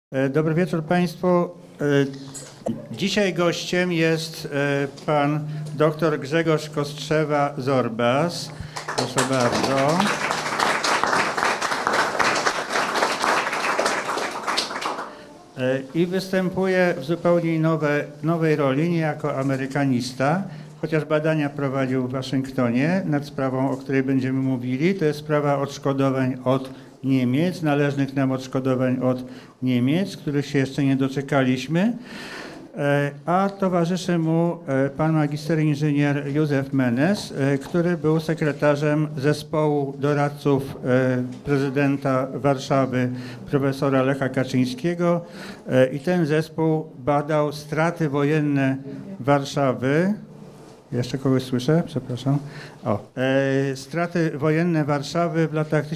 Dobry wieczór Państwu. Dzisiaj gościem jest pan dr Grzegorz Kostrzewa-Zorbas. Proszę bardzo. I występuje w zupełnie nowej roli, nie jako amerykanista, chociaż badania prowadził w Waszyngtonie nad sprawą, o której będziemy mówili. To jest sprawa odszkodowań od Niemiec, należnych nam odszkodowań od Niemiec, których się jeszcze nie doczekaliśmy, a towarzyszy mu pan magister inżynier Józef Menes, który był sekretarzem zespołu doradców prezydenta Warszawy profesora Lecha Kaczyńskiego i ten zespół badał straty wojenne Warszawy. Jeszcze kogoś słyszę? Przepraszam. Straty wojenne Warszawy w latach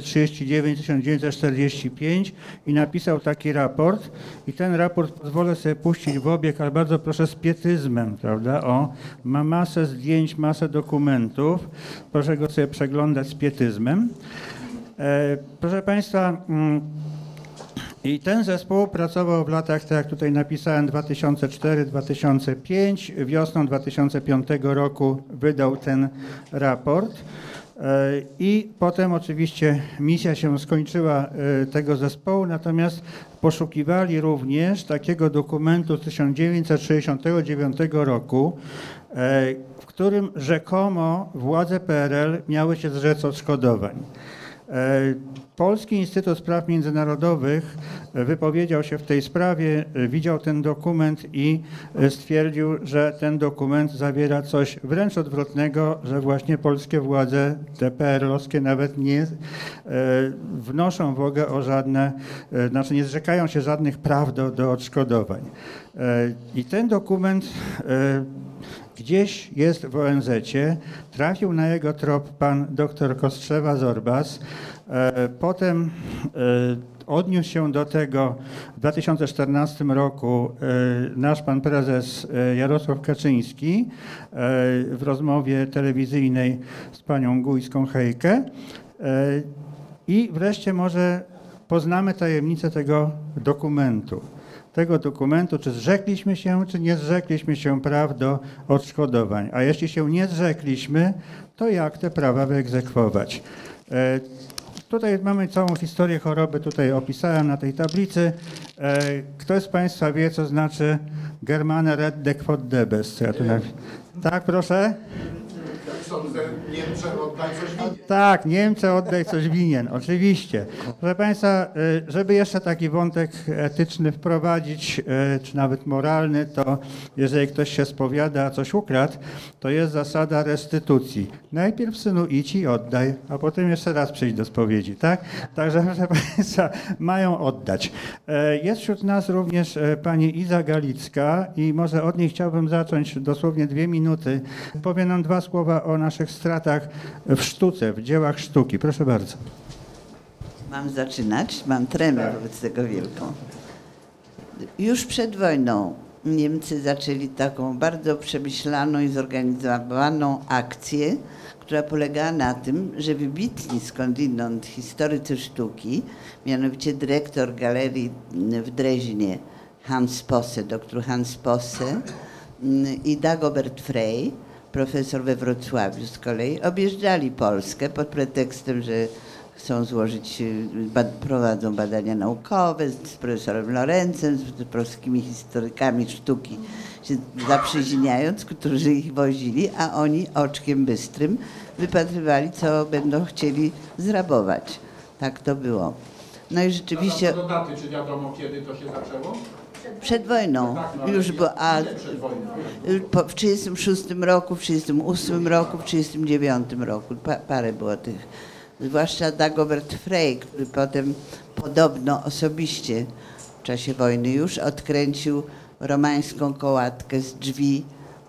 1939-1945 i napisał taki raport. I ten raport pozwolę sobie puścić w obieg, ale bardzo proszę z pietyzmem, prawda? Ma masę zdjęć, masę dokumentów. Proszę go sobie przeglądać z pietyzmem. Proszę Państwa, i ten zespół pracował w latach, tak jak tutaj napisałem, 2004-2005. Wiosną 2005 roku wydał ten raport. I potem oczywiście misja się skończyła tego zespołu, natomiast poszukiwali również takiego dokumentu z 1969 roku, w którym rzekomo władze PRL miały się zrzec odszkodowań. Polski Instytut Spraw Międzynarodowych wypowiedział się w tej sprawie, widział ten dokument i stwierdził, że ten dokument zawiera coś wręcz odwrotnego, że właśnie polskie władze, te PRL-owskie, nawet nie wnoszą w ogóle o żadne, znaczy nie zrzekają się żadnych praw do odszkodowań. I ten dokument gdzieś jest w ONZ-cie, trafił na jego trop pan dr Kostrzewa-Zorbas, potem odniósł się do tego w 2014 roku nasz pan prezes Jarosław Kaczyński w rozmowie telewizyjnej z panią Gujską-Hejkę i wreszcie może poznamy tajemnicę tego dokumentu, czy zrzekliśmy się, czy nie zrzekliśmy się praw do odszkodowań. A jeśli się nie zrzekliśmy, to jak te prawa wyegzekwować? Tutaj mamy całą historię choroby, tutaj opisałem na tej tablicy. Kto z Państwa wie, co znaczy Germane redde quod debes? Tak, proszę? Niemcze oddaj coś winien. Tak, Niemcze oddaj coś winien, oczywiście. Proszę Państwa, żeby jeszcze taki wątek etyczny wprowadzić, czy nawet moralny, to jeżeli ktoś się spowiada, a coś ukradł, to jest zasada restytucji. Najpierw, synu, idź i oddaj, a potem jeszcze raz przyjdź do spowiedzi, tak? Także, proszę Państwa, mają oddać. Jest wśród nas również pani Iza Galicka i może od niej chciałbym zacząć dosłownie 2 minuty. Powie nam 2 słowa o naszych stratach w sztuce, w dziełach sztuki. Proszę bardzo. Mam zaczynać? Mam tremę wobec tego wielką. Już przed wojną Niemcy zaczęli taką bardzo przemyślaną i zorganizowaną akcję, która polegała na tym, że wybitni skądinąd historycy sztuki, mianowicie dyrektor galerii w Dreźnie Hans Posse, dr Hans Posse i Dagobert Frey, profesor we Wrocławiu z kolei, objeżdżali Polskę pod pretekstem, że chcą złożyć, prowadzą badania naukowe z profesorem Lorencem, z polskimi historykami sztuki się zaprzyjaźniając, którzy ich wozili, a oni oczkiem bystrym wypatrywali, co będą chcieli zrabować. Tak to było. No i rzeczywiście... Do daty, czy wiadomo, kiedy to się zaczęło? Przed wojną, już było, a w 1936 roku, w 1938 roku, w 1939 roku, parę było tych. Zwłaszcza Dagobert Frey, który potem podobno osobiście w czasie wojny już odkręcił romańską kołatkę z drzwi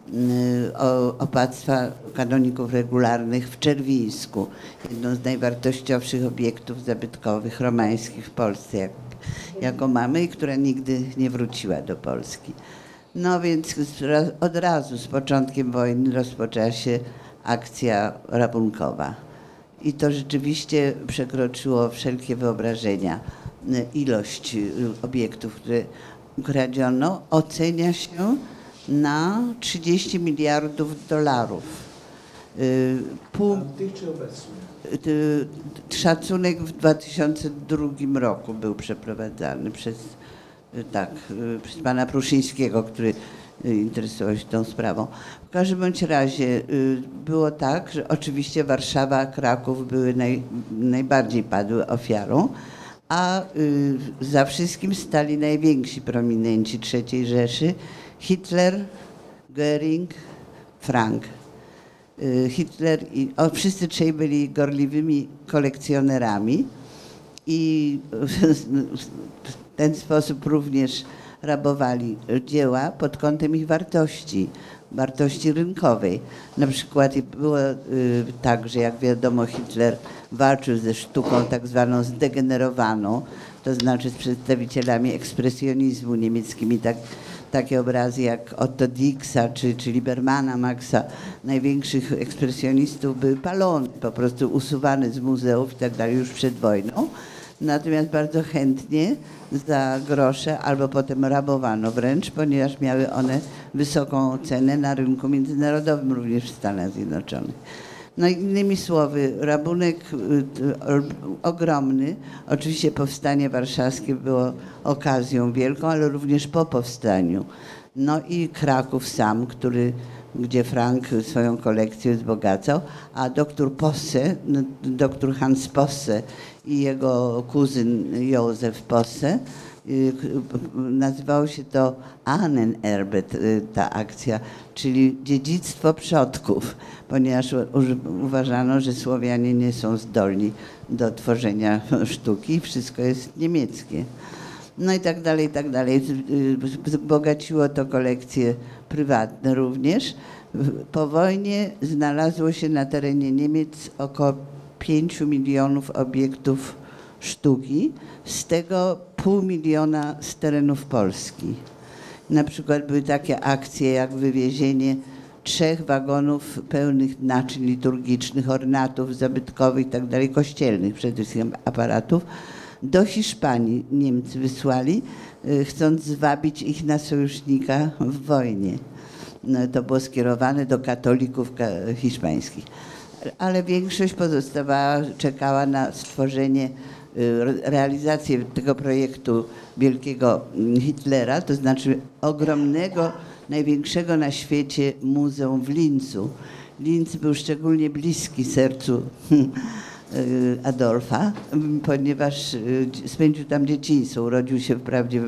opactwa kanoników regularnych w Czerwińsku. Jedną z najwartościowszych obiektów zabytkowych romańskich w Polsce, jaką mamy i która nigdy nie wróciła do Polski. No więc od razu z początkiem wojny rozpoczęła się akcja rabunkowa. I to rzeczywiście przekroczyło wszelkie wyobrażenia. ilość obiektów, które ukradziono, ocenia się na 30 miliardów dolarów. Tych czy obecnych? Szacunek w 2002 roku był przeprowadzany przez pana Pruszyńskiego, który interesował się tą sprawą. W każdym bądź razie było tak, że oczywiście Warszawa, Kraków były najbardziej padły ofiarą, a za wszystkim stali najwięksi prominenci III Rzeszy: Hitler, Göring, Frank. Hitler i wszyscy trzej byli gorliwymi kolekcjonerami i w ten sposób również rabowali dzieła pod kątem ich wartości rynkowej. Na przykład było tak, że jak wiadomo, Hitler walczył ze sztuką tak zwaną zdegenerowaną, to znaczy z przedstawicielami ekspresjonizmu niemieckimi, takie obrazy jak Otto Dixa czy Libermana Maxa, największych ekspresjonistów, były palone, po prostu usuwane z muzeów i tak dalej już przed wojną. Natomiast bardzo chętnie za grosze albo potem rabowano wręcz, ponieważ miały one wysoką cenę na rynku międzynarodowym, również w Stanach Zjednoczonych. No innymi słowy, rabunek ogromny. Oczywiście powstanie warszawskie było okazją wielką, ale również po powstaniu. No i Kraków sam, gdzie Frank swoją kolekcję wzbogacał, a doktor Hans Posse i jego kuzyn Józef Posse, nazywało się to Ahnenerbet, ta akcja, czyli dziedzictwo przodków, ponieważ uważano, że Słowianie nie są zdolni do tworzenia sztuki, wszystko jest niemieckie. No i tak dalej, i tak dalej. Wzbogaciło to kolekcje prywatne również. Po wojnie znalazło się na terenie Niemiec około 5 milionów obiektów sztuki, z tego 500 000 z terenów Polski. Na przykład były takie akcje jak wywiezienie 3 wagonów pełnych naczyń liturgicznych, ornatów zabytkowych i tak dalej, kościelnych przede wszystkim aparatów, do Hiszpanii. Niemcy wysłali, chcąc zwabić ich na sojusznika w wojnie. No, to było skierowane do katolików hiszpańskich. Ale większość czekała na stworzenie, realizację tego projektu wielkiego Hitlera, to znaczy ogromnego, największego na świecie muzeum w Lincu. Linz był szczególnie bliski sercu Adolfa, ponieważ spędził tam dzieciństwo. Urodził się wprawdzie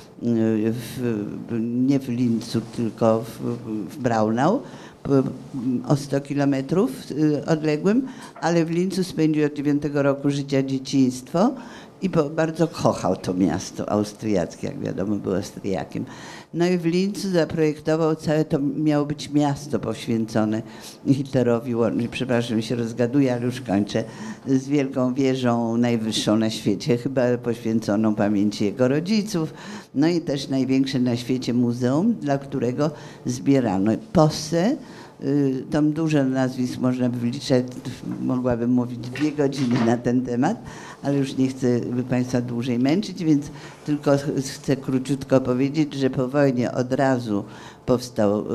nie w Lincu, tylko w Braunau, o 100 kilometrów odległym, ale w Lincu spędził od 9 roku życia dzieciństwo i bardzo kochał to miasto austriackie, jak wiadomo, był Austriakiem. No i w Lincu zaprojektował całe, to miało być miasto poświęcone Hitlerowi, przepraszam, się rozgaduję, ale już kończę, z wielką wieżą najwyższą na świecie, chyba poświęconą pamięci jego rodziców, no i też największe na świecie muzeum, dla którego zbierano Posse. Tam dużo nazwisk można wyliczać, mogłabym mówić 2 godziny na ten temat, ale już nie chcę Państwa dłużej męczyć, więc tylko chcę króciutko powiedzieć, że po wojnie od razu powstał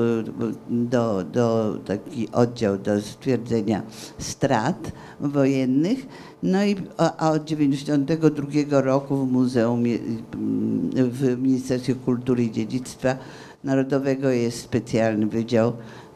taki oddział do stwierdzenia strat wojennych. No i od 1992 roku w muzeum, w Ministerstwie Kultury i Dziedzictwa Narodowego jest specjalny wydział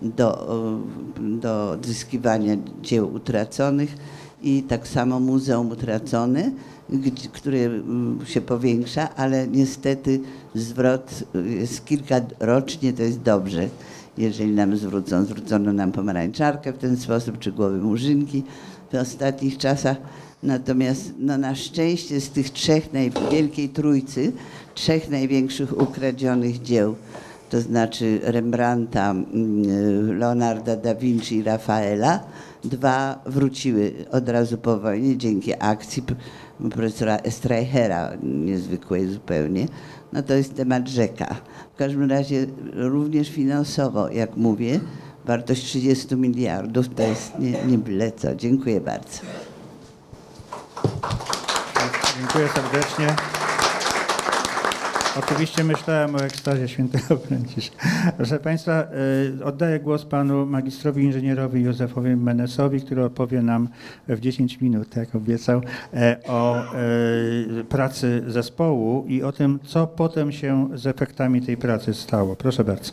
do odzyskiwania dzieł utraconych i tak samo Muzeum Utracone, które się powiększa, ale niestety zwrot jest kilka rocznie, to jest dobrze, jeżeli nam zwrócono nam pomarańczarkę w ten sposób, czy głowy murzynki w ostatnich czasach. Natomiast no, na szczęście z tych 3 Wielkiej Trójcy, 3 największych ukradzionych dzieł, to znaczy Rembrandta, Leonarda da Vinci i Rafaela, 2 wróciły od razu po wojnie dzięki akcji profesora Streichera, niezwykłej zupełnie. No to jest temat rzeka. W każdym razie również finansowo, jak mówię, wartość 30 miliardów to jest nie byle co. Dziękuję bardzo. Dziękuję. Dziękuję serdecznie. Oczywiście myślałem o ekstazie świętego Franciszka. Proszę Państwa, oddaję głos panu magistrowi inżynierowi Józefowi Menesowi, który opowie nam w 10 minut, jak obiecał, o pracy zespołu i o tym, co potem się z efektami tej pracy stało. Proszę bardzo.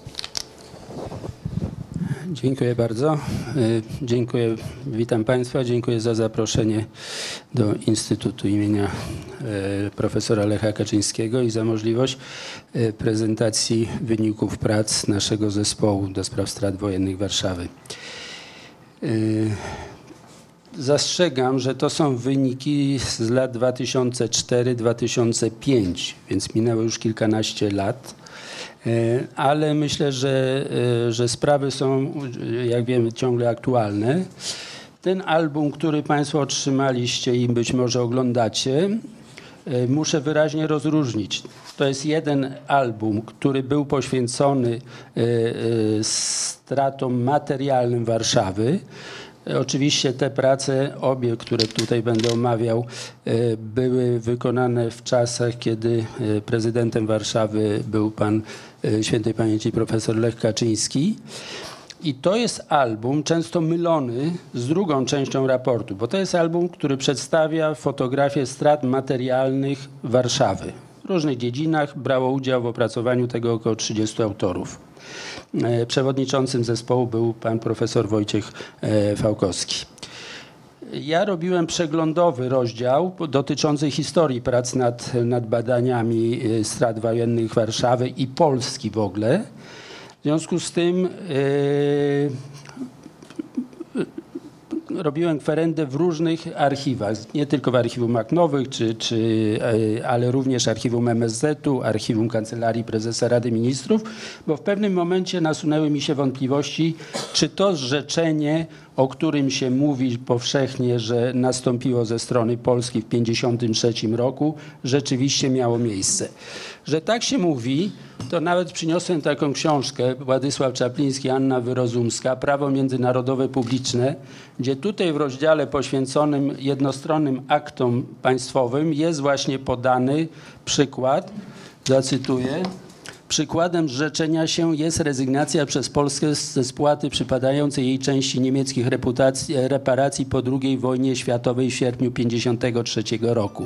Dziękuję bardzo. Dziękuję, witam Państwa. Dziękuję za zaproszenie do Instytutu imienia profesora Lecha Kaczyńskiego i za możliwość prezentacji wyników prac naszego zespołu do spraw strat wojennych Warszawy. Zastrzegam, że to są wyniki z lat 2004-2005, więc minęło już kilkanaście lat. Ale myślę, że sprawy są, jak wiemy, ciągle aktualne. Ten album, który Państwo otrzymaliście i być może oglądacie, muszę wyraźnie rozróżnić. To jest jeden album, który był poświęcony stratom materialnym Warszawy. Oczywiście te prace, obie, które tutaj będę omawiał, były wykonane w czasach, kiedy prezydentem Warszawy był pan świętej pamięci profesor Lech Kaczyński. I to jest album często mylony z drugą częścią raportu, bo to jest album, który przedstawia fotografię strat materialnych Warszawy. W różnych dziedzinach brało udział w opracowaniu tego około 30 autorów. Przewodniczącym zespołu był pan profesor Wojciech Fałkowski. Ja robiłem przeglądowy rozdział dotyczący historii prac nad badaniami strat wojennych Warszawy i Polski w ogóle. W związku z tym robiłem kwerendę w różnych archiwach, nie tylko w archiwum Maknowych, ale również archiwum MSZ-u, archiwum Kancelarii Prezesa Rady Ministrów, bo w pewnym momencie nasunęły mi się wątpliwości, czy to zrzeczenie, o którym się mówi powszechnie, że nastąpiło ze strony Polski w 1953 roku, rzeczywiście miało miejsce. Że tak się mówi, to nawet przyniosłem taką książkę, Władysław Czapliński, Anna Wyrozumska, Prawo międzynarodowe publiczne, gdzie tutaj w rozdziale poświęconym jednostronnym aktom państwowym jest właśnie podany przykład, zacytuję: przykładem zrzeczenia się jest rezygnacja przez Polskę ze spłaty przypadającej jej części niemieckich reparacji po II wojnie światowej w sierpniu 1953 roku.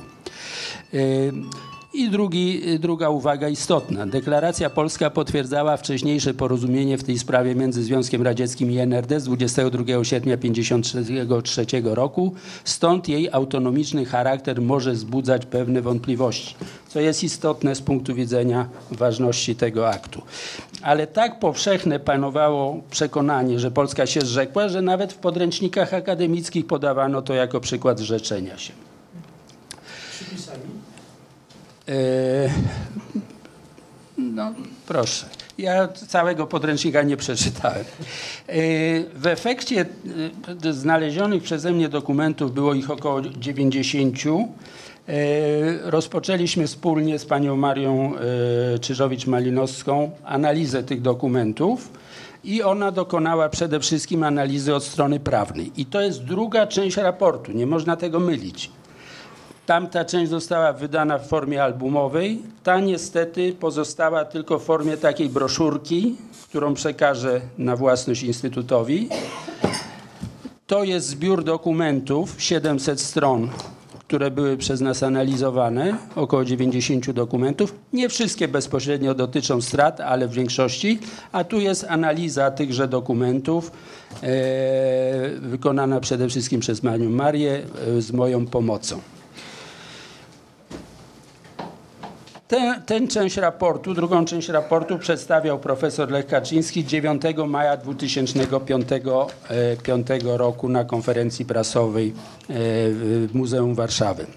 I druga uwaga istotna. Deklaracja polska potwierdzała wcześniejsze porozumienie w tej sprawie między Związkiem Radzieckim i NRD z 22 sierpnia 1953 roku. Stąd jej autonomiczny charakter może wzbudzać pewne wątpliwości, co jest istotne z punktu widzenia ważności tego aktu. Ale tak powszechne panowało przekonanie, że Polska się zrzekła, że nawet w podręcznikach akademickich podawano to jako przykład zrzeczenia się. Przypisami? No proszę, ja całego podręcznika nie przeczytałem. W efekcie znalezionych przeze mnie dokumentów, było ich około 90, rozpoczęliśmy wspólnie z panią Marią Czyżowicz-Malinowską analizę tych dokumentów i ona dokonała przede wszystkim analizy od strony prawnej. I to jest druga część raportu, nie można tego mylić. Tamta część została wydana w formie albumowej, ta niestety pozostała tylko w formie takiej broszurki, którą przekażę na własność Instytutowi. To jest zbiór dokumentów, 700 stron, które były przez nas analizowane, około 90 dokumentów. Nie wszystkie bezpośrednio dotyczą strat, ale w większości. A tu jest analiza tychże dokumentów, wykonana przede wszystkim przez panią Marię z moją pomocą. Tę część raportu, drugą część raportu przedstawiał profesor Lech Kaczyński 9 maja 2005 roku na konferencji prasowej w Muzeum Warszawy.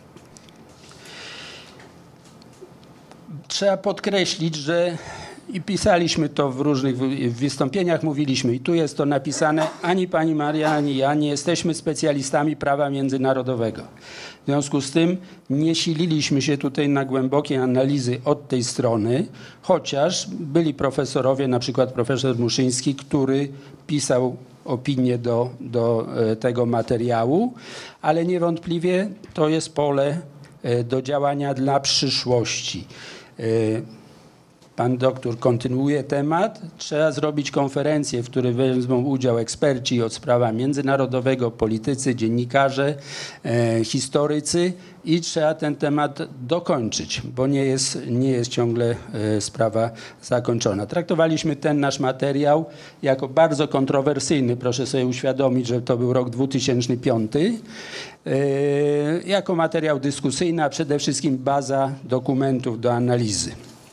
Trzeba podkreślić, że i pisaliśmy to w różnych wystąpieniach, mówiliśmy i tu jest to napisane, ani pani Maria, ani ja nie jesteśmy specjalistami prawa międzynarodowego. W związku z tym nie sililiśmy się tutaj na głębokie analizy od tej strony, chociaż byli profesorowie, na przykład profesor Muszyński, który pisał opinię do tego materiału, ale niewątpliwie to jest pole do działania dla przyszłości. Pan doktor kontynuuje temat. Trzeba zrobić konferencję, w której wezmą udział eksperci od prawa międzynarodowego, politycy, dziennikarze, historycy i trzeba ten temat dokończyć, bo nie jest ciągle sprawa zakończona. Traktowaliśmy ten nasz materiał jako bardzo kontrowersyjny. Proszę sobie uświadomić, że to był rok 2005. Jako materiał dyskusyjny, a przede wszystkim baza dokumentów do analizy.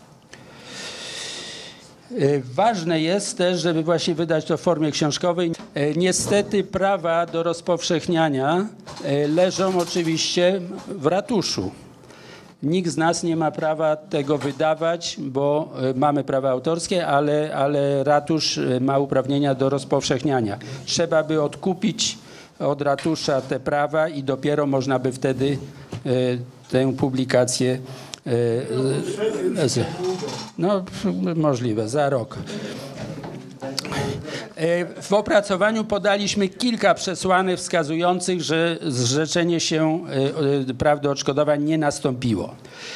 Ważne jest też, żeby właśnie wydać to w formie książkowej. Niestety prawa do rozpowszechniania leżą oczywiście w ratuszu. Nikt z nas nie ma prawa tego wydawać, bo mamy prawa autorskie, ale ratusz ma uprawnienia do rozpowszechniania. Trzeba by odkupić od ratusza te prawa i dopiero można by wtedy tę publikację no możliwe, za rok. W opracowaniu podaliśmy kilka przesłanek wskazujących, że zrzeczenie się praw do odszkodowań nie nastąpiło.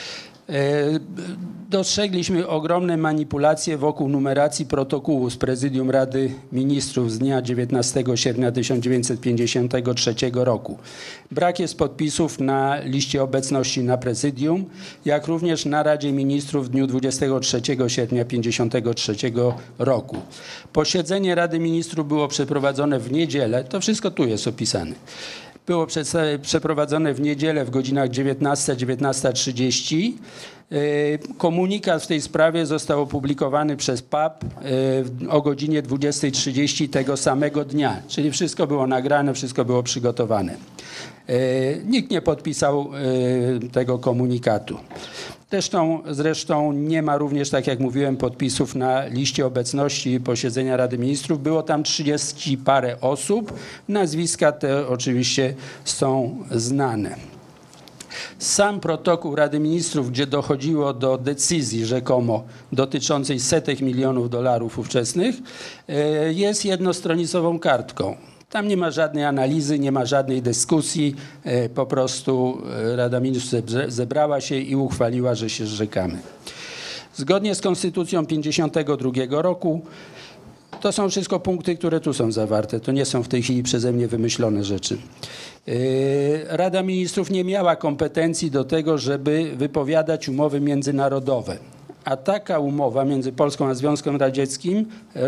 Dostrzegliśmy ogromne manipulacje wokół numeracji protokołu z Prezydium Rady Ministrów z dnia 19 sierpnia 1953 roku. Brak jest podpisów na liście obecności na Prezydium, jak również na Radzie Ministrów w dniu 23 sierpnia 1953 roku. Posiedzenie Rady Ministrów było przeprowadzone w niedzielę, to wszystko tu jest opisane. Było przeprowadzone w niedzielę w godzinach 19:30. Komunikat w tej sprawie został opublikowany przez PAP o godzinie 20:30 tego samego dnia, czyli wszystko było nagrane, wszystko było przygotowane. Nikt nie podpisał tego komunikatu. Zresztą nie ma również, tak jak mówiłem, podpisów na liście obecności posiedzenia Rady Ministrów. Było tam 30 parę osób. Nazwiska te oczywiście są znane. Sam protokół Rady Ministrów, gdzie dochodziło do decyzji rzekomo dotyczącej setek milionów dolarów ówczesnych, jest jednostronicową kartką. Tam nie ma żadnej analizy, nie ma żadnej dyskusji, po prostu Rada Ministrów zebrała się i uchwaliła, że się zrzekamy. Zgodnie z Konstytucją 1952 roku, to są wszystko punkty, które tu są zawarte, to nie są w tej chwili przeze mnie wymyślone rzeczy. Rada Ministrów nie miała kompetencji do tego, żeby wypowiadać umowy międzynarodowe. A taka umowa między Polską a Związkiem Radzieckim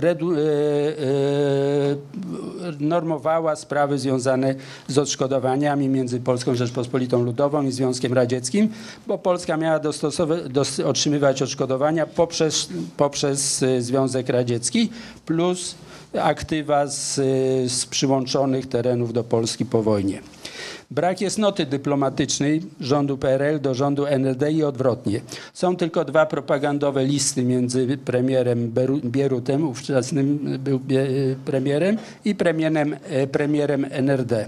normowała sprawy związane z odszkodowaniami między Polską Rzeczpospolitą Ludową i Związkiem Radzieckim, bo Polska miała otrzymywać odszkodowania poprzez Związek Radziecki plus aktywa z przyłączonych terenów do Polski po wojnie. Brak jest noty dyplomatycznej rządu PRL do rządu NRD i odwrotnie. Są tylko dwa propagandowe listy między premierem Bierutem, ówczesnym był premierem, i premierem NRD.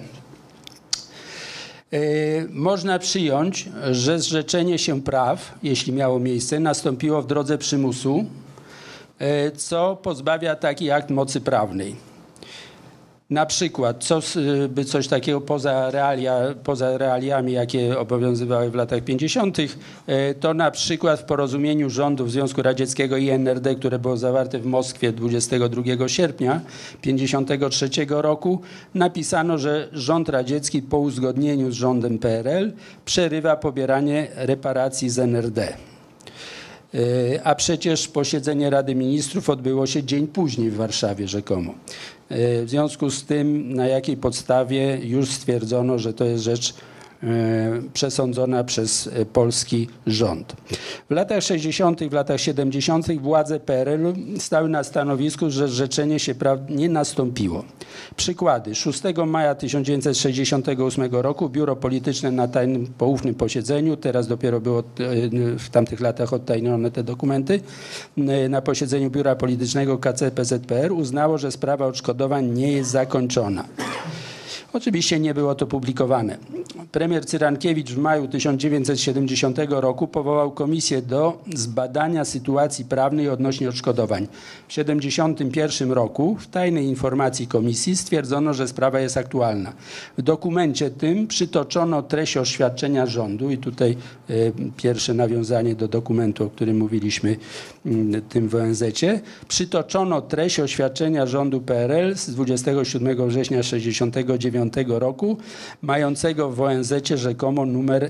Można przyjąć, że zrzeczenie się praw, jeśli miało miejsce, nastąpiło w drodze przymusu, co pozbawia taki akt mocy prawnej. Na przykład, coś takiego poza realiami, jakie obowiązywały w latach 50., to na przykład w porozumieniu rządów Związku Radzieckiego i NRD, które było zawarte w Moskwie 22 sierpnia 1953 roku, napisano, że rząd radziecki po uzgodnieniu z rządem PRL przerywa pobieranie reparacji z NRD. A przecież posiedzenie Rady Ministrów odbyło się dzień później w Warszawie rzekomo. W związku z tym, na jakiej podstawie już stwierdzono, że to jest rzecz przesądzona przez polski rząd. W latach 60., w latach 70. władze PRL-u stały na stanowisku, że zrzeczenie się praw nie nastąpiło. Przykłady. 6 maja 1968 roku Biuro Polityczne na tajnym poufnym posiedzeniu, teraz dopiero było w tamtych latach odtajnione te dokumenty, na posiedzeniu Biura Politycznego KC PZPR uznało, że sprawa odszkodowań nie jest zakończona. Oczywiście nie było to publikowane. Premier Cyrankiewicz w maju 1970 roku powołał komisję do zbadania sytuacji prawnej odnośnie odszkodowań. W 1971 roku w tajnej informacji komisji stwierdzono, że sprawa jest aktualna. W dokumencie tym przytoczono treść oświadczenia rządu i tutaj pierwsze nawiązanie do dokumentu, o którym mówiliśmy tym w ONZ-cie. Przytoczono treść oświadczenia rządu PRL z 27 września 1969 roku, mającego w ONZ-cie rzekomo numer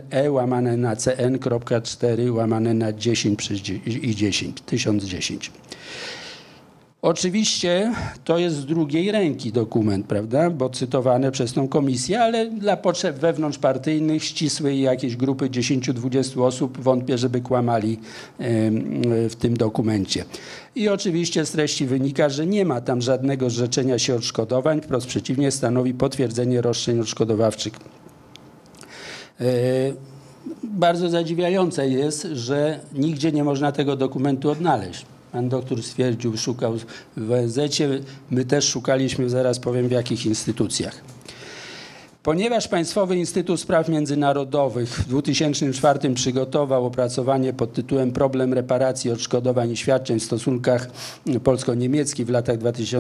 E/CN.4/10/10. Oczywiście to jest z drugiej ręki dokument, prawda, bo cytowany przez tą komisję, ale dla potrzeb wewnątrzpartyjnych, ścisłej jakiejś grupy 10-20 osób wątpię, żeby kłamali w tym dokumencie. I oczywiście z treści wynika, że nie ma tam żadnego zrzeczenia się odszkodowań, wprost przeciwnie, stanowi potwierdzenie roszczeń odszkodowawczych. Bardzo zadziwiające jest, że nigdzie nie można tego dokumentu odnaleźć. Pan doktor stwierdził, szukał w ONZ-cie, my też szukaliśmy, zaraz powiem w jakich instytucjach. Ponieważ Państwowy Instytut Spraw Międzynarodowych w 2004 przygotował opracowanie pod tytułem Problem reparacji, odszkodowań i świadczeń w stosunkach polsko-niemieckich w latach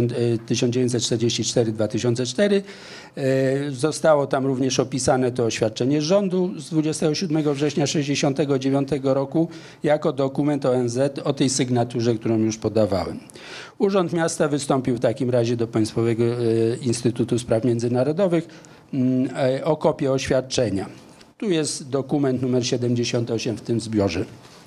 1944-2004, zostało tam również opisane to oświadczenie rządu z 27 września 1969 roku jako dokument ONZ o tej sygnaturze, którą już podawałem. Urząd Miasta wystąpił w takim razie do Państwowego Instytutu Spraw Międzynarodowych o kopię oświadczenia. Tu jest dokument numer 78 w tym zbiorze.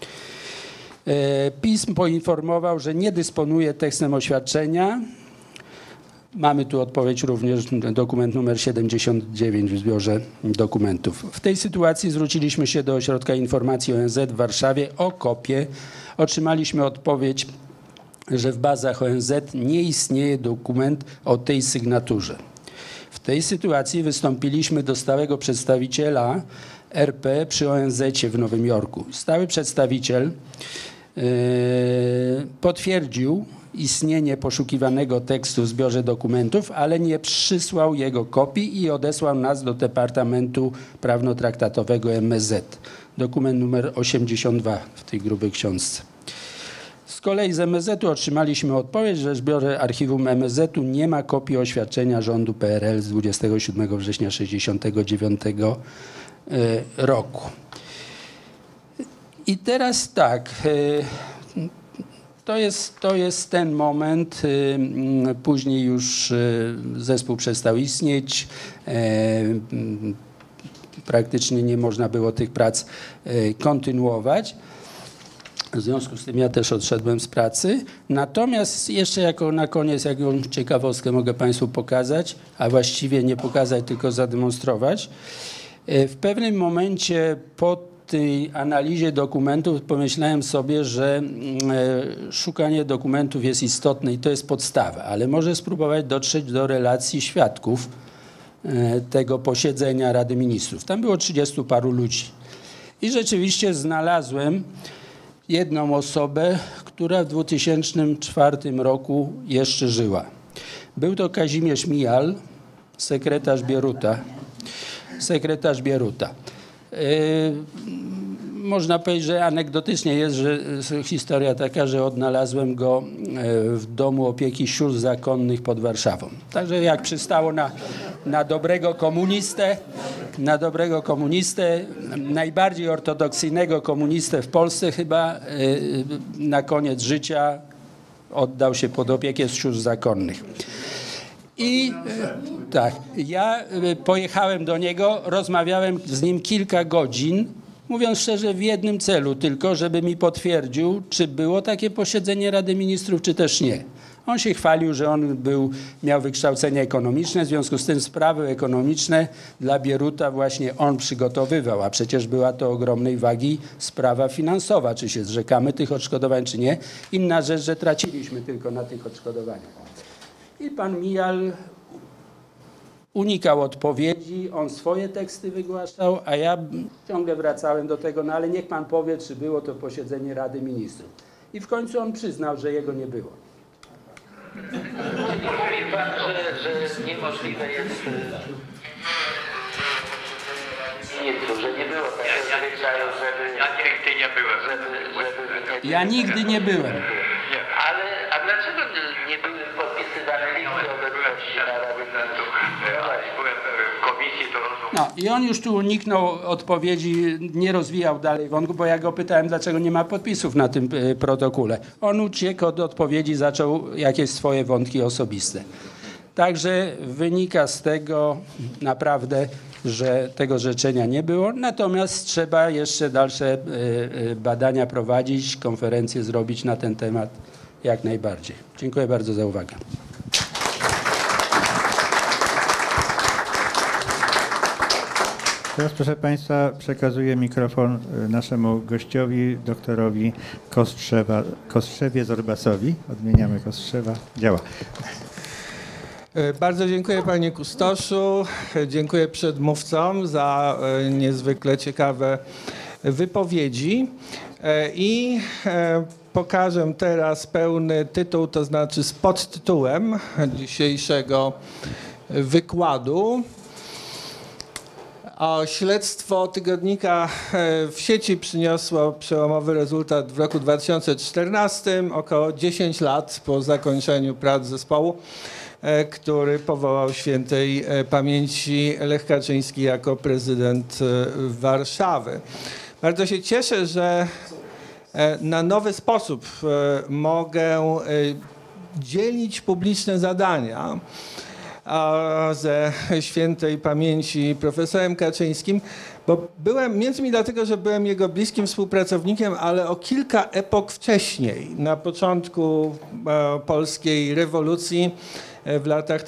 PiS poinformował, że nie dysponuje tekstem oświadczenia. Mamy tu odpowiedź również, dokument numer 79 w zbiorze dokumentów. W tej sytuacji zwróciliśmy się do Ośrodka Informacji ONZ w Warszawie o kopię. Otrzymaliśmy odpowiedź, że w bazach ONZ nie istnieje dokument o tej sygnaturze. W tej sytuacji wystąpiliśmy do stałego przedstawiciela RP przy ONZ-cie w Nowym Jorku. Stały przedstawiciel potwierdził istnienie poszukiwanego tekstu w zbiorze dokumentów, ale nie przysłał jego kopii i odesłał nas do Departamentu Prawno-Traktatowego MSZ. Dokument numer 82 w tej grubej książce. Z kolei z MSZ-u otrzymaliśmy odpowiedź, że w zbiorze archiwum MSZ-u nie ma kopii oświadczenia rządu PRL z 27 września 1969 roku. I teraz tak, to jest ten moment, później już zespół przestał istnieć, praktycznie nie można było tych prac kontynuować. W związku z tym ja też odszedłem z pracy. Natomiast jeszcze na koniec jaką ciekawostkę mogę Państwu pokazać, a właściwie nie pokazać, tylko zademonstrować. W pewnym momencie po tej analizie dokumentów pomyślałem sobie, że szukanie dokumentów jest istotne i to jest podstawa, ale może spróbować dotrzeć do relacji świadków tego posiedzenia Rady Ministrów. Tam było 30 paru ludzi. I rzeczywiście znalazłem jedną osobę, która w 2004 roku jeszcze żyła. Był to Kazimierz Mijal, sekretarz Bieruta. Można powiedzieć, że anegdotycznie jest, że historia taka, że odnalazłem go w domu opieki sióstr zakonnych pod Warszawą. Także jak przystało na dobrego komunistę, najbardziej ortodoksyjnego komunistę w Polsce chyba na koniec życia oddał się pod opiekę sióstr zakonnych. I tak, ja pojechałem do niego, rozmawiałem z nim kilka godzin, mówiąc szczerze, w jednym celu tylko, żeby mi potwierdził, czy było takie posiedzenie Rady Ministrów, czy też nie. On się chwalił, że on miał wykształcenie ekonomiczne, w związku z tym sprawy ekonomiczne dla Bieruta właśnie on przygotowywał, a przecież była to ogromnej wagi sprawa finansowa, czy się zrzekamy tych odszkodowań, czy nie. Inna rzecz, że traciliśmy tylko na tych odszkodowaniach. I pan Mijal unikał odpowiedzi, on swoje teksty wygłaszał, a ja ciągle wracałem do tego, no ale niech pan powie, czy było to posiedzenie Rady Ministrów. I w końcu on przyznał, że jego nie było. Mówi pan, że niemożliwe jest Piecu, że nie było takiego zwyczaju, żeby... Ja nigdy nie byłem. Ja nigdy nie byłem. A dlaczego nie były podpisywane listy obecności na Radzie Ministrów? Byłem w komisji, to rozumiem. No i on już tu uniknął odpowiedzi, nie rozwijał dalej wątku, bo ja go pytałem, dlaczego nie ma podpisów na tym protokole. On uciekł od odpowiedzi, zaczął jakieś swoje wątki osobiste. Także wynika z tego naprawdę, że tego życzenia nie było, natomiast trzeba jeszcze dalsze badania prowadzić, konferencje zrobić na ten temat jak najbardziej. Dziękuję bardzo za uwagę. Teraz, proszę Państwa, przekazuję mikrofon naszemu gościowi, doktorowi Kostrzewie Zorbasowi. Odmieniamy Kostrzewa. Działa. Bardzo dziękuję panie kustoszu, dziękuję przedmówcom za niezwykle ciekawe wypowiedzi i pokażę teraz pełny tytuł, to znaczy z podtytułem dzisiejszego wykładu. Śledztwo tygodnika w sieci przyniosło przełomowy rezultat w roku 2014, około 10 lat po zakończeniu prac zespołu, który powołał świętej pamięci Lech Kaczyński jako prezydent Warszawy. Bardzo się cieszę, że na nowy sposób mogę dzielić publiczne zadania ze świętej pamięci profesorem Kaczyńskim, bo byłem, między innymi dlatego, że byłem jego bliskim współpracownikiem, ale o kilka epok wcześniej, na początku polskiej rewolucji w latach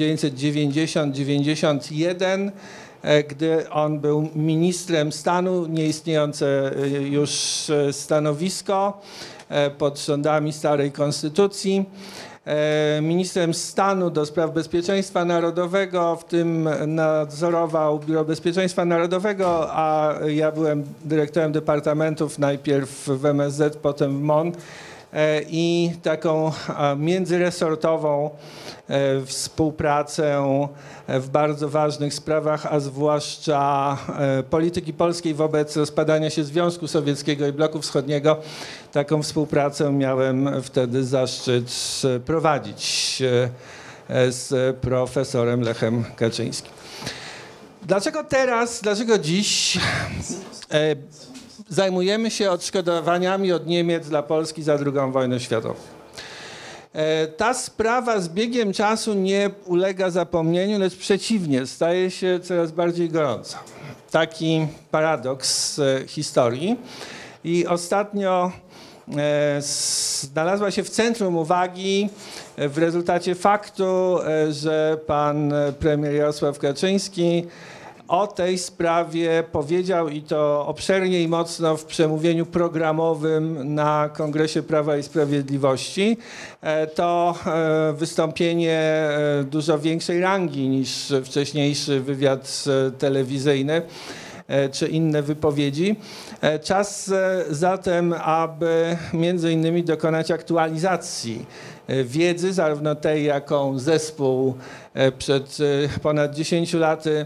1990-91, gdy on był ministrem stanu, nieistniejące już stanowisko pod rządami starej konstytucji. Ministrem stanu do spraw bezpieczeństwa narodowego, w tym nadzorował Biuro Bezpieczeństwa Narodowego, a ja byłem dyrektorem departamentów najpierw w MSZ, potem w MON i taką międzyresortową współpracę w bardzo ważnych sprawach, a zwłaszcza polityki polskiej wobec rozpadania się Związku Sowieckiego i bloku wschodniego. Taką współpracę miałem wtedy zaszczyt prowadzić z profesorem Lechem Kaczyńskim. Dlaczego teraz, dlaczego dziś zajmujemy się odszkodowaniami od Niemiec dla Polski za II wojnę światową? Ta sprawa z biegiem czasu nie ulega zapomnieniu, lecz przeciwnie, staje się coraz bardziej gorąca. Taki paradoks historii. I ostatnio znalazła się w centrum uwagi w rezultacie faktu, że pan premier Jarosław Kaczyński o tej sprawie powiedział, i to obszernie i mocno, w przemówieniu programowym na Kongresie Prawa i Sprawiedliwości. To wystąpienie dużo większej rangi niż wcześniejszy wywiad telewizyjny czy inne wypowiedzi. Czas zatem, aby między innymi dokonać aktualizacji wiedzy, zarówno tej, jaką zespół przed ponad 10 laty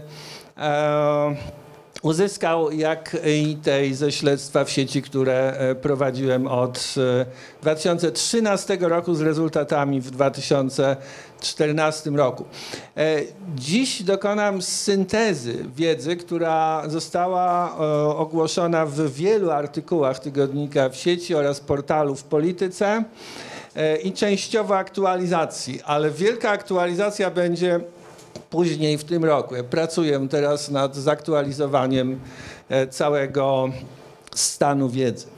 uzyskał, jak i tej ze śledztwa w sieci, które prowadziłem od 2013 roku z rezultatami w 2014 roku. Dziś dokonam syntezy wiedzy, która została ogłoszona w wielu artykułach tygodnika w sieci oraz portalu w Polityce i częściowo aktualizacji, ale wielka aktualizacja będzie później w tym roku. Ja pracuję teraz nad zaktualizowaniem całego stanu wiedzy.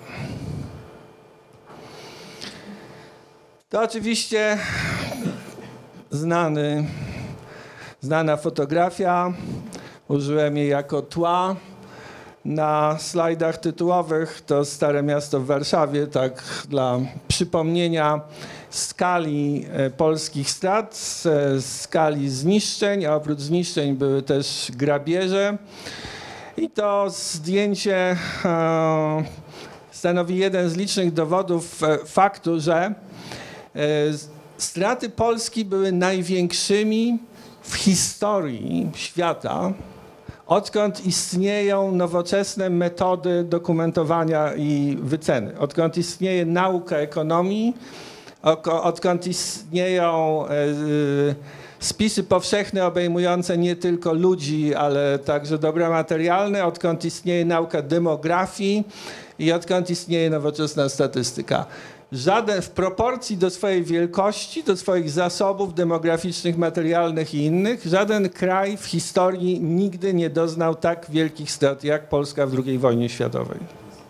To oczywiście znana fotografia. Użyłem jej jako tła. Na slajdach tytułowych to Stare Miasto w Warszawie, tak dla przypomnienia skali polskich strat, skali zniszczeń, a oprócz zniszczeń były też grabieże. I to zdjęcie stanowi jeden z licznych dowodów faktu, że straty Polski były największymi w historii świata odkąd istnieją nowoczesne metody dokumentowania i wyceny, odkąd istnieje nauka ekonomii, odkąd istnieją spisy powszechne obejmujące nie tylko ludzi, ale także dobra materialne, odkąd istnieje nauka demografii i odkąd istnieje nowoczesna statystyka. Żaden w proporcji do swojej wielkości, do swoich zasobów demograficznych, materialnych i innych, żaden kraj w historii nigdy nie doznał tak wielkich strat jak Polska w II wojnie światowej.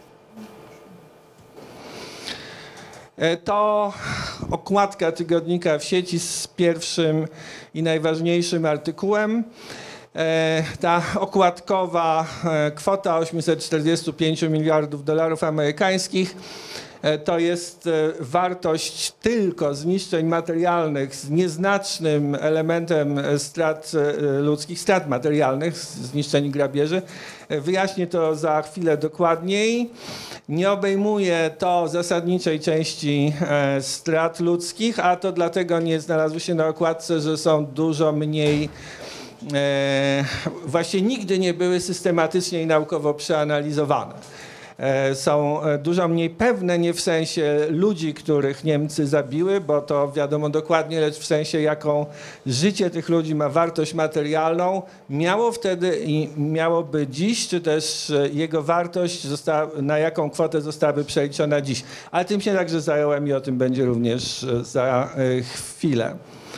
To okładka tygodnika w sieci z pierwszym i najważniejszym artykułem. Ta okładkowa kwota 845 miliardów dolarów amerykańskich to jest wartość tylko zniszczeń materialnych z nieznacznym elementem strat ludzkich, strat materialnych, zniszczeń i grabieży. Wyjaśnię to za chwilę dokładniej. Nie obejmuje to zasadniczej części strat ludzkich, a to dlatego nie znalazły się na okładce, że są dużo mniej, właśnie nigdy nie były systematycznie i naukowo przeanalizowane. Są dużo mniej pewne, nie w sensie ludzi, których Niemcy zabiły, bo to wiadomo dokładnie, lecz w sensie, jaką życie tych ludzi ma wartość materialną, miało wtedy i miałoby dziś, czy też jego wartość, na jaką kwotę zostałaby przeliczona dziś. Ale tym się także zająłem i o tym będzie również za chwilę.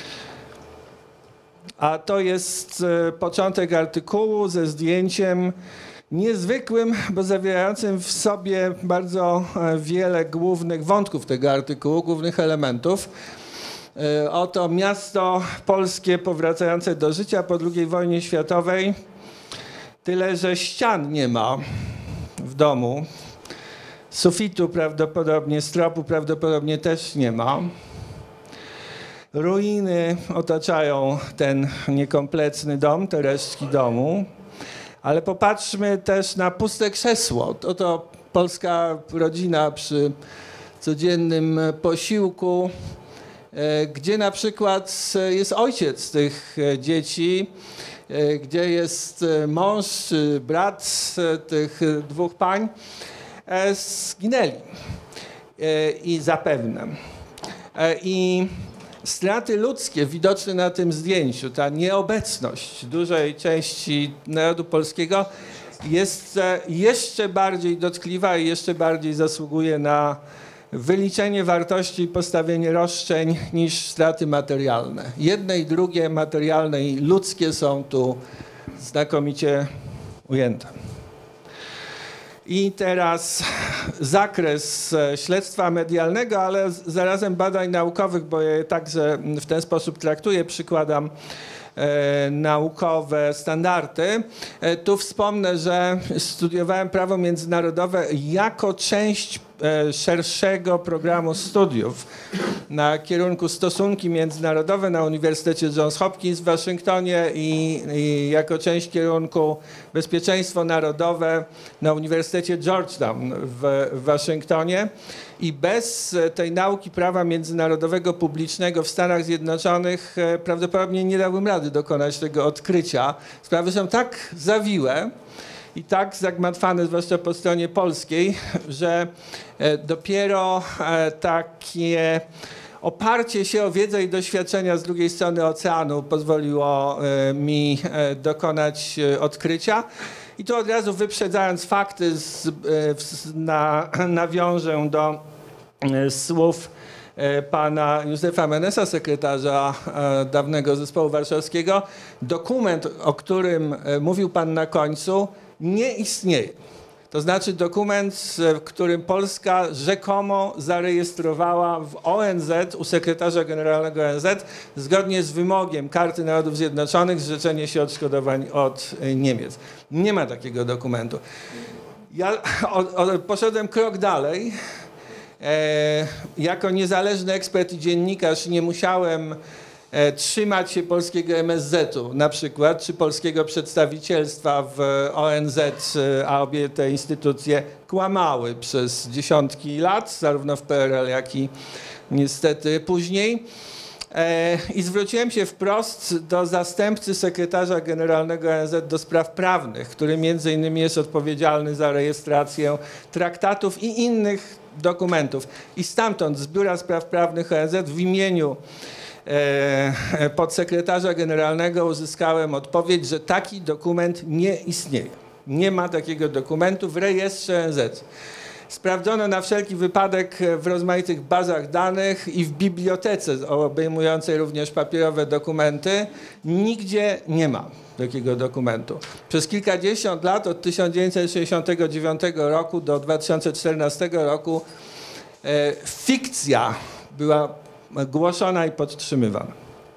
A to jest początek artykułu ze zdjęciem niezwykłym, bo zawierającym w sobie bardzo wiele głównych wątków tego artykułu, głównych elementów. Oto miasto polskie powracające do życia po II wojnie światowej. Tyle, że ścian nie ma w domu. Sufitu prawdopodobnie, stropu prawdopodobnie też nie ma. Ruiny otaczają ten niekompletny dom, te resztki domu. Ale popatrzmy też na puste krzesło. Oto polska rodzina przy codziennym posiłku, gdzie na przykład jest ojciec tych dzieci, gdzie jest mąż czy brat tych dwóch pań, zginęli i zapewne. I straty ludzkie widoczne na tym zdjęciu, ta nieobecność dużej części narodu polskiego jest jeszcze bardziej dotkliwa i jeszcze bardziej zasługuje na wyliczenie wartości i postawienie roszczeń niż straty materialne. Jedne i drugie, materialne i ludzkie, są tu znakomicie ujęte. I teraz zakres śledztwa medialnego, ale zarazem badań naukowych, bo je także w ten sposób traktuję, przykładam naukowe standardy. Tu wspomnę, że studiowałem prawo międzynarodowe jako część szerszego programu studiów na kierunku stosunki międzynarodowe na Uniwersytecie Johns Hopkins w Waszyngtonie i jako część kierunku bezpieczeństwo narodowe na Uniwersytecie Georgetown w Waszyngtonie. I bez tej nauki prawa międzynarodowego publicznego w Stanach Zjednoczonych prawdopodobnie nie dałbym rady dokonać tego odkrycia. Sprawy są tak zawiłe i tak zagmatwane, zwłaszcza po stronie polskiej, że dopiero takie oparcie się o wiedzę i doświadczenia z drugiej strony oceanu pozwoliło mi dokonać odkrycia. I tu od razu wyprzedzając fakty, nawiążę do słów pana Józefa Menesa, sekretarza dawnego Zespołu Warszawskiego. Dokument, o którym mówił pan na końcu, nie istnieje. To znaczy dokument, w którym Polska rzekomo zarejestrowała w ONZ, u sekretarza generalnego ONZ, zgodnie z wymogiem Karty Narodów Zjednoczonych, zrzeczenie się odszkodowań od Niemiec. Nie ma takiego dokumentu. Ja poszedłem krok dalej. Jako niezależny ekspert i dziennikarz nie musiałem trzymać się polskiego MSZ-u na przykład, czy polskiego przedstawicielstwa w ONZ, a obie te instytucje kłamały przez dziesiątki lat, zarówno w PRL, jak i niestety później. I zwróciłem się wprost do zastępcy sekretarza generalnego ONZ do spraw prawnych, który między innymi jest odpowiedzialny za rejestrację traktatów i innych dokumentów. I stamtąd z Biura Spraw Prawnych ONZ w imieniu podsekretarza generalnego uzyskałem odpowiedź, że taki dokument nie istnieje. Nie ma takiego dokumentu w rejestrze ONZ. Sprawdzono na wszelki wypadek w rozmaitych bazach danych i w bibliotece obejmującej również papierowe dokumenty. Nigdzie nie ma takiego dokumentu. Przez kilkadziesiąt lat, od 1969 roku do 2014 roku, fikcja była głoszona i podtrzymywana.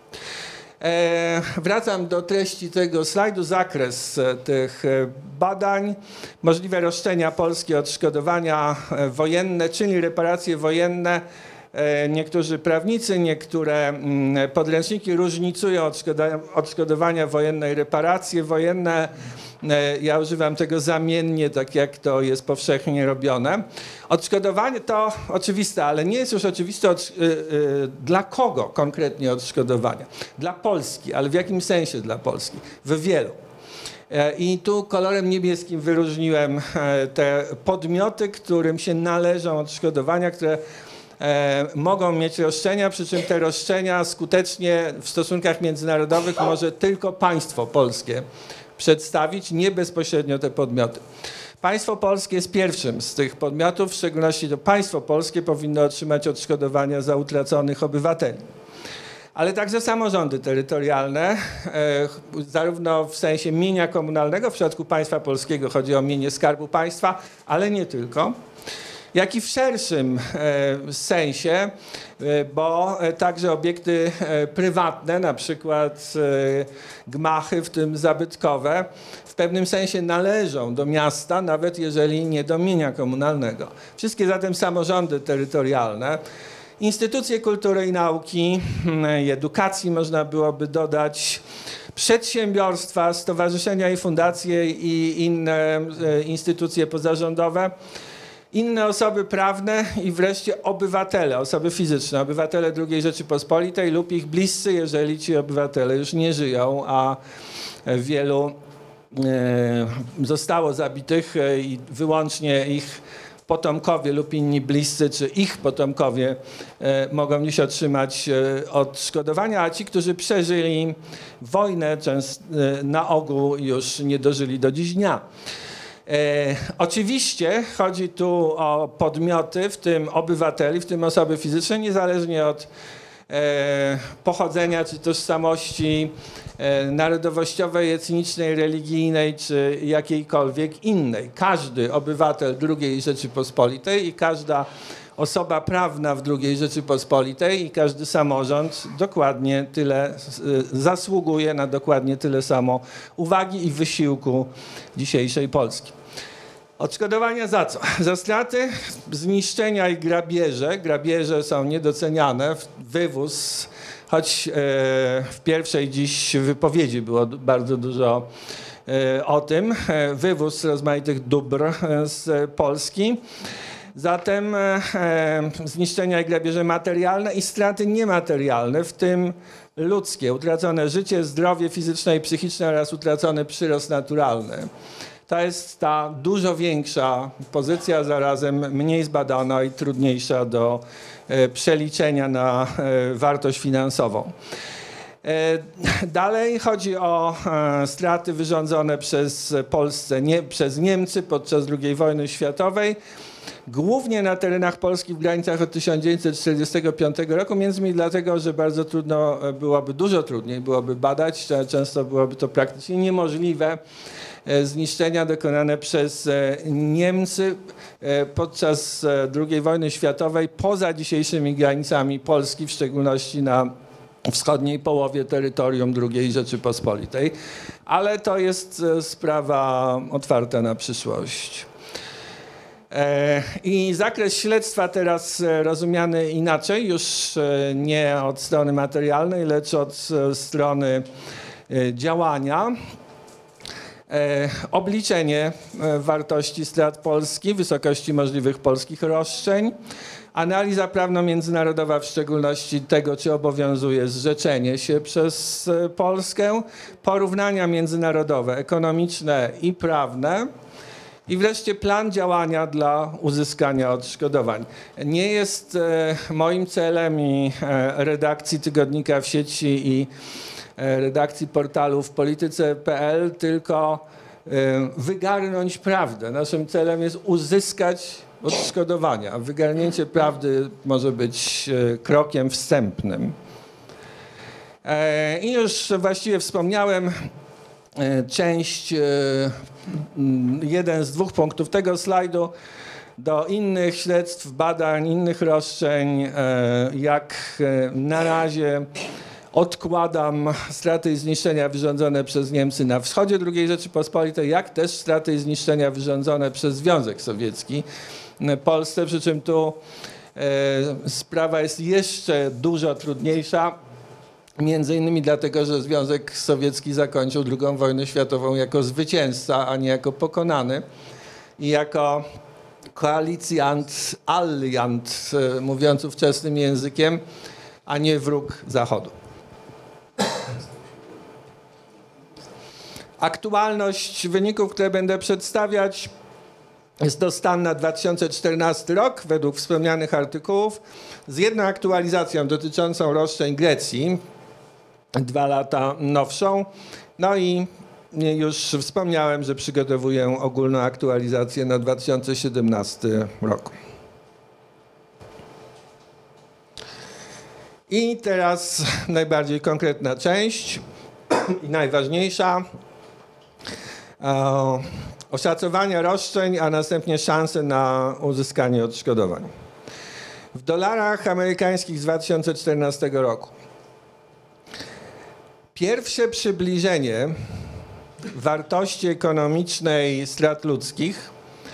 Wracam do treści tego slajdu. Zakres tych badań. Możliwe roszczenia polskie, odszkodowania wojenne, czyli reparacje wojenne. Niektórzy prawnicy, niektóre podręczniki różnicują odszkodowania wojenne i reparacje wojenne. Ja używam tego zamiennie, tak jak to jest powszechnie robione. Odszkodowanie to oczywiste, ale nie jest już oczywiste, dla kogo konkretnie odszkodowania. Dla Polski, ale w jakim sensie dla Polski? W wielu. I tu kolorem niebieskim wyróżniłem te podmioty, którym się należą odszkodowania, które mogą mieć roszczenia, przy czym te roszczenia skutecznie w stosunkach międzynarodowych może tylko państwo polskie przedstawić, nie bezpośrednio te podmioty. Państwo polskie jest pierwszym z tych podmiotów, w szczególności to państwo polskie powinno otrzymać odszkodowania za utraconych obywateli. Ale także samorządy terytorialne, zarówno w sensie mienia komunalnego, w przypadku państwa polskiego chodzi o mienie Skarbu Państwa, ale nie tylko, jak i w szerszym sensie, bo także obiekty prywatne, na przykład gmachy, w tym zabytkowe, w pewnym sensie należą do miasta, nawet jeżeli nie do mienia komunalnego. Wszystkie zatem samorządy terytorialne, instytucje kultury i nauki, i edukacji można byłoby dodać, przedsiębiorstwa, stowarzyszenia i fundacje i inne instytucje pozarządowe, inne osoby prawne i wreszcie obywatele, osoby fizyczne, obywatele II Rzeczypospolitej lub ich bliscy, jeżeli ci obywatele już nie żyją, a wielu zostało zabitych i wyłącznie ich potomkowie lub inni bliscy, czy ich potomkowie mogą dziś otrzymać odszkodowania, a ci, którzy przeżyli wojnę, na ogół już nie dożyli do dziś dnia. Oczywiście chodzi tu o podmioty, w tym obywateli, w tym osoby fizyczne, niezależnie od pochodzenia czy tożsamości narodowościowej, etnicznej, religijnej czy jakiejkolwiek innej. Każdy obywatel II Rzeczypospolitej i każda osoba prawna w II Rzeczypospolitej i każdy samorząd dokładnie tyle zasługuje na dokładnie tyle samo uwagi i wysiłku dzisiejszej Polski. Odszkodowania za co? Za straty, zniszczenia i grabieże. Grabieże są niedoceniane. Wywóz, choć w pierwszej dziś wypowiedzi było bardzo dużo o tym. Wywóz rozmaitych dóbr z Polski. Zatem zniszczenia i grabieże materialne i straty niematerialne, w tym ludzkie. Utracone życie, zdrowie fizyczne i psychiczne oraz utracony przyrost naturalny. To jest ta dużo większa pozycja, zarazem mniej zbadana i trudniejsza do przeliczenia na wartość finansową. Dalej chodzi o straty wyrządzone przez Polsce, przez Niemcy podczas II wojny światowej, głównie na terenach Polski w granicach od 1945 roku, między innymi dlatego, że bardzo trudno byłoby, dużo trudniej byłoby badać, często byłoby to praktycznie niemożliwe, zniszczenia dokonane przez Niemcy podczas II wojny światowej poza dzisiejszymi granicami Polski, w szczególności na wschodniej połowie terytorium II Rzeczypospolitej. Ale to jest sprawa otwarta na przyszłość. I zakres śledztwa teraz rozumiany inaczej, już nie od strony materialnej, lecz od strony działania. Obliczenie wartości strat Polski, wysokości możliwych polskich roszczeń, analiza prawno-międzynarodowa, w szczególności tego, czy obowiązuje zrzeczenie się przez Polskę, porównania międzynarodowe, ekonomiczne i prawne i wreszcie plan działania dla uzyskania odszkodowań. Nie jest moim celem i redakcji Tygodnika w sieci i redakcji portalu w polityce.pl tylko wygarnąć prawdę. Naszym celem jest uzyskać odszkodowania. Wygarnięcie prawdy może być krokiem wstępnym. I już właściwie wspomniałem jeden z 2 punktów tego slajdu. Do innych śledztw, badań, innych roszczeń, jak na razie odkładam straty i zniszczenia wyrządzone przez Niemcy na wschodzie II Rzeczypospolitej, jak też straty i zniszczenia wyrządzone przez Związek Sowiecki Polsce, przy czym tu sprawa jest jeszcze dużo trudniejsza, między innymi dlatego, że Związek Sowiecki zakończył II wojnę światową jako zwycięzca, a nie jako pokonany i jako koalicjant, alliant, mówiąc ówczesnym językiem, a nie wróg Zachodu. Aktualność wyników, które będę przedstawiać, jest to stan na 2014 rok według wspomnianych artykułów z jedną aktualizacją dotyczącą roszczeń Grecji, 2 lata nowszą. No i już wspomniałem, że przygotowuję ogólną aktualizację na 2017 rok. I teraz najbardziej konkretna część i najważniejsza. Oszacowania roszczeń, a następnie szanse na uzyskanie odszkodowań. W dolarach amerykańskich z 2014 roku. Pierwsze przybliżenie wartości ekonomicznej strat ludzkich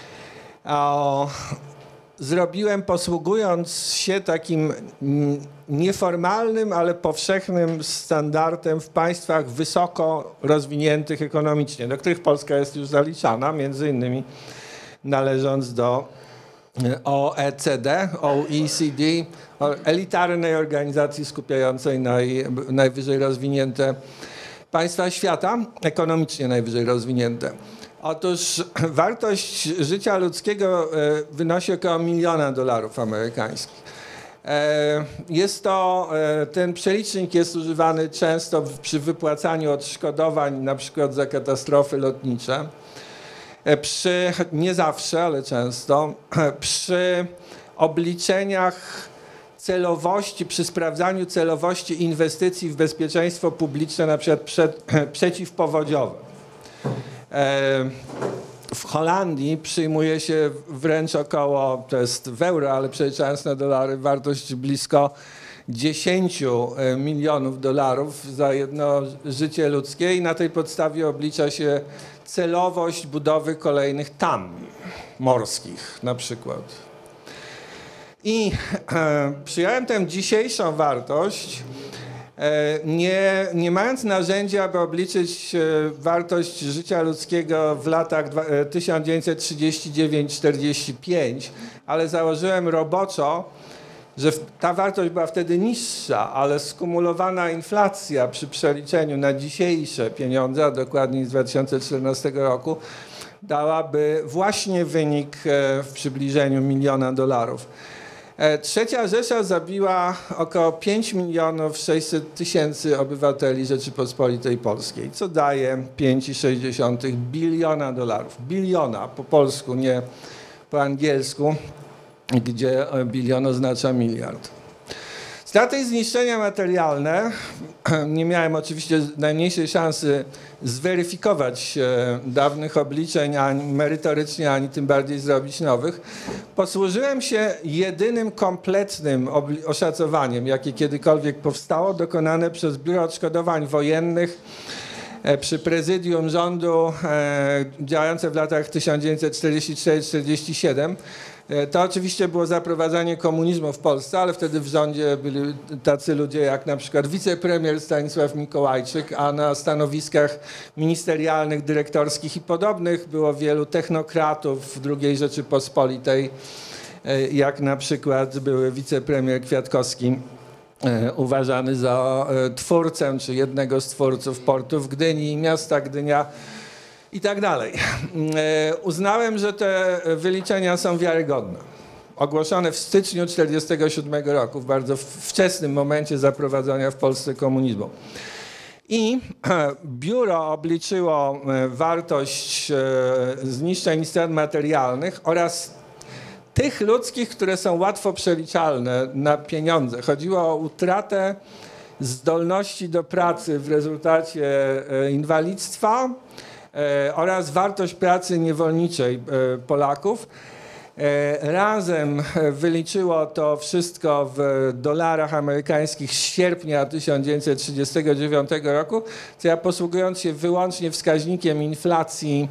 zrobiłem posługując się takim nieformalnym, ale powszechnym standardem w państwach wysoko rozwiniętych ekonomicznie, do których Polska jest już zaliczana, między innymi należąc do OECD, elitarnej organizacji skupiającej najwyżej rozwinięte państwa świata, ekonomicznie najwyżej rozwinięte. Otóż wartość życia ludzkiego wynosi około $1 miliona amerykańskich. Ten przelicznik jest używany często przy wypłacaniu odszkodowań, na przykład za katastrofy lotnicze. Nie zawsze, ale często, przy obliczeniach celowości, przy sprawdzaniu celowości inwestycji w bezpieczeństwo publiczne, na przykład przeciwpowodziowe. W Holandii przyjmuje się wręcz około, to jest w euro, ale przeliczając na dolary, wartość blisko $10 milionów za jedno życie ludzkie i na tej podstawie oblicza się celowość budowy kolejnych tam morskich na przykład. I przyjąłem tę dzisiejszą wartość, nie mając narzędzia, aby obliczyć wartość życia ludzkiego w latach 1939-45, ale założyłem roboczo, że ta wartość była wtedy niższa, ale skumulowana inflacja przy przeliczeniu na dzisiejsze pieniądze, a dokładniej z 2014 roku, dałaby właśnie wynik w przybliżeniu $1 miliona. Trzecia Rzesza zabiła około 5 600 000 obywateli Rzeczypospolitej Polskiej, co daje $5,6 biliona. Biliona po polsku, nie po angielsku, gdzie bilion oznacza miliard. Straty i zniszczenia materialne, nie miałem oczywiście najmniejszej szansy zweryfikować dawnych obliczeń ani merytorycznie, ani tym bardziej zrobić nowych. Posłużyłem się jedynym kompletnym oszacowaniem, jakie kiedykolwiek powstało, dokonane przez Biuro Odszkodowań Wojennych przy prezydium rządu działające w latach 1944-1947. To oczywiście było zaprowadzanie komunizmu w Polsce, ale wtedy w rządzie byli tacy ludzie jak na przykład wicepremier Stanisław Mikołajczyk, a na stanowiskach ministerialnych, dyrektorskich i podobnych było wielu technokratów w II Rzeczypospolitej jak na przykład były wicepremier Kwiatkowski uważany za twórcę, czy jednego z twórców portu w Gdyni, miasta Gdynia i tak dalej. Uznałem, że te wyliczenia są wiarygodne. Ogłoszone w styczniu 1947 roku, w bardzo wczesnym momencie zaprowadzania w Polsce komunizmu. I biuro obliczyło wartość zniszczeń i strat materialnych oraz tych ludzkich, które są łatwo przeliczalne na pieniądze. Chodziło o utratę zdolności do pracy w rezultacie inwalidztwa oraz wartość pracy niewolniczej Polaków. Razem wyliczyło to wszystko w dolarach amerykańskich z sierpnia 1939 roku, co ja, posługując się wyłącznie wskaźnikiem inflacji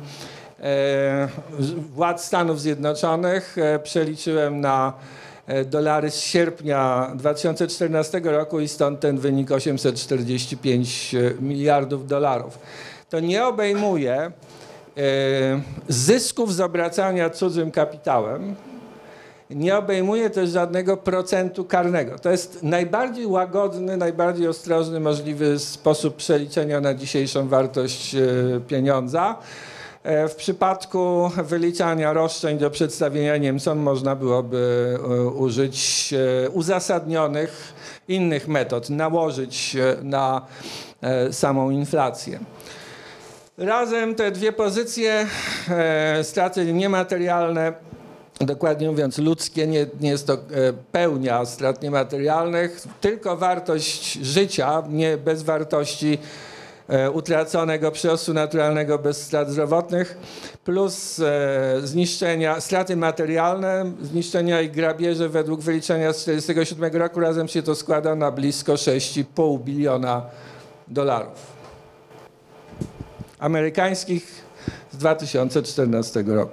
władz Stanów Zjednoczonych, przeliczyłem na dolary z sierpnia 2014 roku i stąd ten wynik 845 miliardów dolarów. To nie obejmuje zysków z obracania cudzym kapitałem, nie obejmuje też żadnego procentu karnego. To jest najbardziej łagodny, najbardziej ostrożny możliwy sposób przeliczenia na dzisiejszą wartość pieniądza. W przypadku wyliczania roszczeń do przedstawienia Niemcom można byłoby użyć uzasadnionych innych metod, nałożyć na samą inflację. Razem te dwie pozycje, straty niematerialne, dokładnie mówiąc ludzkie, nie jest to pełnia strat niematerialnych, tylko wartość życia, nie bez wartości utraconego przyrostu naturalnego bez strat zdrowotnych, plus zniszczenia, straty materialne, zniszczenia i grabieże według wyliczenia z 1947 roku, razem się to składa na blisko 6,5 biliona dolarów amerykańskich z 2014 roku.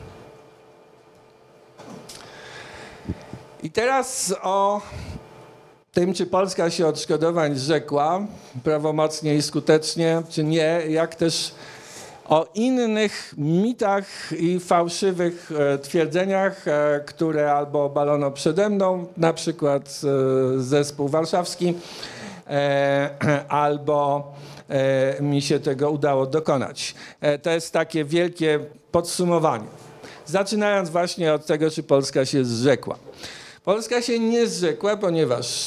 I teraz o tym, czy Polska się odszkodowań zrzekła prawomocnie i skutecznie, czy nie, jak też o innych mitach i fałszywych twierdzeniach, które albo obalono przede mną, na przykład zespół warszawski, albo mi się tego udało dokonać. To jest takie wielkie podsumowanie. Zaczynając właśnie od tego, czy Polska się zrzekła. Polska się nie zrzekła, ponieważ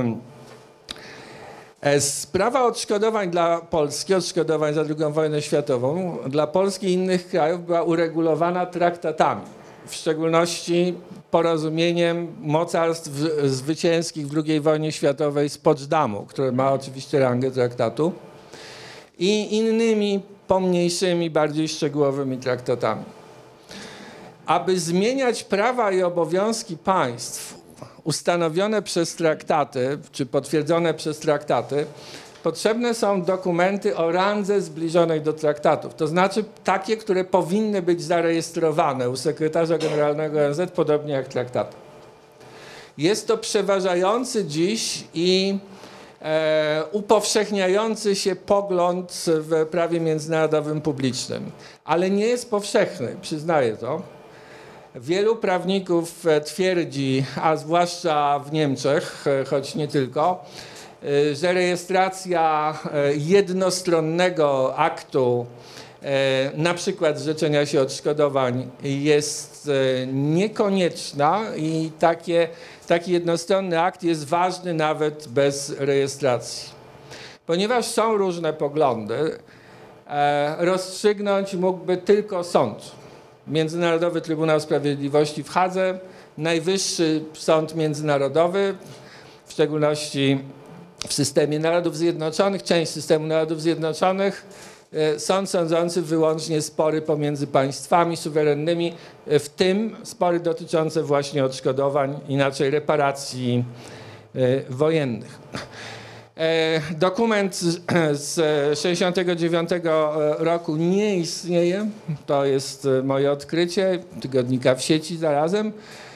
sprawa odszkodowań dla Polski, odszkodowań za II wojnę światową, dla Polski i innych krajów była uregulowana traktatami. W szczególności porozumieniem mocarstw zwycięskich w II wojnie światowej z Poczdamу, które ma oczywiście rangę traktatu, i innymi pomniejszymi, bardziej szczegółowymi traktatami. Aby zmieniać prawa i obowiązki państw ustanowione przez traktaty, czy potwierdzone przez traktaty, potrzebne są dokumenty o randze zbliżonej do traktatów. To znaczy takie, które powinny być zarejestrowane u sekretarza generalnego ONZ, podobnie jak traktaty. Jest to przeważający dziś i upowszechniający się pogląd w prawie międzynarodowym publicznym, ale nie jest powszechny, przyznaję to. Wielu prawników twierdzi, a zwłaszcza w Niemczech, choć nie tylko, że rejestracja jednostronnego aktu, na przykład zrzeczenia się odszkodowań, jest niekonieczna i taki jednostronny akt jest ważny nawet bez rejestracji. Ponieważ są różne poglądy, rozstrzygnąć mógłby tylko sąd. Międzynarodowy Trybunał Sprawiedliwości w Hadze, Najwyższy Sąd Międzynarodowy, w szczególności w systemie Narodów Zjednoczonych, część systemu Narodów Zjednoczonych, sąd sądzący wyłącznie spory pomiędzy państwami suwerennymi, w tym spory dotyczące właśnie odszkodowań, inaczej reparacji wojennych. Dokument z 1969 roku nie istnieje, to jest moje odkrycie, tygodnika w sieci zarazem.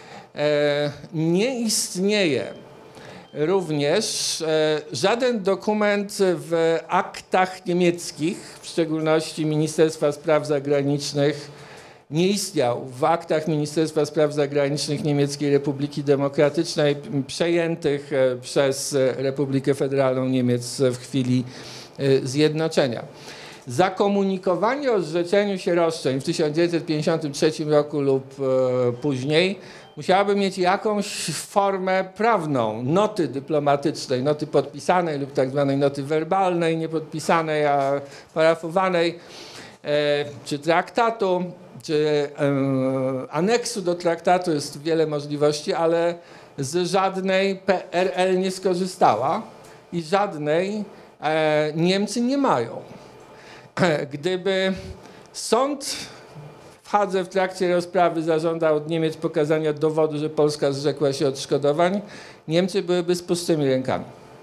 Nie istnieje również żaden dokument w aktach niemieckich, w szczególności Ministerstwa Spraw Zagranicznych nie istniał w aktach Ministerstwa Spraw Zagranicznych Niemieckiej Republiki Demokratycznej przejętych przez Republikę Federalną Niemiec w chwili zjednoczenia. Zakomunikowanie o zrzeczeniu się roszczeń w 1953 roku lub później musiałaby mieć jakąś formę prawną, noty dyplomatycznej, noty podpisanej lub tak zwanej noty werbalnej, niepodpisanej, a parafowanej, czy traktatu, czy aneksu do traktatu. Jest wiele możliwości, ale z żadnej PRL nie skorzystała i żadnej Niemcy nie mają. Gdyby sąd w Hadze w trakcie rozprawy zażądał od Niemiec pokazania dowodu, że Polska zrzekła się odszkodowań, Niemcy byłyby z pustymi rękami.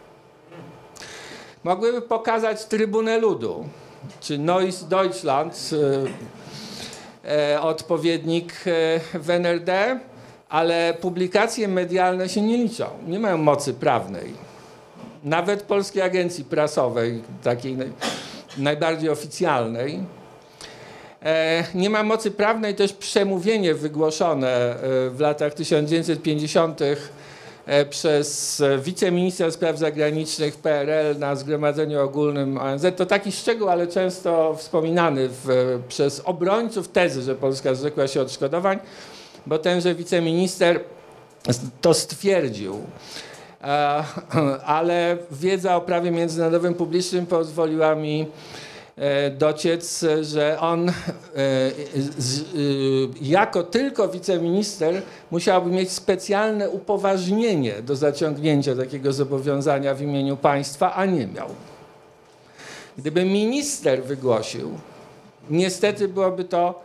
Mogłyby pokazać Trybunę Ludu, czy Neues Deutschland, odpowiednik w NRD, ale publikacje medialne się nie liczą, nie mają mocy prawnej. Nawet Polskiej Agencji Prasowej, takiej najbardziej oficjalnej, nie ma mocy prawnej też przemówienie wygłoszone w latach 1950. Przez wiceministra spraw zagranicznych PRL na Zgromadzeniu Ogólnym ONZ. To taki szczegół, ale często wspominany przez obrońców tezy, że Polska zrzekła się odszkodowań, bo tenże wiceminister to stwierdził. Ale wiedza o prawie międzynarodowym publicznym pozwoliła mi dociec, że on jako tylko wiceminister musiałby mieć specjalne upoważnienie do zaciągnięcia takiego zobowiązania w imieniu państwa, a nie miał. Gdyby minister wygłosił, niestety byłby to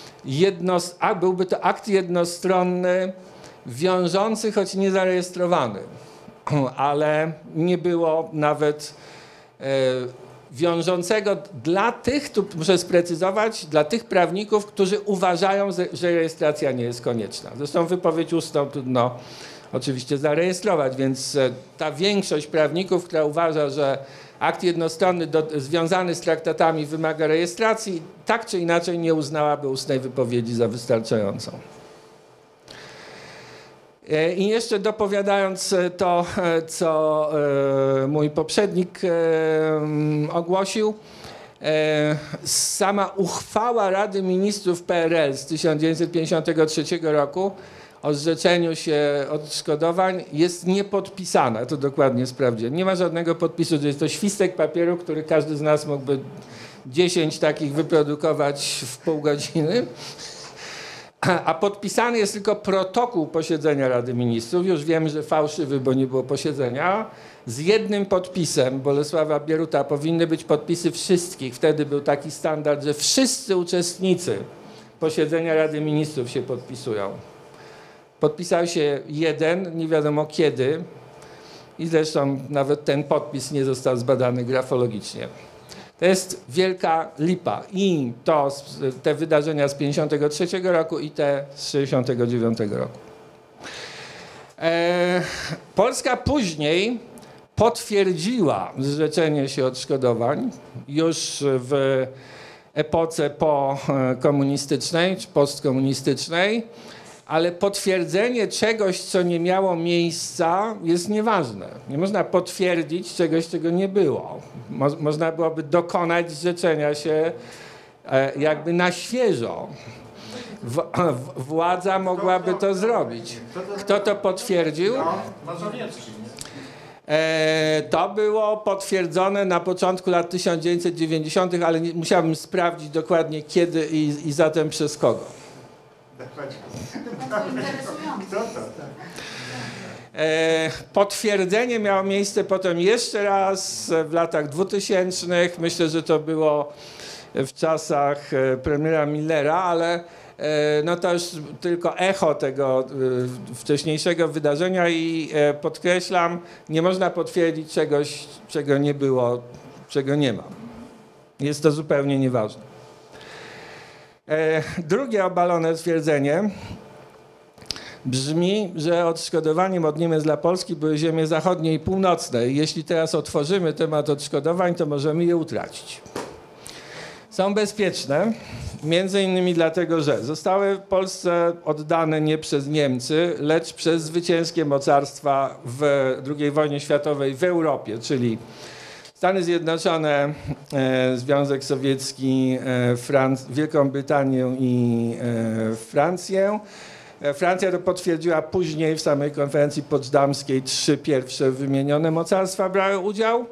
akt jednostronny, wiążący, choć niezarejestrowany, ale nie było nawet wiążącego dla tych, tu muszę sprecyzować, dla tych prawników, którzy uważają, że rejestracja nie jest konieczna. Zresztą wypowiedź ustną trudno oczywiście zarejestrować, więc ta większość prawników, która uważa, że akt jednostronny związany z traktatami wymaga rejestracji, tak czy inaczej nie uznałaby ustnej wypowiedzi za wystarczającą. I jeszcze dopowiadając to, co mój poprzednik ogłosił, sama uchwała Rady Ministrów PRL z 1953 roku o zrzeczeniu się odszkodowań jest niepodpisana, to dokładnie sprawdziłem. Nie ma żadnego podpisu, to jest to świstek papieru, który każdy z nas mógłby 10 takich wyprodukować w pół godziny. A podpisany jest tylko protokół posiedzenia Rady Ministrów. Już wiemy, że fałszywy, bo nie było posiedzenia. Z jednym podpisem Bolesława Bieruta powinny być podpisy wszystkich. Wtedy był taki standard, że wszyscy uczestnicy posiedzenia Rady Ministrów się podpisują. Podpisał się jeden, nie wiadomo kiedy. I zresztą nawet ten podpis nie został zbadany grafologicznie. To jest wielka lipa. I te wydarzenia z 1953 roku i te z 1969 roku. Polska później potwierdziła zrzeczenie się odszkodowań już w epoce pokomunistycznej czy postkomunistycznej, ale potwierdzenie czegoś, co nie miało miejsca, jest nieważne. Nie można potwierdzić czegoś, czego nie było. Można byłoby dokonać zrzeczenia się jakby na świeżo. Władza mogłaby to zrobić. Kto to potwierdził? To było potwierdzone na początku lat 1990., ale musiałbym sprawdzić dokładnie kiedy i zatem przez kogo. Potwierdzenie miało miejsce potem jeszcze raz w latach 2000. Myślę, że to było w czasach premiera Millera, ale no to już tylko echo tego wcześniejszego wydarzenia i podkreślam, nie można potwierdzić czegoś, czego nie było, czego nie ma. Jest to zupełnie nieważne. Drugie obalone twierdzenie brzmi, że odszkodowaniem od Niemiec dla Polski były ziemie zachodnie i północne. I jeśli teraz otworzymy temat odszkodowań, to możemy je utracić. są bezpieczne, między innymi dlatego, że zostały Polsce oddane nie przez Niemcy, lecz przez zwycięskie mocarstwa w II wojnie światowej w Europie, czyli Stany Zjednoczone, Związek Sowiecki, Wielką Brytanię i Francję. Francja to potwierdziła później w samej konferencji poczdamskiej. 3 pierwsze wymienione mocarstwa brały udział.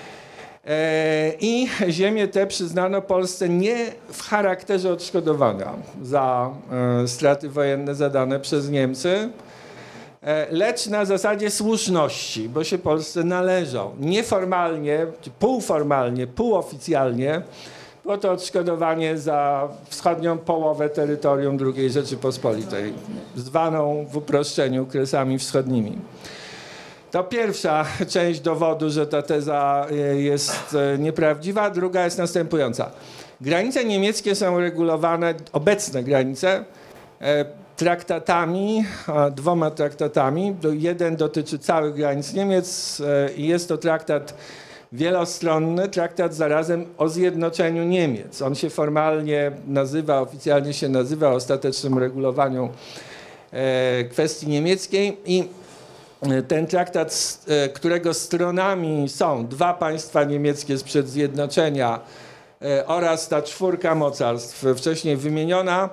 I ziemię te przyznano Polsce nie w charakterze odszkodowania za straty wojenne zadane przez Niemcy, lecz na zasadzie słuszności, bo się Polsce należał. Nieformalnie, czy półformalnie, półoficjalnie było to odszkodowanie za wschodnią połowę terytorium II Rzeczypospolitej, zwaną w uproszczeniu Kresami Wschodnimi. To pierwsza część dowodu, że ta teza jest nieprawdziwa. Druga jest następująca. Granice niemieckie są regulowane, obecne granice, traktatami, 2 traktatami. Jeden dotyczy całych granic Niemiec i jest to traktat wielostronny, traktat zarazem o zjednoczeniu Niemiec. On się formalnie nazywa, oficjalnie się nazywa o ostatecznym regulowaniu kwestii niemieckiej i ten traktat, którego stronami są 2 państwa niemieckie sprzed zjednoczenia oraz ta 4 mocarstw wcześniej wymieniona.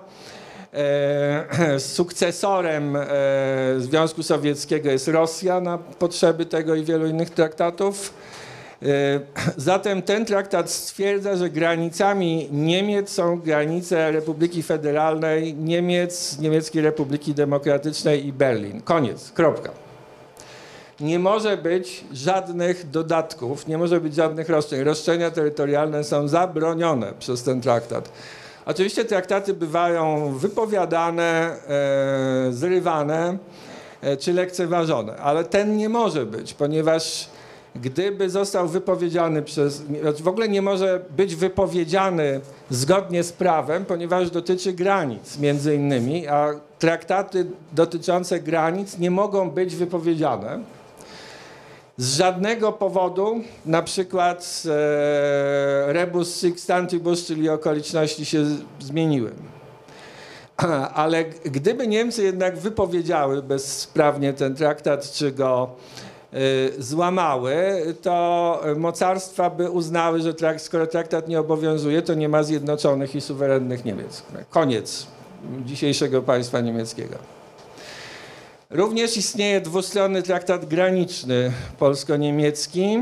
Sukcesorem Związku Sowieckiego jest Rosja na potrzeby tego i wielu innych traktatów. Zatem ten traktat stwierdza, że granicami Niemiec są granice Republiki Federalnej Niemiec, Niemieckiej Republiki Demokratycznej i Berlin. Koniec, kropka. Nie może być żadnych dodatków, nie może być żadnych roszczeń. Roszczenia terytorialne są zabronione przez ten traktat. Oczywiście traktaty bywają wypowiadane, zrywane czy lekceważone, ale ten nie może być, ponieważ gdyby został wypowiedziany w ogóle nie może być wypowiedziany zgodnie z prawem, ponieważ dotyczy granic między innymi, a traktaty dotyczące granic nie mogą być wypowiedziane z żadnego powodu, na przykład rebus sextantibus, czyli okoliczności się zmieniły. Ale gdyby Niemcy jednak wypowiedziały bezprawnie ten traktat, czy go złamały, to mocarstwa by uznały, że skoro traktat nie obowiązuje, to nie ma zjednoczonych i suwerennych Niemiec. Koniec dzisiejszego państwa niemieckiego. Również istnieje dwustronny traktat graniczny polsko-niemiecki,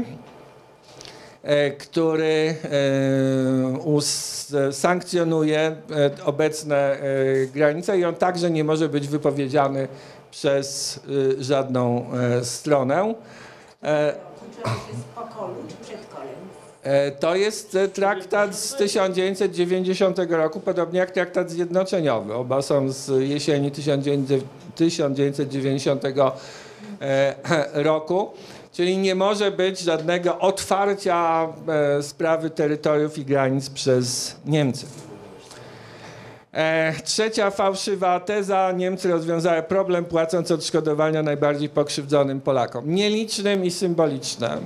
który sankcjonuje obecne granice i on także nie może być wypowiedziany przez żadną stronę. To jest traktat z 1990 roku, podobnie jak traktat zjednoczeniowy. Oba są z jesieni 1990 roku, czyli nie może być żadnego otwarcia sprawy terytoriów i granic przez Niemcy. Trzecia fałszywa teza. Niemcy rozwiązały problem, płacąc odszkodowania najbardziej pokrzywdzonym Polakom. Nielicznym i symboliczne.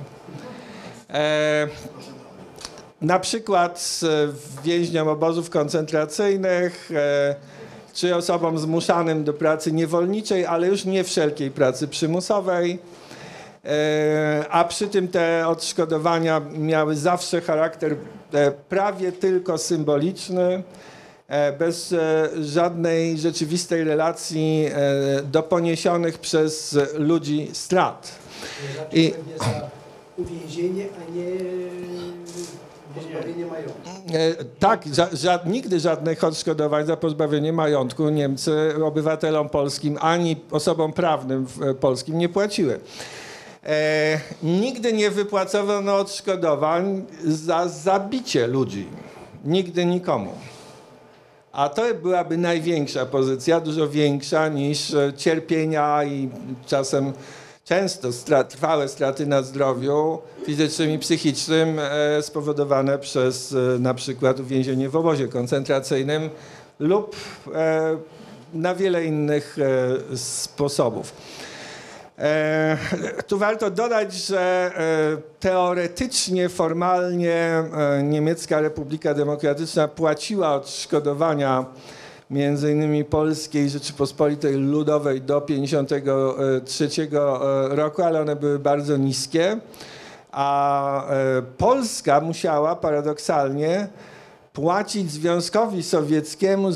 Na przykład więźniom obozów koncentracyjnych czy osobom zmuszanym do pracy niewolniczej, ale już nie wszelkiej pracy przymusowej. A przy tym te odszkodowania miały zawsze charakter prawie tylko symboliczny, bez żadnej rzeczywistej relacji do poniesionych przez ludzi strat. I uwięzienie, a nie pozbawienie majątku. Tak, nigdy żadnych odszkodowań za pozbawienie majątku Niemcy obywatelom polskim ani osobom prawnym polskim nie płaciły. Nigdy nie wypłacono odszkodowań za zabicie ludzi. Nigdy nikomu. A to byłaby największa pozycja, dużo większa niż cierpienia i czasem często trwałe straty na zdrowiu fizycznym i psychicznym spowodowane przez na przykład uwięzienie w obozie koncentracyjnym lub na wiele innych sposobów. Tu warto dodać, że teoretycznie, formalnie Niemiecka Republika Demokratyczna płaciła odszkodowania między innymi Polskiej Rzeczypospolitej Ludowej do 1953 roku, ale one były bardzo niskie, a Polska musiała paradoksalnie płacić Związkowi Sowieckiemu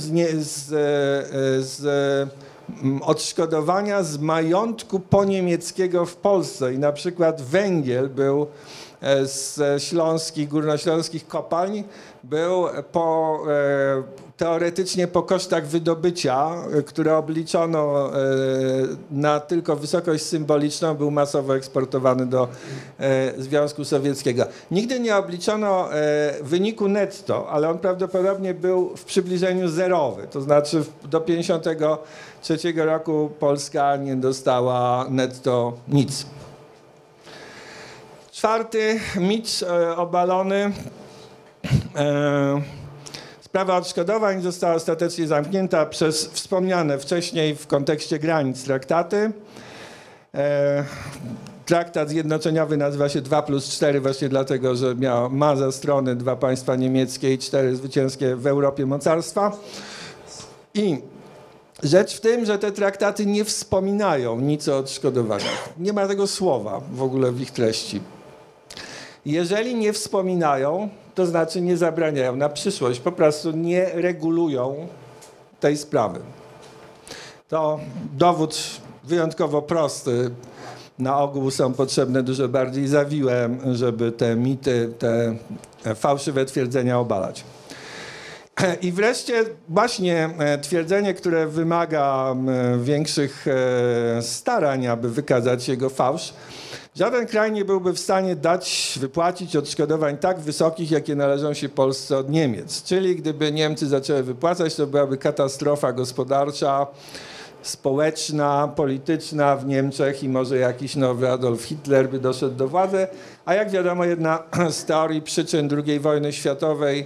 z odszkodowania z majątku poniemieckiego w Polsce. I na przykład węgiel był z śląskich, górnośląskich kopalń, był teoretycznie po kosztach wydobycia, które obliczono na tylko wysokość symboliczną, był masowo eksportowany do Związku Sowieckiego. Nigdy nie obliczono wyniku netto, ale on prawdopodobnie był w przybliżeniu zerowy. To znaczy do 1953 roku Polska nie dostała netto nic. Czwarty mit obalony. Sprawa odszkodowań została ostatecznie zamknięta przez wspomniane wcześniej w kontekście granic traktaty. Traktat zjednoczeniowy nazywa się 2+4 właśnie dlatego, że ma za stronę 2 państwa niemieckie i 4 zwycięskie w Europie mocarstwa. I rzecz w tym, że te traktaty nie wspominają nic o odszkodowaniach. Nie ma tego słowa w ogóle w ich treści. Jeżeli nie wspominają, to znaczy nie zabraniają na przyszłość, po prostu nie regulują tej sprawy. To dowód wyjątkowo prosty. Na ogół są potrzebne dużo bardziej zawiłe, żeby te mity, te fałszywe twierdzenia obalać. I wreszcie właśnie twierdzenie, które wymaga większych starań, aby wykazać jego fałsz. Żaden kraj nie byłby w stanie wypłacić odszkodowań tak wysokich, jakie należą się Polsce od Niemiec. Czyli gdyby Niemcy zaczęły wypłacać, to byłaby katastrofa gospodarcza, społeczna, polityczna w Niemczech i może jakiś nowy Adolf Hitler by doszedł do władzy. A jak wiadomo, jedna z teorii przyczyn II wojny światowej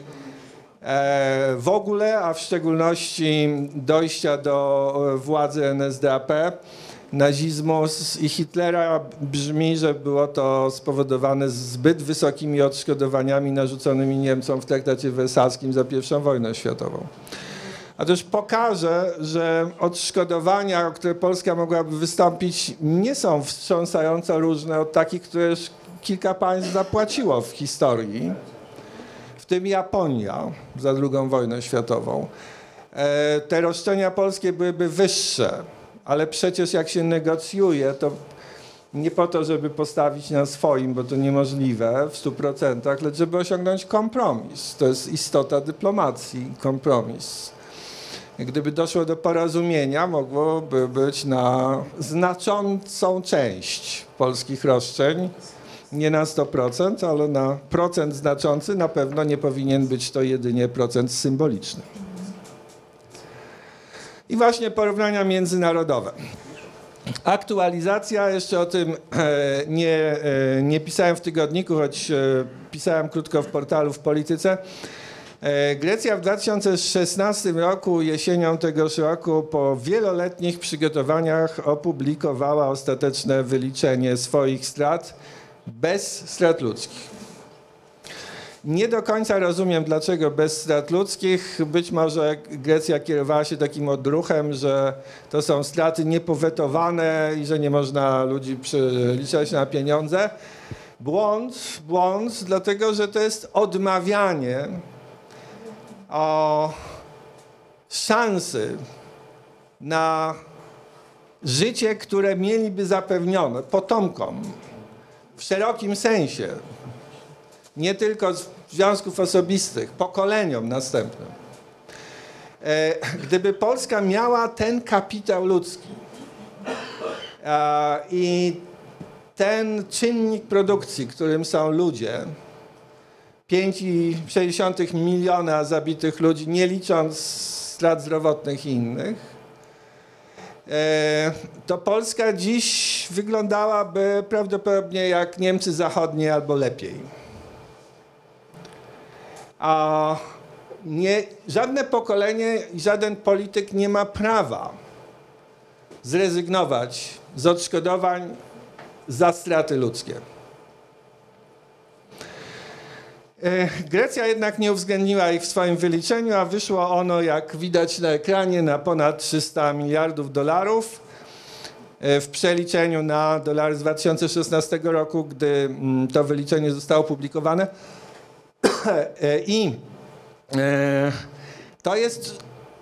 w ogóle, a w szczególności dojścia do władzy NSDAP, nazizmu i Hitlera brzmi, że było to spowodowane zbyt wysokimi odszkodowaniami narzuconymi Niemcom w traktacie wersalskim za I wojnę światową. A też pokaże, że odszkodowania, o które Polska mogłaby wystąpić, nie są wstrząsająco różne od takich, które już kilka państw zapłaciło w historii, w tym Japonia za II wojnę światową. Te roszczenia polskie byłyby wyższe, ale przecież jak się negocjuje, to nie po to, żeby postawić na swoim, bo to niemożliwe w 100%, lecz żeby osiągnąć kompromis. To jest istota dyplomacji, kompromis. Gdyby doszło do porozumienia, mogłoby być na znaczącą część polskich roszczeń, nie na 100%, ale na procent znaczący. Na pewno nie powinien być to jedynie procent symboliczny. I właśnie porównania międzynarodowe. Aktualizacja, jeszcze o tym nie pisałem w tygodniku, choć pisałem krótko w portalu w Polityce. Grecja w 2016 roku, jesienią tegoż roku, po wieloletnich przygotowaniach opublikowała ostateczne wyliczenie swoich strat bez strat ludzkich. Nie do końca rozumiem, dlaczego bez strat ludzkich. Być może Grecja kierowała się takim odruchem, że to są straty niepowetowane i że nie można ludzi przeliczać na pieniądze. Błąd, dlatego że to jest odmawianie o szansy na życie, które mieliby zapewnione potomkom w szerokim sensie. Nie tylko z związków osobistych, pokoleniom następnym. Gdyby Polska miała ten kapitał ludzki i ten czynnik produkcji, którym są ludzie, 5,6 miliona zabitych ludzi, nie licząc strat zdrowotnych i innych, to Polska dziś wyglądałaby prawdopodobnie jak Niemcy zachodnie albo lepiej. A żadne pokolenie i żaden polityk nie ma prawa zrezygnować z odszkodowań za straty ludzkie. Grecja jednak nie uwzględniła ich w swoim wyliczeniu, a wyszło ono, jak widać na ekranie, na ponad 300 miliardów dolarów. W przeliczeniu na dolary z 2016 roku, gdy to wyliczenie zostało opublikowane. I to jest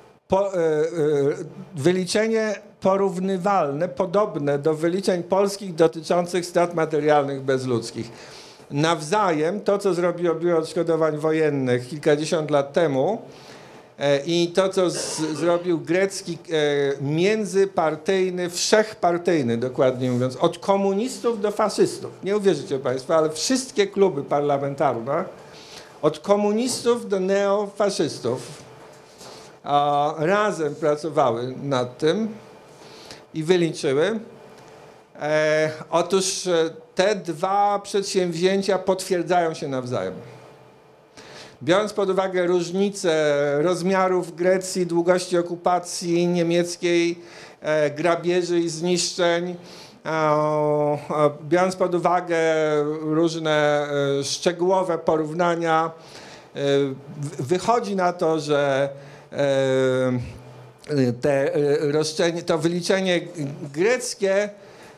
wyliczenie porównywalne, podobne do wyliczeń polskich dotyczących strat materialnych bezludzkich. Nawzajem to, co zrobiło Biuro Odszkodowań Wojennych kilkadziesiąt lat temu i to, co zrobił grecki międzypartyjny, wszechpartyjny, dokładnie mówiąc, od komunistów do faszystów. Nie uwierzycie Państwo, ale wszystkie kluby parlamentarne, od komunistów do neofaszystów, razem pracowały nad tym i wyliczyły. Otóż te dwa przedsięwzięcia potwierdzają się nawzajem. Biorąc pod uwagę różnice rozmiarów Grecji, długości okupacji niemieckiej, grabieży i zniszczeń, biorąc pod uwagę różne szczegółowe porównania, wychodzi na to, że to wyliczenie greckie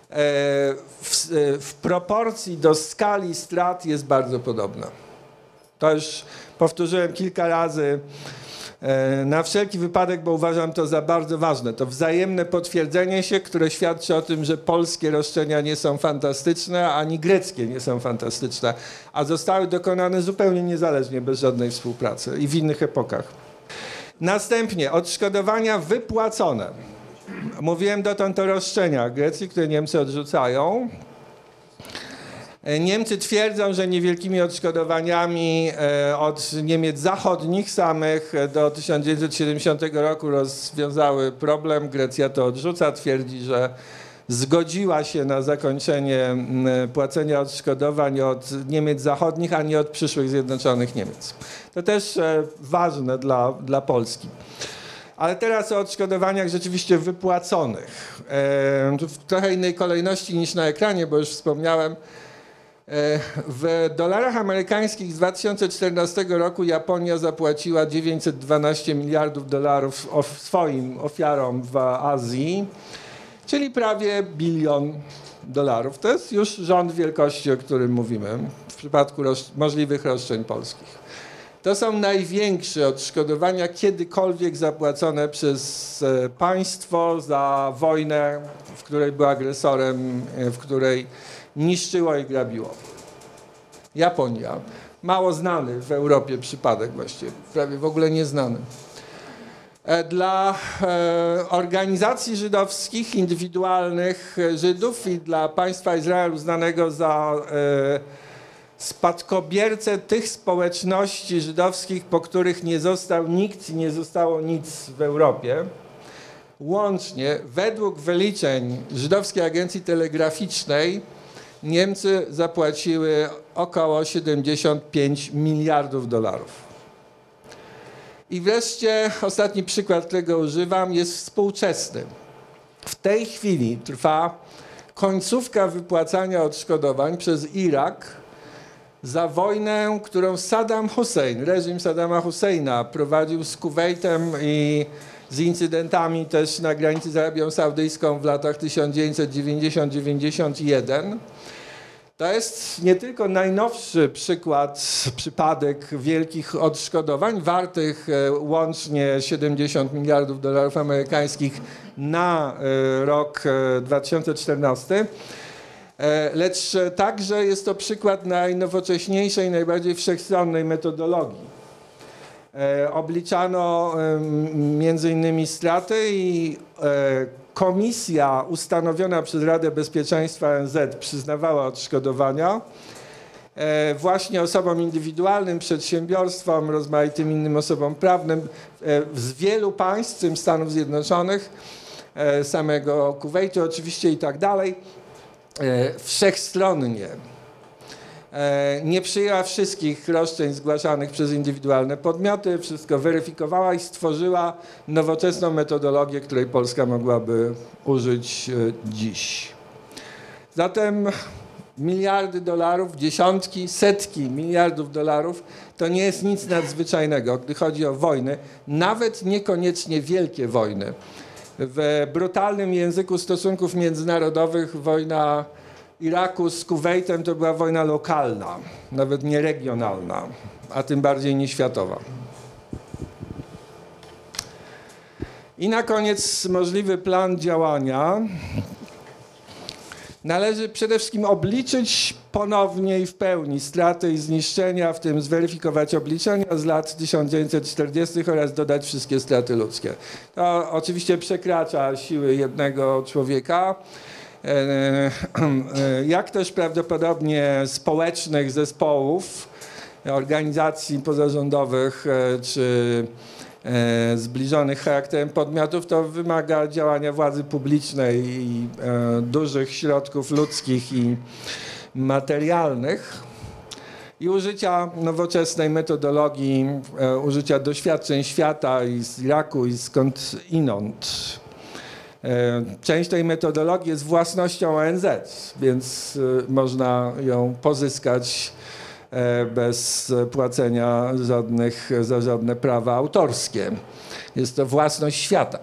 w proporcji do skali strat jest bardzo podobne. To już powtórzyłem kilka razy na wszelki wypadek, bo uważam to za bardzo ważne. To wzajemne potwierdzenie się, które świadczy o tym, że polskie roszczenia nie są fantastyczne, ani greckie nie są fantastyczne, a zostały dokonane zupełnie niezależnie, bez żadnej współpracy i w innych epokach. Następnie odszkodowania wypłacone. Mówiłem dotąd o roszczeniach Grecji, które Niemcy odrzucają. Niemcy twierdzą, że niewielkimi odszkodowaniami od Niemiec zachodnich samych do 1970 roku rozwiązały problem. Grecja to odrzuca, twierdzi, że zgodziła się na zakończenie płacenia odszkodowań od Niemiec zachodnich, a nie od przyszłych zjednoczonych Niemiec. To też ważne dla Polski. Ale teraz o odszkodowaniach rzeczywiście wypłaconych. W trochę innej kolejności niż na ekranie, bo już wspomniałem. W dolarach amerykańskich z 2014 roku Japonia zapłaciła 912 miliardów dolarów swoim ofiarom w Azji, czyli prawie $1 bilion. To jest już rząd wielkości, o którym mówimy w przypadku możliwych roszczeń polskich. To są największe odszkodowania kiedykolwiek zapłacone przez państwo za wojnę, w której był agresorem, w której niszczyło i grabiło. Japonia. Mało znany w Europie przypadek właściwie, prawie w ogóle nieznany. Dla organizacji żydowskich, indywidualnych Żydów i dla państwa Izrael uznanego za spadkobiercę tych społeczności żydowskich, po których nie został nikt i nie zostało nic w Europie. Łącznie, według wyliczeń Żydowskiej Agencji Telegraficznej, Niemcy zapłaciły około 75 miliardów dolarów. I wreszcie ostatni przykład, którego używam, jest współczesny. W tej chwili trwa końcówka wypłacania odszkodowań przez Irak za wojnę, którą Saddam Hussein, reżim Saddama Husseina prowadził z Kuwejtem i z incydentami też na granicy z Arabią Saudyjską w latach 1990-91. To jest nie tylko najnowszy przypadek wielkich odszkodowań, wartych łącznie 70 miliardów dolarów amerykańskich na rok 2014, lecz także jest to przykład najnowocześniejszej, najbardziej wszechstronnej metodologii. Obliczano między innymi straty i komisja ustanowiona przez Radę Bezpieczeństwa ONZ przyznawała odszkodowania właśnie osobom indywidualnym, przedsiębiorstwom, rozmaitym innym osobom prawnym z wielu państw, w tym Stanów Zjednoczonych, samego Kuwejtu oczywiście i tak dalej, wszechstronnie. nie przyjęła wszystkich roszczeń zgłaszanych przez indywidualne podmioty, wszystko weryfikowała i stworzyła nowoczesną metodologię, której Polska mogłaby użyć dziś. Zatem miliardy dolarów, dziesiątki, setki miliardów dolarów to nie jest nic nadzwyczajnego, gdy chodzi o wojny, nawet niekoniecznie wielkie wojny. W brutalnym języku stosunków międzynarodowych wojna Iraku z Kuwejtem to była wojna lokalna, nawet nie regionalna, a tym bardziej nie światowa. I na koniec możliwy plan działania. Należy przede wszystkim obliczyć ponownie i w pełni straty i zniszczenia, w tym zweryfikować obliczenia z lat 1940 oraz dodać wszystkie straty ludzkie. To oczywiście przekracza siły jednego człowieka, jak też prawdopodobnie społecznych zespołów, organizacji pozarządowych czy zbliżonych charakterem podmiotów, to wymaga działania władzy publicznej i dużych środków ludzkich i materialnych i użycia nowoczesnej metodologii, użycia doświadczeń świata i z Iraku i skąd inąd. Część tej metodologii jest własnością ONZ, więc można ją pozyskać bez płacenia za żadne prawa autorskie. Jest to własność świata.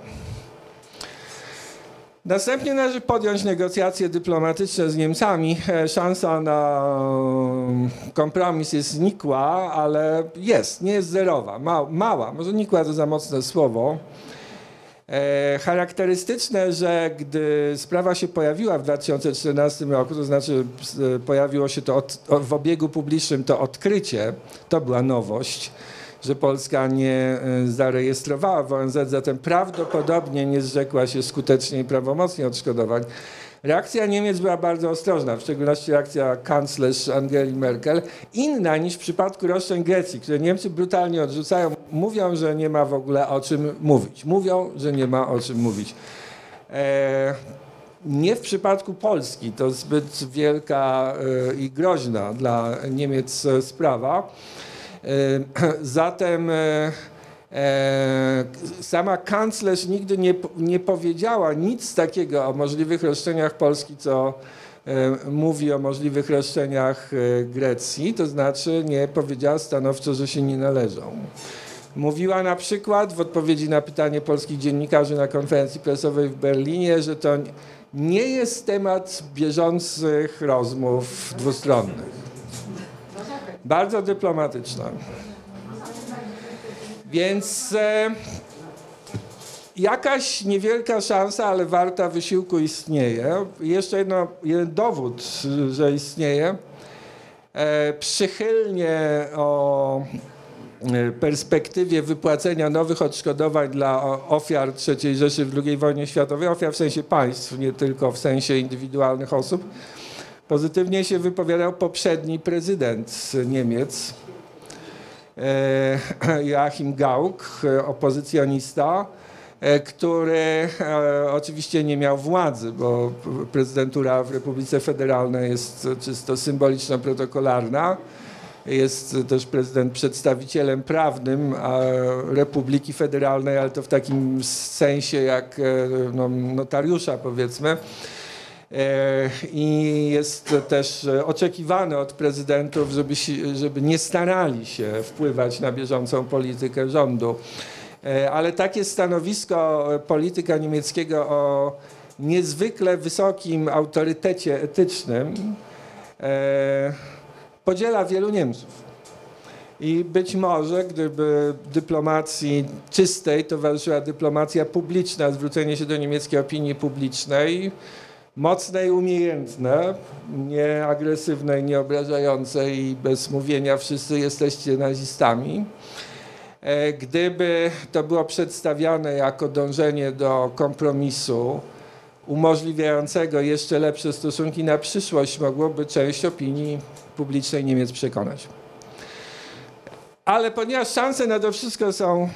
Następnie należy podjąć negocjacje dyplomatyczne z Niemcami. Szansa na kompromis jest nikła, ale jest, nie jest zerowa, mała. Może nikła to za mocne słowo. Charakterystyczne, że gdy sprawa się pojawiła w 2014 roku, to znaczy pojawiło się to w obiegu publicznym to odkrycie, to była nowość, że Polska nie zarejestrowała w ONZ, zatem prawdopodobnie nie zrzekła się skutecznie i prawomocnie odszkodowań. Reakcja Niemiec była bardzo ostrożna, w szczególności reakcja kanclerz Angeli Merkel, inna niż w przypadku roszczeń Grecji, które Niemcy brutalnie odrzucają. Mówią, że nie ma w ogóle o czym mówić. Mówią, że nie ma o czym mówić. Nie w przypadku Polski, to zbyt wielka i groźna dla Niemiec sprawa. Zatem sama kanclerz nigdy nie powiedziała nic takiego o możliwych roszczeniach Polski, co mówi o możliwych roszczeniach Grecji, to znaczy nie powiedziała stanowczo, że się nie należą. Mówiła na przykład w odpowiedzi na pytanie polskich dziennikarzy na konferencji prasowej w Berlinie, że to nie jest temat bieżących rozmów dwustronnych. Bardzo dyplomatyczna. Więc jakaś niewielka szansa, ale warta wysiłku istnieje. Jeszcze jeden dowód, że istnieje. Przychylnie o perspektywie wypłacenia nowych odszkodowań dla ofiar III Rzeszy w II wojnie światowej, ofiar w sensie państw, nie tylko w sensie indywidualnych osób, pozytywnie się wypowiadał poprzedni prezydent Niemiec, Joachim Gauck, opozycjonista, który oczywiście nie miał władzy, bo prezydentura w Republice Federalnej jest czysto symboliczno-protokolarna. Jest też prezydent przedstawicielem prawnym Republiki Federalnej, ale to w takim sensie jak notariusza, powiedzmy. I jest też oczekiwane od prezydentów, żeby nie starali się wpływać na bieżącą politykę rządu. Ale takie stanowisko polityka niemieckiego o niezwykle wysokim autorytecie etycznym podziela wielu Niemców. I być może, gdyby dyplomacji czystej towarzyszyła dyplomacja publiczna, zwrócenie się do niemieckiej opinii publicznej, mocne i umiejętne, nie agresywne i nie obrażające i bez mówienia wszyscy jesteście nazistami. Gdyby to było przedstawiane jako dążenie do kompromisu umożliwiającego jeszcze lepsze stosunki na przyszłość, mogłoby część opinii publicznej Niemiec przekonać. Ale ponieważ szanse na to wszystko są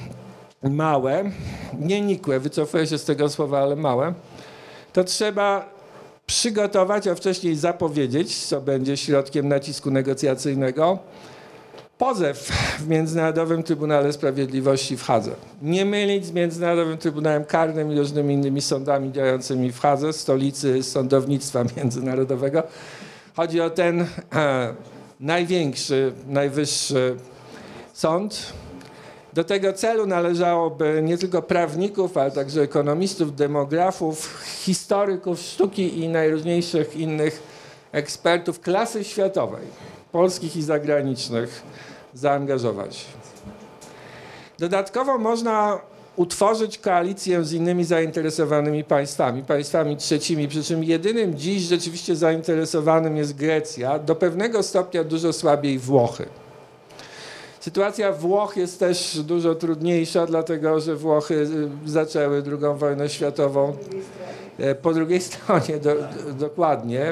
małe, nie nikłe, wycofuję się z tego słowa, ale małe, to trzeba przygotować, a wcześniej zapowiedzieć, co będzie środkiem nacisku negocjacyjnego, pozew w Międzynarodowym Trybunale Sprawiedliwości w Hadze. Nie mylić z Międzynarodowym Trybunałem Karnym i różnymi innymi sądami działającymi w Hadze, stolicy sądownictwa międzynarodowego. Chodzi o ten największy, najwyższy sąd. Do tego celu należałoby nie tylko prawników, ale także ekonomistów, demografów, historyków sztuki i najróżniejszych innych ekspertów klasy światowej, polskich i zagranicznych, zaangażować. Dodatkowo można utworzyć koalicję z innymi zainteresowanymi państwami trzecimi, przy czym jedynym dziś rzeczywiście zainteresowanym jest Grecja, do pewnego stopnia dużo słabiej Włochy. Sytuacja Włoch jest też dużo trudniejsza, dlatego że Włochy zaczęły II wojnę światową po drugiej stronie, dokładnie.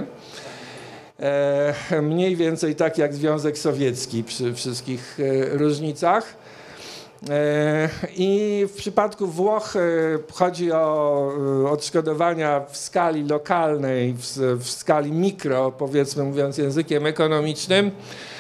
Mniej więcej tak jak Związek Sowiecki przy wszystkich różnicach. I w przypadku Włoch chodzi o odszkodowania w skali lokalnej, w skali mikro, powiedzmy, mówiąc językiem ekonomicznym.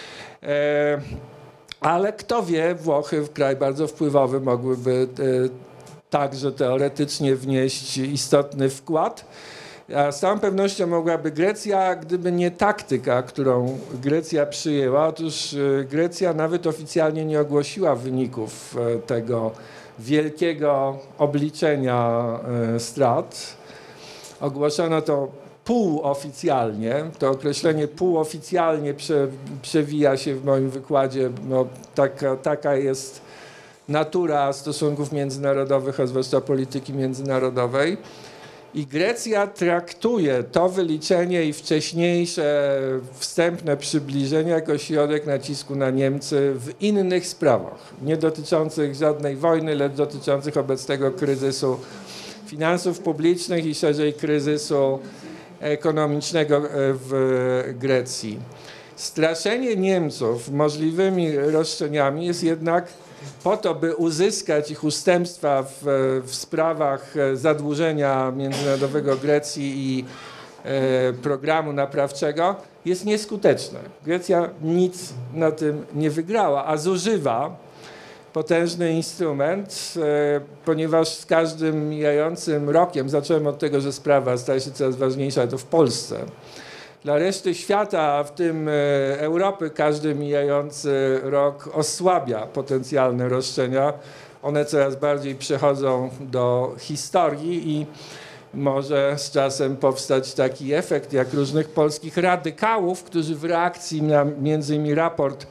Ale kto wie, Włochy, kraj bardzo wpływowy, mogłyby także teoretycznie wnieść istotny wkład. A z całą pewnością mogłaby Grecja, gdyby nie taktyka, którą Grecja przyjęła. Otóż Grecja nawet oficjalnie nie ogłosiła wyników tego wielkiego obliczenia strat. Ogłoszono to półoficjalnie. To określenie półoficjalnie przewija się w moim wykładzie. No, taka jest natura stosunków międzynarodowych, a zwłaszcza polityki międzynarodowej. I Grecja traktuje to wyliczenie i wcześniejsze wstępne przybliżenie jako środek nacisku na Niemcy w innych sprawach, nie dotyczących żadnej wojny, lecz dotyczących obecnego kryzysu finansów publicznych i szerzej kryzysu ekonomicznego w Grecji. Straszenie Niemców możliwymi roszczeniami jest jednak po to, by uzyskać ich ustępstwa w sprawach zadłużenia międzynarodowego Grecji i programu naprawczego, jest nieskuteczne. Grecja nic na tym nie wygrała, a zużywa potężny instrument, ponieważ z każdym mijającym rokiem, zacząłem od tego, że sprawa staje się coraz ważniejsza, to w Polsce. Dla reszty świata, w tym Europy, każdy mijający rok osłabia potencjalne roszczenia. One coraz bardziej przechodzą do historii i może z czasem powstać taki efekt, jak różnych polskich radykałów, którzy w reakcji na między innymi raport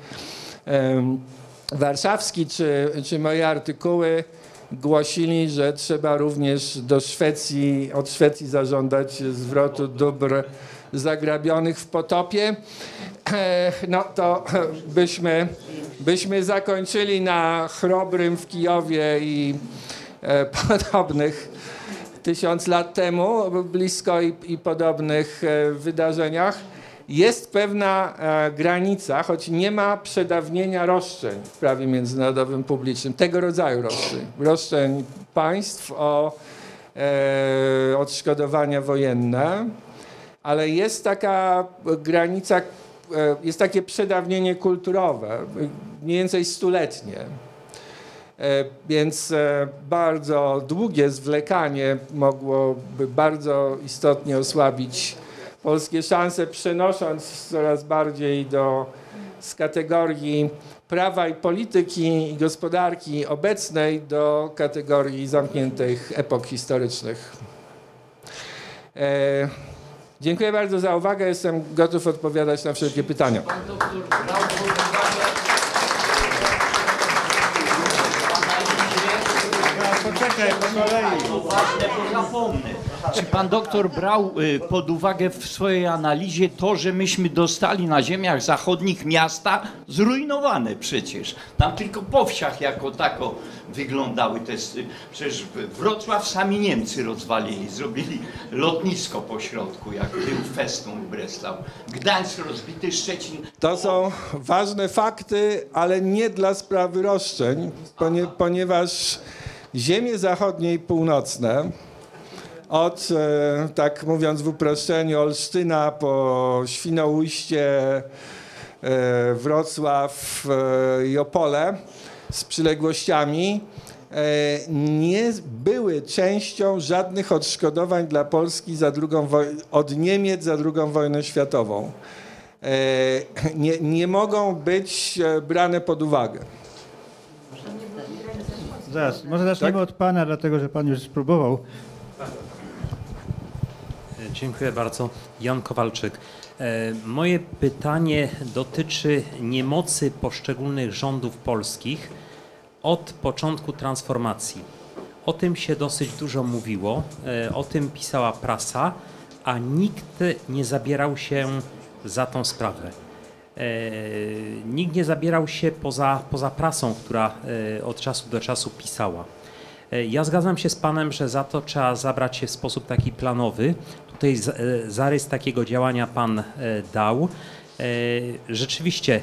warszawski czy moje artykuły głosili, że trzeba również od Szwecji zażądać zwrotu dóbr zagrabionych w potopie. No to byśmy zakończyli na Chrobrym w Kijowie i podobnych 1000 lat temu blisko i podobnych wydarzeniach. Jest pewna granica, choć nie ma przedawnienia roszczeń w prawie międzynarodowym publicznym, tego rodzaju roszczeń państw o odszkodowania wojenne, ale jest taka granica, jest takie przedawnienie kulturowe, mniej więcej stuletnie. Więc bardzo długie zwlekanie mogłoby bardzo istotnie osłabić polskie szanse, przenosząc coraz bardziej z kategorii prawa i polityki i gospodarki obecnej do kategorii zamkniętych epok historycznych. Dziękuję bardzo za uwagę. Jestem gotów odpowiadać na wszelkie pytania. Poczekaj, po kolei. Ważne, bo zapomnę. Czy pan doktor brał pod uwagę w swojej analizie to, że myśmy dostali na ziemiach zachodnich miasta zrujnowane przecież? Tam tylko po wsiach jako tako wyglądały te... Przecież Wrocław sami Niemcy rozwalili, zrobili lotnisko po środku, jak był festun w Breslau. Gdańsk rozbity, Szczecin... To są ważne fakty, ale nie dla sprawy roszczeń, ponieważ ziemie zachodnie i północne od, tak mówiąc w uproszczeniu, Olsztyna po Świnoujście, Wrocław i Opole z przyległościami, nie były częścią żadnych odszkodowań dla Polski od Niemiec za II wojnę światową. Nie mogą być brane pod uwagę. Zaraz, może zaczniemy od pana, dlatego że pan już spróbował. Dziękuję bardzo. Jan Kowalczyk. Moje pytanie dotyczy niemocy poszczególnych rządów polskich od początku transformacji. O tym się dosyć dużo mówiło, o tym pisała prasa, a nikt nie zabierał się za tą sprawę. Nikt nie zabierał się poza prasą, która od czasu do czasu pisała. Ja zgadzam się z panem, że za to trzeba zabrać się w sposób taki planowy. Tutaj zarys takiego działania pan dał. Rzeczywiście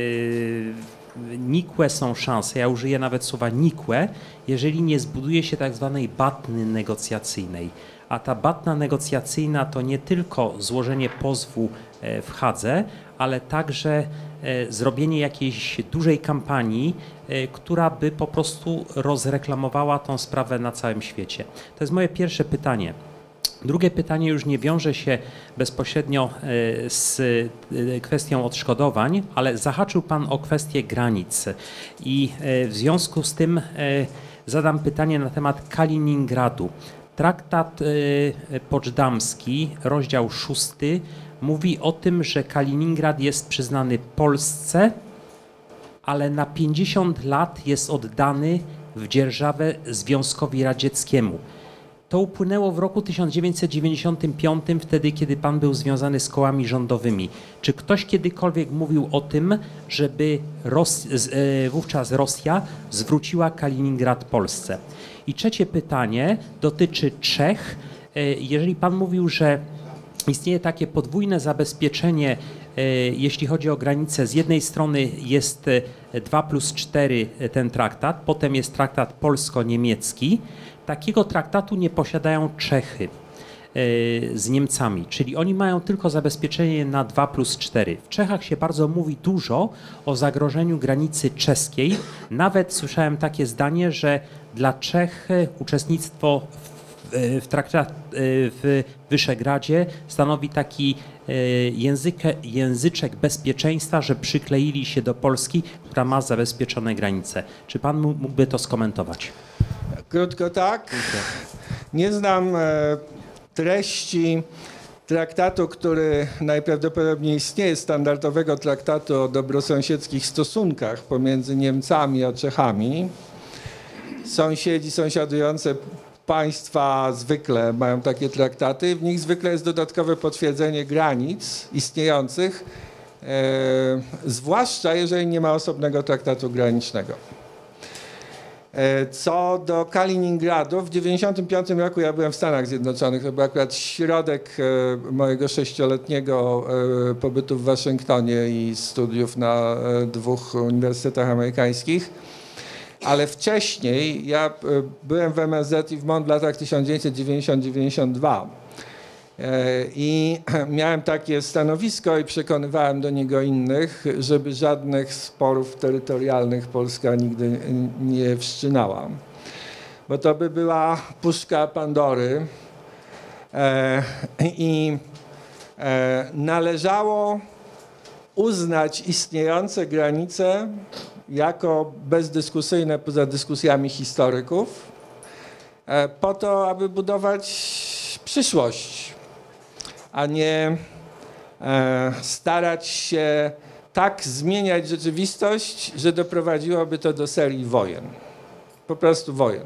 nikłe są szanse, ja użyję nawet słowa nikłe, jeżeli nie zbuduje się tak zwanej batny negocjacyjnej. A ta batna negocjacyjna to nie tylko złożenie pozwu w Hadze, ale także zrobienie jakiejś dużej kampanii, która by po prostu rozreklamowała tą sprawę na całym świecie. To jest moje pierwsze pytanie. Drugie pytanie już nie wiąże się bezpośrednio z kwestią odszkodowań, ale zahaczył pan o kwestię granic i w związku z tym zadam pytanie na temat Kaliningradu. Traktat poczdamski, rozdział 6, mówi o tym, że Kaliningrad jest przyznany Polsce, ale na 50 lat jest oddany w dzierżawę Związkowi Radzieckiemu. To upłynęło w roku 1995, wtedy kiedy pan był związany z kołami rządowymi. Czy ktoś kiedykolwiek mówił o tym, żeby wówczas Rosja zwróciła Kaliningrad Polsce? I trzecie pytanie dotyczy Czech. Jeżeli pan mówił, że istnieje takie podwójne zabezpieczenie, jeśli chodzi o granicę, z jednej strony jest 2+4 ten traktat, potem jest traktat polsko-niemiecki. Takiego traktatu nie posiadają Czechy z Niemcami, czyli oni mają tylko zabezpieczenie na 2+4. W Czechach się bardzo mówi dużo o zagrożeniu granicy czeskiej. Nawet słyszałem takie zdanie, że dla Czech uczestnictwo w Wyszegradzie stanowi taki języczek bezpieczeństwa, że przykleili się do Polski, która ma zabezpieczone granice. Czy pan mógłby to skomentować? Krótko tak. Nie znam treści traktatu, który najprawdopodobniej istnieje, standardowego traktatu o dobrosąsiedzkich stosunkach pomiędzy Niemcami a Czechami. Sąsiadujące państwa zwykle mają takie traktaty. W nich zwykle jest dodatkowe potwierdzenie granic istniejących, zwłaszcza jeżeli nie ma osobnego traktatu granicznego. Co do Kaliningradu, w 1995 roku ja byłem w Stanach Zjednoczonych, to był akurat środek mojego 6-letniego pobytu w Waszyngtonie i studiów na 2 uniwersytetach amerykańskich. Ale wcześniej ja byłem w MSZ i w MON w latach 1990-92 i miałem takie stanowisko i przekonywałem do niego innych, żeby żadnych sporów terytorialnych Polska nigdy nie wszczynała. Bo to by była puszka Pandory i należało uznać istniejące granice jako bezdyskusyjne poza dyskusjami historyków, po to, aby budować przyszłość, a nie starać się tak zmieniać rzeczywistość, że doprowadziłoby to do serii wojen. Po prostu wojen.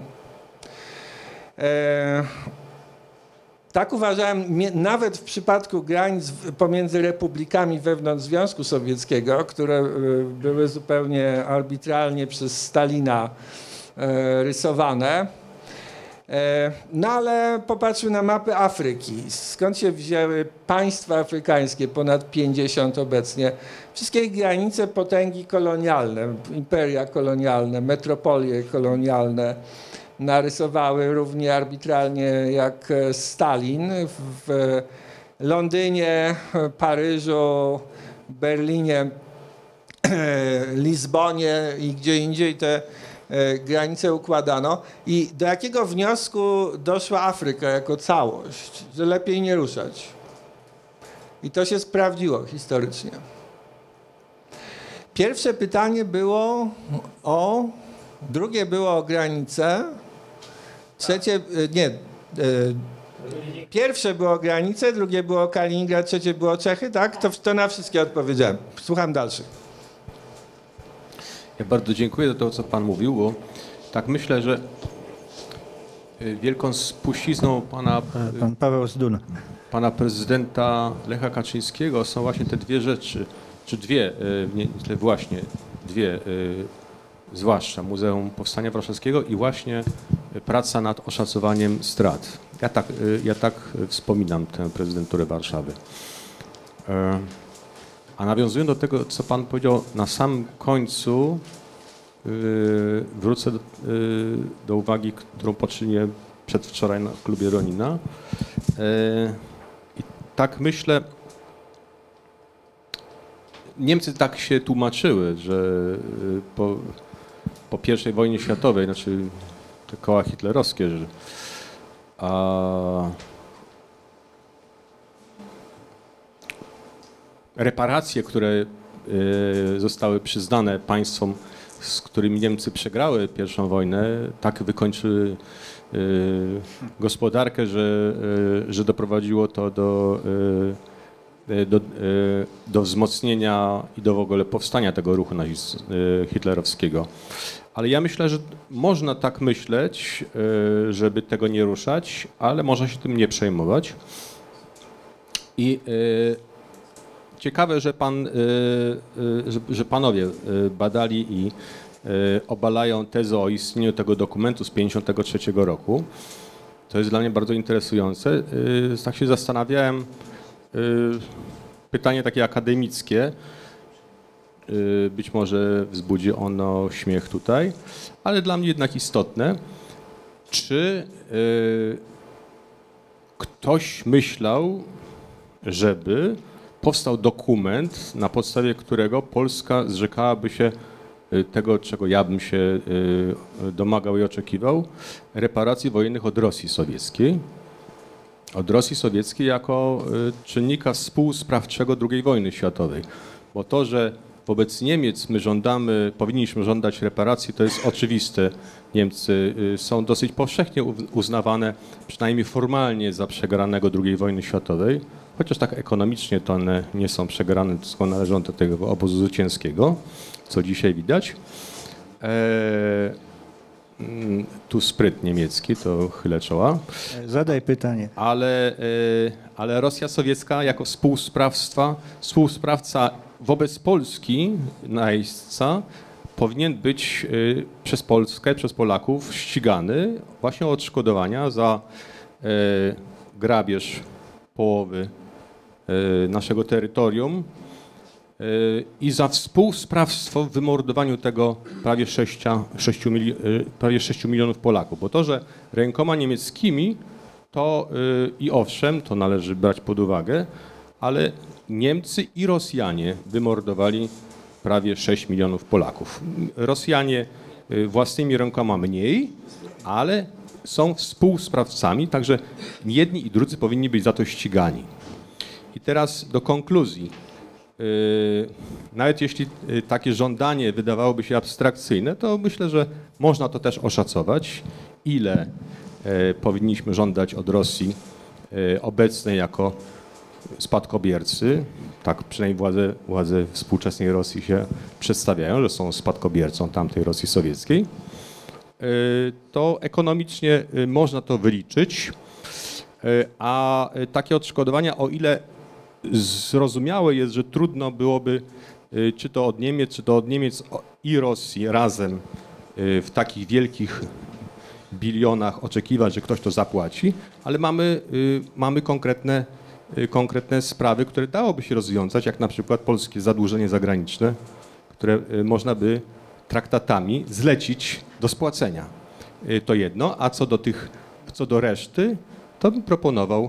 Tak uważałem nawet w przypadku granic pomiędzy republikami wewnątrz Związku Sowieckiego, które były zupełnie arbitralnie przez Stalina rysowane. No ale popatrzmy na mapy Afryki. Skąd się wzięły państwa afrykańskie, ponad 50 obecnie? Wszystkie granice potęgi kolonialne, imperia kolonialne, metropolie kolonialne narysowały równie arbitralnie jak Stalin. W Londynie, Paryżu, Berlinie, Lizbonie i gdzie indziej te granice układano. I do jakiego wniosku doszła Afryka jako całość? Że lepiej nie ruszać. I to się sprawdziło historycznie. Pierwsze pytanie było drugie było o granice, trzecie, pierwsze było o granice, drugie było o Kaliningrad, trzecie było o Czechy, tak? To na wszystkie odpowiedziałem. Słucham dalszych. Ja bardzo dziękuję za to, co Pan mówił, bo tak myślę, że wielką spuścizną Pan Paweł Zdun. Pana prezydenta Lecha Kaczyńskiego są właśnie te dwie rzeczy, czy dwie, zwłaszcza Muzeum Powstania Warszawskiego i właśnie praca nad oszacowaniem strat. Ja tak wspominam tę prezydenturę Warszawy. A nawiązując do tego, co Pan powiedział na samym końcu, wrócę do uwagi, którą poczyniłem przedwczoraj na klubie Ronina. I tak myślę, Niemcy tak się tłumaczyły, że po I wojnie światowej, znaczy te koła hitlerowskie, że reparacje, które zostały przyznane państwom, z którymi Niemcy przegrały I wojnę, tak wykończyły gospodarkę, że doprowadziło to do wzmocnienia i do w ogóle powstania tego ruchu hitlerowskiego. Ale ja myślę, że można tak myśleć, żeby tego nie ruszać, ale można się tym nie przejmować. I ciekawe, że panowie badali i obalają tezę o istnieniu tego dokumentu z 1953 roku. To jest dla mnie bardzo interesujące. Tak się zastanawiałem, pytanie takie akademickie, być może wzbudzi ono śmiech tutaj, ale dla mnie jednak istotne. Czy ktoś myślał, żeby powstał dokument, na podstawie którego Polska zrzekałaby się tego, czego ja bym się domagał i oczekiwał, reparacji wojennych od Rosji Sowieckiej. Od Rosji Sowieckiej jako czynnika współsprawczego II wojny światowej. Bo to, że wobec Niemiec my powinniśmy żądać reparacji, to jest oczywiste. Niemcy są dosyć powszechnie uznawane, przynajmniej formalnie, za przegranego II wojny światowej. Chociaż tak ekonomicznie to one nie są przegrane, tylko należą do tego obozu zwycięskiego, co dzisiaj widać. Tu spryt niemiecki, to chylę czoła. Zadaj pytanie. Ale Rosja Sowiecka jako współsprawca wobec Polski, najeźdźca, powinien być przez Polskę, przez Polaków ścigany właśnie o odszkodowania za grabież połowy naszego terytorium i za współsprawstwo w wymordowaniu tego prawie 6 milionów Polaków. Bo to, że rękoma niemieckimi, to i owszem, to należy brać pod uwagę, ale Niemcy i Rosjanie wymordowali prawie 6 milionów Polaków. Rosjanie własnymi rękoma mniej, ale są współsprawcami, także jedni i drudzy powinni być za to ścigani. I teraz do konkluzji. Nawet jeśli takie żądanie wydawałoby się abstrakcyjne, to myślę, że można to też oszacować, ile powinniśmy żądać od Rosji obecnej jako spadkobiercy. Tak przynajmniej władze współczesnej Rosji się przedstawiają, że są spadkobiercą tamtej Rosji sowieckiej. To ekonomicznie można to wyliczyć, a takie odszkodowania, o ile zrozumiałe jest, że trudno byłoby czy to od Niemiec i Rosji razem w takich wielkich bilionach oczekiwać, że ktoś to zapłaci, ale mamy konkretne sprawy, które dałoby się rozwiązać, jak na przykład polskie zadłużenie zagraniczne, które można by traktatami zlecić do spłacenia. to jedno, a co do reszty, to bym proponował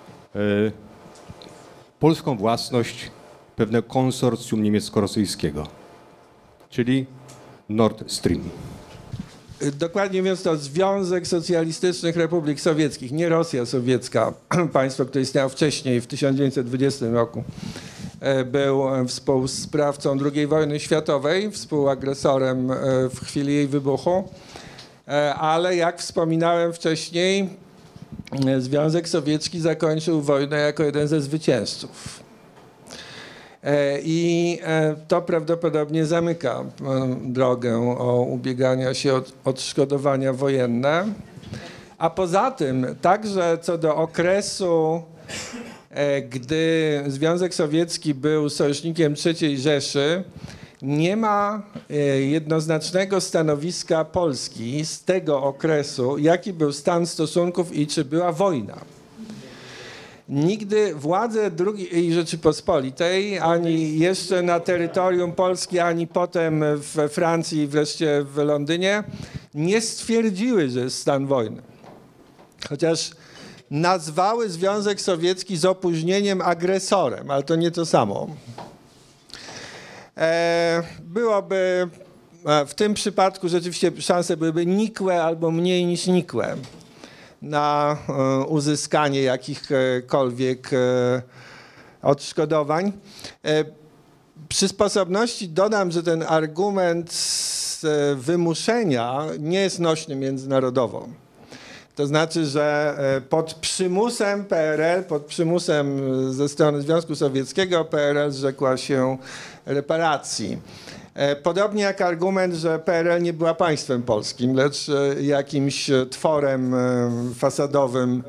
polską własność pewnego konsorcjum niemiecko-rosyjskiego, czyli Nord Stream. Dokładnie mówiąc, to Związek Socjalistycznych Republik Sowieckich, nie Rosja sowiecka, państwo, które istniało wcześniej, w 1920 roku. Był współsprawcą II wojny światowej, współagresorem w chwili jej wybuchu, ale jak wspominałem wcześniej, Związek Sowiecki zakończył wojnę jako jeden ze zwycięzców. I to prawdopodobnie zamyka drogę o ubiegania się o odszkodowania wojenne. A poza tym, także co do okresu, gdy Związek Sowiecki był sojusznikiem III Rzeszy, nie ma jednoznacznego stanowiska Polski z tego okresu, jaki był stan stosunków i czy była wojna. Nigdy władze II Rzeczypospolitej, ani jeszcze na terytorium Polski, ani potem we Francji i wreszcie w Londynie, nie stwierdziły, że jest stan wojny. Chociaż nazwały Związek Sowiecki z opóźnieniem agresorem, ale to nie to samo. Byłoby w tym przypadku rzeczywiście szanse byłyby nikłe albo mniej niż nikłe na uzyskanie jakichkolwiek odszkodowań. Przy sposobności dodam, że ten argument wymuszenia nie jest nośny międzynarodowo. To znaczy, że pod przymusem PRL, pod przymusem ze strony Związku Sowieckiego PRL zrzekła się reparacji. Podobnie jak argument, że PRL nie była państwem polskim, lecz jakimś tworem fasadowym.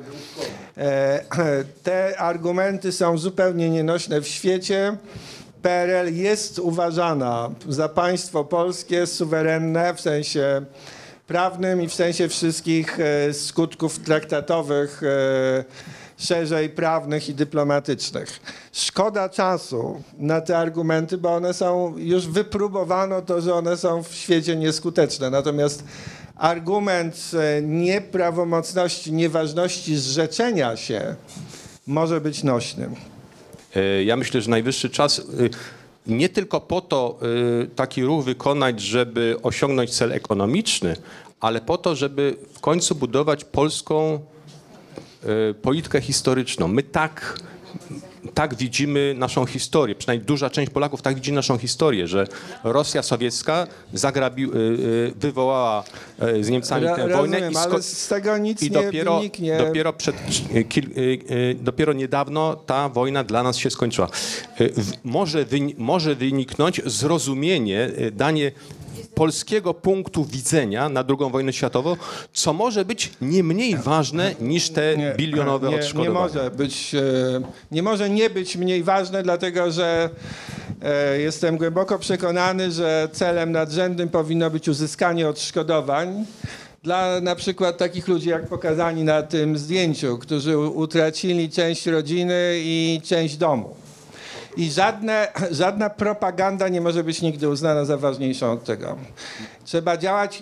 Te argumenty są zupełnie nienośne w świecie. PRL jest uważana za państwo polskie, suwerenne w sensie prawnym i w sensie wszystkich skutków traktatowych, szerzej prawnych i dyplomatycznych. Szkoda czasu na te argumenty, bo one są, już wypróbowano to, że one są w świecie nieskuteczne. Natomiast argument nieprawomocności, nieważności zrzeczenia się może być nośny. Ja myślę, że najwyższy czas nie tylko po to taki ruch wykonać, żeby osiągnąć cel ekonomiczny, ale po to, żeby w końcu budować polską politykę historyczną. My tak widzimy naszą historię, przynajmniej duża część Polaków tak widzi naszą historię, że Rosja sowiecka wywołała z Niemcami tę wojnę ale z tego nic nie wyniknie. Dopiero niedawno ta wojna dla nas się skończyła. Może wyniknąć zrozumienie, danie polskiego punktu widzenia na II wojnę światową, co może być nie mniej ważne niż te bilionowe odszkodowania. Nie może nie być mniej ważne, dlatego że jestem głęboko przekonany, że celem nadrzędnym powinno być uzyskanie odszkodowań dla na przykład takich ludzi, jak pokazani na tym zdjęciu, którzy utracili część rodziny i część domu. I żadna propaganda nie może być nigdy uznana za ważniejszą od tego. Trzeba działać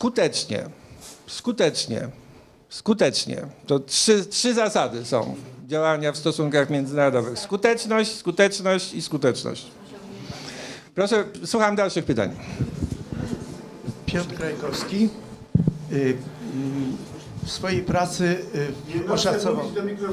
skutecznie. To trzy zasady są działania w stosunkach międzynarodowych. Skuteczność i skuteczność. Proszę, słucham dalszych pytań. Piotr Krajkowski w swojej pracy oszacował...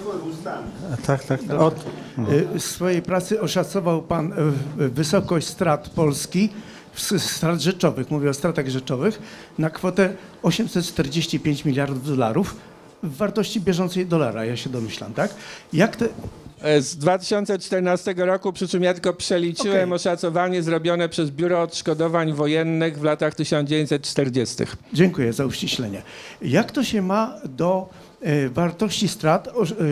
W swojej pracy oszacował pan wysokość strat Polski, strat rzeczowych, mówię o stratach rzeczowych, na kwotę 845 miliardów dolarów w wartości bieżącej dolara, ja się domyślam, tak? Jak te... Z 2014 roku, przy czym ja tylko przeliczyłem oszacowanie zrobione przez Biuro Odszkodowań Wojennych w latach 1940. Dziękuję za uściślenie. Jak to się ma do wartości strat,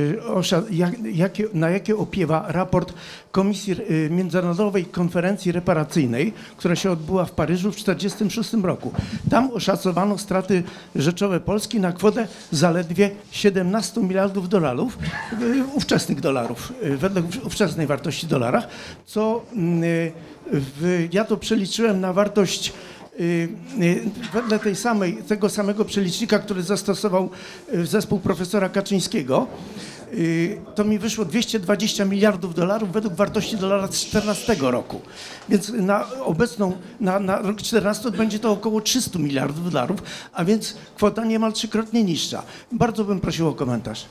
na jakie opiewa raport Komisji Międzynarodowej Konferencji Reparacyjnej, która się odbyła w Paryżu w 1946 roku. Tam oszacowano straty rzeczowe Polski na kwotę zaledwie 17 miliardów dolarów, ówczesnych dolarów, wedle ówczesnej wartości dolarach, co ja to przeliczyłem na wartość wedle tego samego przelicznika, który zastosował zespół profesora Kaczyńskiego, to mi wyszło 220 miliardów dolarów według wartości dolara z 2014 roku. Więc na rok 2014 będzie to około 300 miliardów dolarów, a więc kwota niemal trzykrotnie niższa. Bardzo bym prosił o komentarz.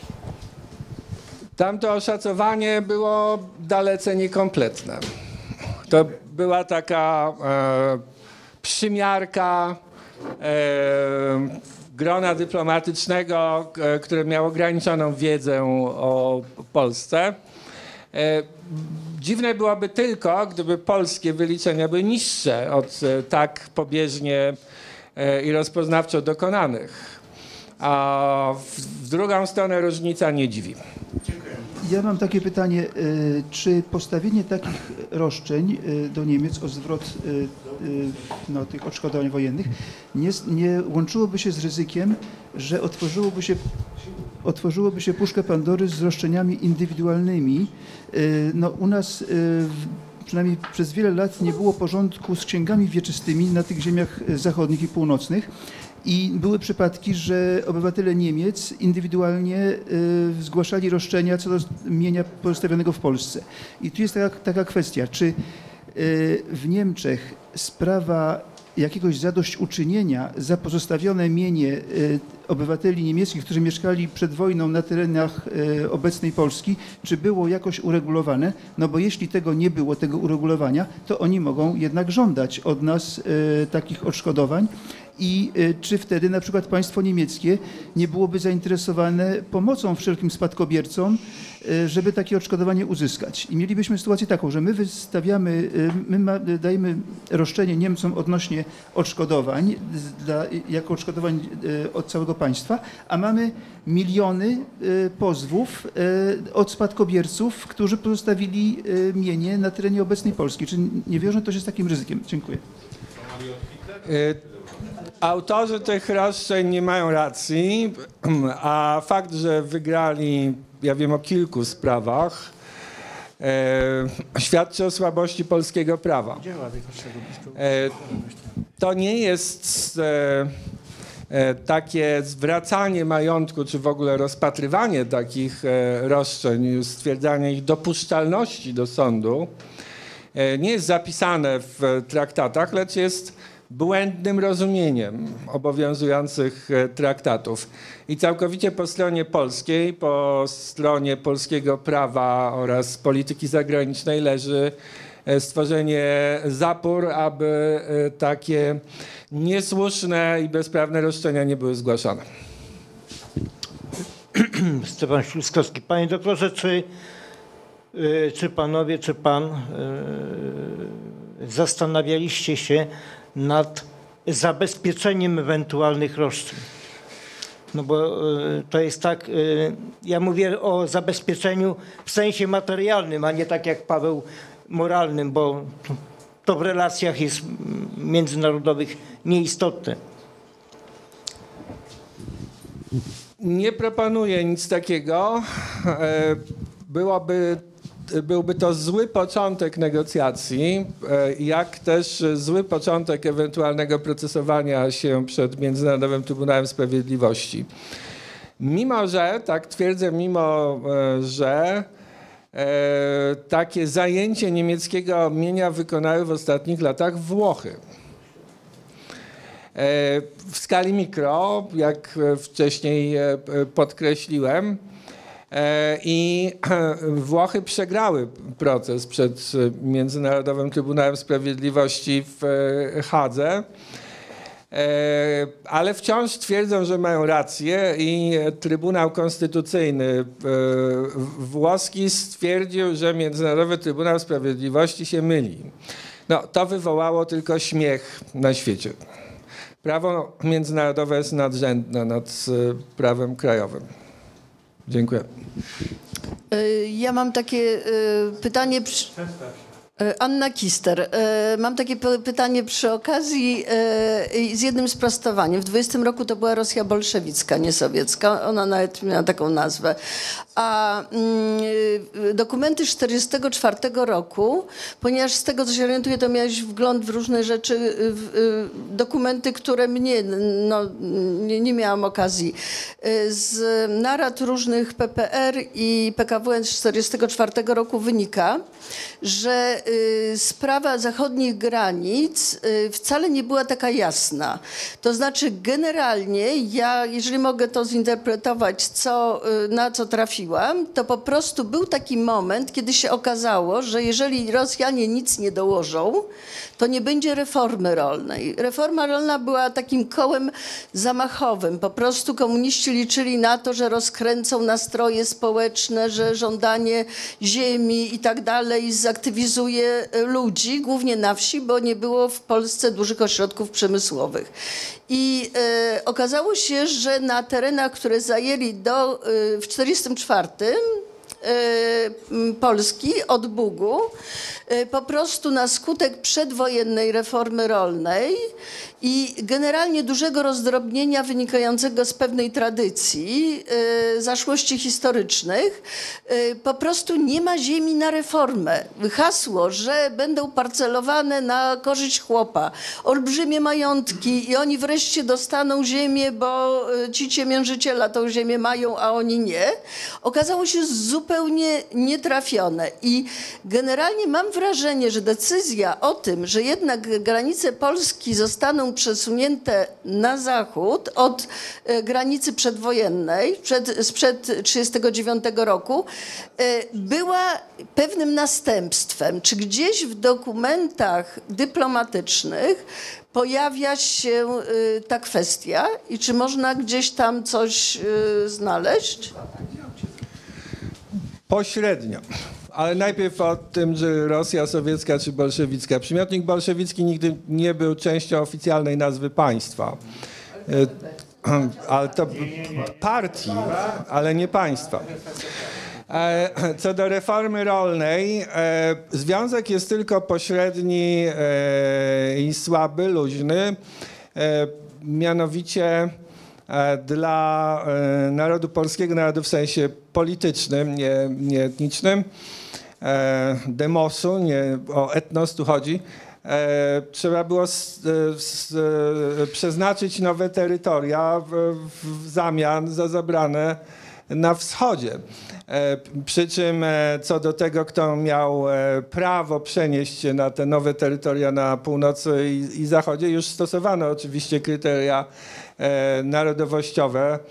Tamto oszacowanie było dalece niekompletne. To była taka przymiarka grona dyplomatycznego, które miało ograniczoną wiedzę o Polsce. Dziwne byłoby tylko, gdyby polskie wyliczenia były niższe od tak pobieżnie i rozpoznawczo dokonanych. A w drugą stronę różnica nie dziwi. Ja mam takie pytanie, czy postawienie takich roszczeń do Niemiec o zwrot tych odszkodowań wojennych nie łączyłoby się z ryzykiem, że otworzyłoby się puszkę Pandory z roszczeniami indywidualnymi? U nas przynajmniej przez wiele lat nie było porządku z księgami wieczystymi na tych ziemiach zachodnich i północnych. I były przypadki, że obywatele Niemiec indywidualnie zgłaszali roszczenia co do mienia pozostawionego w Polsce. I tu jest taka kwestia, czy w Niemczech sprawa jakiegoś zadośćuczynienia za pozostawione mienie obywateli niemieckich, którzy mieszkali przed wojną na terenach obecnej Polski, czy było jakoś uregulowane? No bo jeśli nie było tego uregulowania, to oni mogą jednak żądać od nas takich odszkodowań. I czy wtedy na przykład państwo niemieckie nie byłoby zainteresowane pomocą wszelkim spadkobiercom, żeby takie odszkodowanie uzyskać? I mielibyśmy sytuację taką, że my dajemy roszczenie Niemcom odnośnie odszkodowań, jako odszkodowań od całego państwa, a mamy miliony pozwów od spadkobierców, którzy pozostawili mienie na terenie obecnej Polski. Czy nie wiąże to się z takim ryzykiem? Dziękuję. Autorzy tych roszczeń nie mają racji, a fakt, że wygrali, ja wiem o kilku sprawach, świadczy o słabości polskiego prawa. To nie jest takie zwracanie majątku, czy w ogóle rozpatrywanie takich roszczeń, stwierdzanie ich dopuszczalności do sądu, nie jest zapisane w traktatach, lecz jest błędnym rozumieniem obowiązujących traktatów. I całkowicie po stronie polskiej, po stronie polskiego prawa oraz polityki zagranicznej leży stworzenie zapór, aby takie niesłuszne i bezprawne roszczenia nie były zgłaszane. Stefan Śluskowski. Panie doktorze, czy panowie, czy pan zastanawialiście się nad zabezpieczeniem ewentualnych roszczeń? No bo to jest tak, ja mówię o zabezpieczeniu w sensie materialnym, a nie tak jak Paweł moralnym, bo to w relacjach jest międzynarodowych nieistotne. Nie proponuję nic takiego. Byłby to zły początek negocjacji, jak też zły początek ewentualnego procesowania się przed Międzynarodowym Trybunałem Sprawiedliwości. Mimo że, tak twierdzę, że takie zajęcie niemieckiego mienia wykonały w ostatnich latach Włochy. W skali mikro, jak wcześniej podkreśliłem, i Włochy przegrały proces przed Międzynarodowym Trybunałem Sprawiedliwości w Hadze, ale wciąż twierdzą, że mają rację i Trybunał Konstytucyjny włoski stwierdził, że Międzynarodowy Trybunał Sprawiedliwości się myli. No, to wywołało tylko śmiech na świecie. Prawo międzynarodowe jest nadrzędne nad prawem krajowym. Dziękuję. Ja mam takie pytanie. Anna Kister. Mam takie pytanie przy okazji z jednym sprostowaniem. W 20 roku to była Rosja bolszewicka, nie sowiecka. Ona nawet miała taką nazwę. A dokumenty 1944 roku, ponieważ z tego, co się orientuję, to miałeś wgląd w różne rzeczy, dokumenty, które mnie, nie miałam okazji. Z narad różnych PPR i PKWN z 1944 roku wynika, że sprawa zachodnich granic wcale nie była taka jasna. To znaczy generalnie ja, jeżeli mogę to zinterpretować, na co trafiłam, to po prostu był taki moment, kiedy się okazało, że jeżeli Rosjanie nic nie dołożą, to nie będzie reformy rolnej. Reforma rolna była takim kołem zamachowym. Po prostu komuniści liczyli na to, że rozkręcą nastroje społeczne, że żądanie ziemi i tak dalej zaktywizuje ludzi, głównie na wsi, bo nie było w Polsce dużych ośrodków przemysłowych. I okazało się, że na terenach, które zajęli w 1944 Polski od Bugu, po prostu na skutek przedwojennej reformy rolnej i generalnie dużego rozdrobnienia wynikającego z pewnej tradycji, zaszłości historycznych, po prostu nie ma ziemi na reformę. Hasło, że będą parcelowane na korzyść chłopa, olbrzymie majątki i oni wreszcie dostaną ziemię, bo ci ciemiężyciela tą ziemię mają, a oni nie, okazało się zupełnie nietrafione. I generalnie mam wrażenie, że decyzja o tym, że jednak granice Polski zostaną przesunięte na zachód od granicy przedwojennej, sprzed 1939 roku, była pewnym następstwem. Czy gdzieś w dokumentach dyplomatycznych pojawia się ta kwestia i czy można gdzieś tam coś znaleźć? Pośrednio. Ale najpierw o tym, że Rosja sowiecka czy bolszewicka. Przymiotnik bolszewicki nigdy nie był częścią oficjalnej nazwy państwa. Ale to partii, ale nie państwa. Co do reformy rolnej, związek jest tylko pośredni i słaby, luźny. Mianowicie dla narodu polskiego, narodu w sensie politycznym, nie etnicznym, demosu, nie o etnos tu chodzi, trzeba było przeznaczyć nowe terytoria w zamian za zabrane na wschodzie. Przy czym co do tego, kto miał prawo przenieść się na te nowe terytoria na północy i zachodzie, już stosowano oczywiście kryteria narodowościowe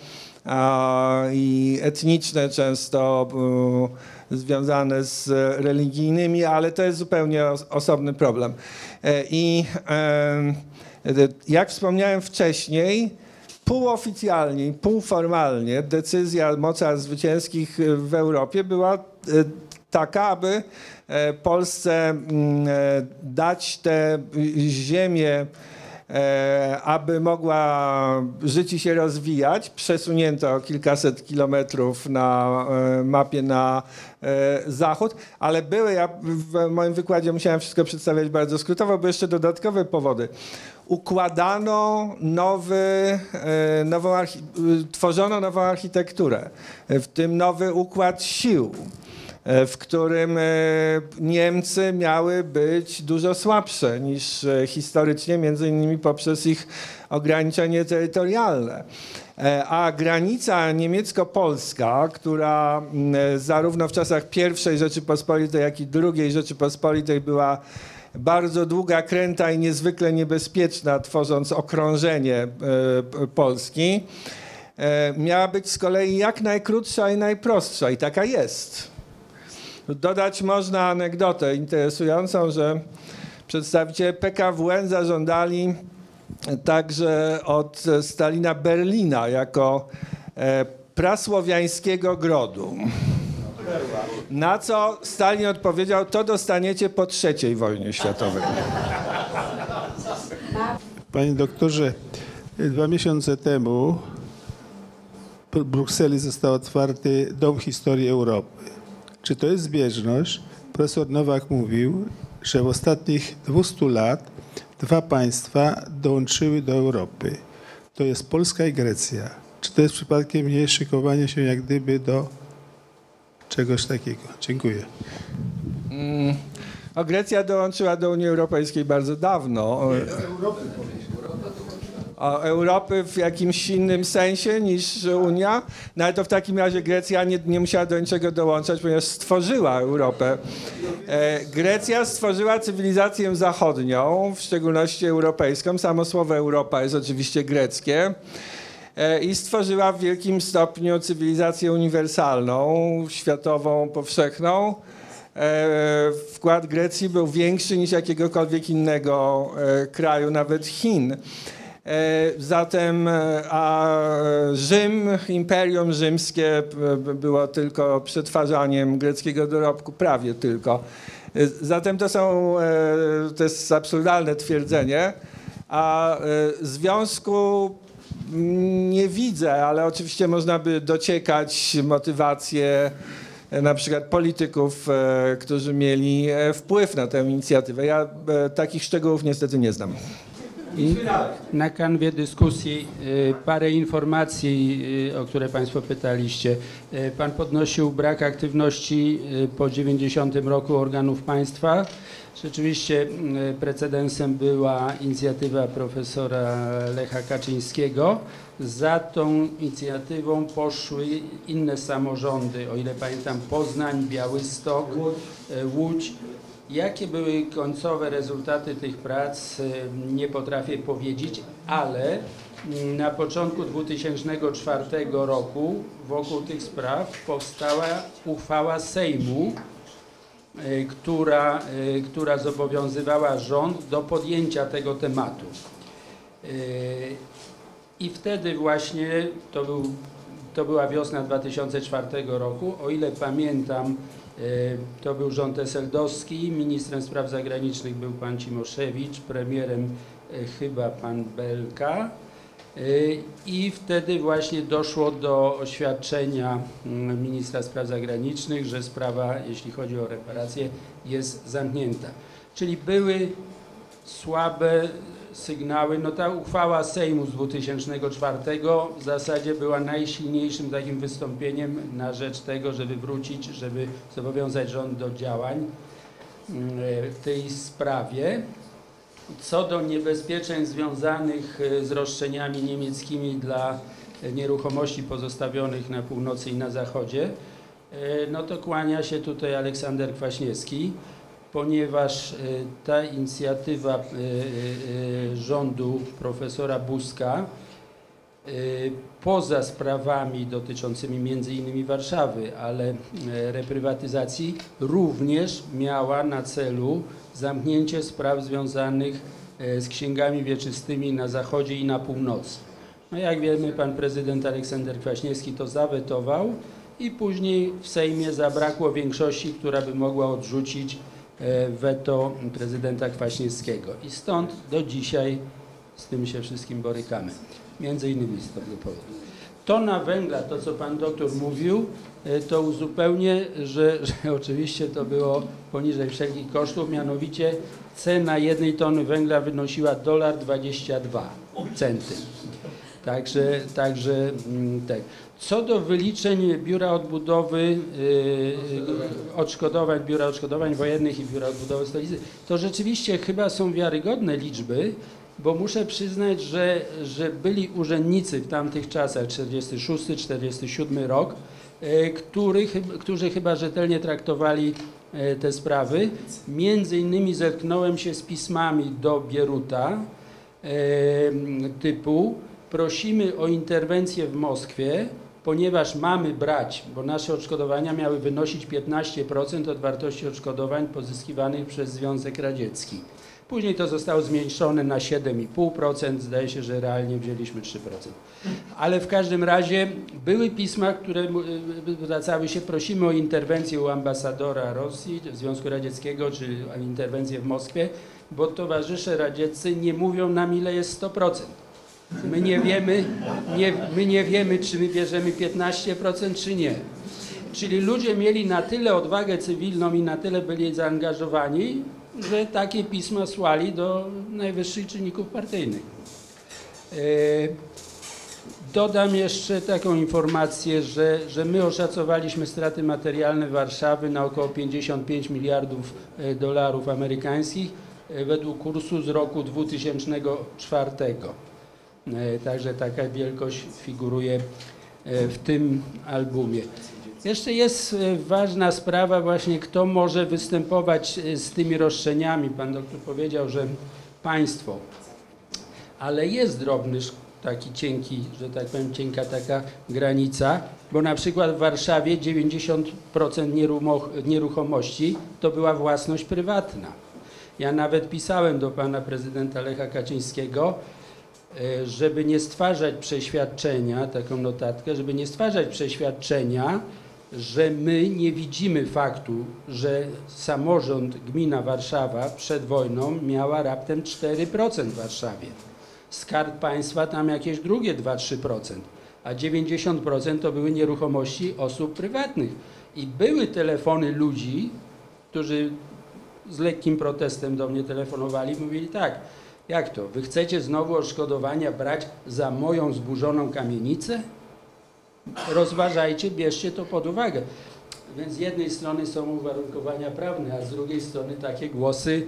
i etniczne, często związane z religijnymi, ale to jest zupełnie osobny problem. I jak wspomniałem wcześniej, półoficjalnie i półformalnie decyzja mocarstw zwycięskich w Europie była taka, aby Polsce dać te ziemię, aby mogła żyć i się rozwijać. Przesunięto o kilkaset kilometrów na mapie na zachód, ale ja w moim wykładzie musiałem wszystko przedstawiać bardzo skrótowo, bo jeszcze dodatkowe powody. Układano tworzono nową architekturę, w tym nowy układ sił, w którym Niemcy miały być dużo słabsze niż historycznie, między innymi poprzez ich ograniczenie terytorialne. A granica niemiecko-polska, która zarówno w czasach I Rzeczypospolitej, jak i II Rzeczypospolitej była bardzo długa, kręta i niezwykle niebezpieczna, tworząc okrążenie Polski, miała być z kolei jak najkrótsza i najprostsza i taka jest. Dodać można anegdotę interesującą, że przedstawiciele PKWN zażądali także od Stalina Berlina jako prasłowiańskiego grodu. Na co Stalin odpowiedział, to dostaniecie po III wojnie światowej. Panie doktorze, 2 miesiące temu w Brukseli został otwarty Dom Historii Europy. Czy to jest zbieżność? Profesor Nowak mówił, że w ostatnich 200 lat 2 państwa dołączyły do Europy. To jest Polska i Grecja. Czy to jest przypadkiem nie szykowanie się jak gdyby do czegoś takiego? Dziękuję. Grecja dołączyła do Unii Europejskiej bardzo dawno. Europy w jakimś innym sensie niż Unia, no ale to w takim razie Grecja nie musiała do niczego dołączać, ponieważ stworzyła Europę. Grecja stworzyła cywilizację zachodnią, w szczególności europejską. Samo słowo Europa jest oczywiście greckie. I stworzyła w wielkim stopniu cywilizację uniwersalną, światową, powszechną. Wkład Grecji był większy niż jakiegokolwiek innego kraju, nawet Chin. Zatem Rzym, Imperium Rzymskie było tylko przetwarzaniem greckiego dorobku, prawie tylko. Zatem to jest absurdalne twierdzenie, a związku nie widzę, ale oczywiście można by dociekać motywacje na przykład polityków, którzy mieli wpływ na tę inicjatywę. Ja takich szczegółów niestety nie znam. I na kanwie dyskusji parę informacji, o które Państwo pytaliście. Pan podnosił brak aktywności po 90 roku organów państwa. Rzeczywiście precedensem była inicjatywa profesora Lecha Kaczyńskiego. Za tą inicjatywą poszły inne samorządy, o ile pamiętam Poznań, Białystok, Łódź. Jakie były końcowe rezultaty tych prac, nie potrafię powiedzieć, ale na początku 2004 roku wokół tych spraw powstała uchwała Sejmu, która zobowiązywała rząd do podjęcia tego tematu. I wtedy właśnie, to była wiosna 2004 roku, o ile pamiętam, to był rząd eseldowski, ministrem spraw zagranicznych był pan Cimoszewicz, premierem chyba pan Belka i wtedy właśnie doszło do oświadczenia ministra spraw zagranicznych, że sprawa, jeśli chodzi o reparacje, jest zamknięta. Czyli były słabe sygnały. No ta uchwała Sejmu z 2004 w zasadzie była najsilniejszym takim wystąpieniem na rzecz tego, żeby wrócić, żeby zobowiązać rząd do działań w tej sprawie. Co do niebezpieczeń związanych z roszczeniami niemieckimi dla nieruchomości pozostawionych na północy i na zachodzie, no to kłania się tutaj Aleksander Kwaśniewski, ponieważ ta inicjatywa rządu profesora Buzka poza sprawami dotyczącymi między innymi Warszawy, ale reprywatyzacji również miała na celu zamknięcie spraw związanych z księgami wieczystymi na zachodzie i na północy. No jak wiemy, pan prezydent Aleksander Kwaśniewski to zawetował i później w Sejmie zabrakło większości, która by mogła odrzucić weto prezydenta Kwaśniewskiego. I stąd do dzisiaj z tym się wszystkim borykamy. Między innymi z tego powodu. Tona węgla, to co pan doktor mówił, to uzupełnię, że oczywiście to było poniżej wszelkich kosztów, mianowicie cena 1 tony węgla wynosiła $1,22. Także tak. Co do wyliczeń Biura Odbudowy, Biura Odszkodowań Wojennych i Biura Odbudowy Stolicy, to rzeczywiście chyba są wiarygodne liczby, bo muszę przyznać, że byli urzędnicy w tamtych czasach, 46, 47 rok, którzy chyba rzetelnie traktowali te sprawy. Między innymi zetknąłem się z pismami do Bieruta typu: prosimy o interwencję w Moskwie, ponieważ mamy brać, bo nasze odszkodowania miały wynosić 15% od wartości odszkodowań pozyskiwanych przez Związek Radziecki. Później to zostało zmniejszone na 7,5%, zdaje się, że realnie wzięliśmy 3%. Ale w każdym razie były pisma, które zwracały się: prosimy o interwencję u ambasadora Rosji, Związku Radzieckiego, czy o interwencję w Moskwie, bo towarzysze radzieccy nie mówią nam, ile jest 100%. My nie wiemy, czy my bierzemy 15%, czy nie. Czyli ludzie mieli na tyle odwagę cywilną i na tyle byli zaangażowani, że takie pisma słali do najwyższych czynników partyjnych. Dodam jeszcze taką informację, że my oszacowaliśmy straty materialne Warszawy na około 55 miliardów dolarów amerykańskich według kursu z roku 2004. Także taka wielkość figuruje w tym albumie. Jeszcze jest ważna sprawa właśnie, kto może występować z tymi roszczeniami. Pan doktor powiedział, że państwo, ale jest drobny, taki cienki, że tak powiem, cienka taka granica, bo na przykład w Warszawie 90% nieruchomości to była własność prywatna. Ja nawet pisałem do pana prezydenta Lecha Kaczyńskiego, żeby nie stwarzać przeświadczenia, taką notatkę, żeby nie stwarzać przeświadczenia, że my nie widzimy faktu, że samorząd gmina Warszawa przed wojną miała raptem 4% w Warszawie. Skarb Państwa tam jakieś drugie 2-3%, a 90% to były nieruchomości osób prywatnych. I były telefony ludzi, którzy z lekkim protestem do mnie telefonowali, mówili tak, jak to, wy chcecie znowu odszkodowania brać za moją zburzoną kamienicę? Rozważajcie, bierzcie to pod uwagę. Więc z jednej strony są uwarunkowania prawne, a z drugiej strony takie głosy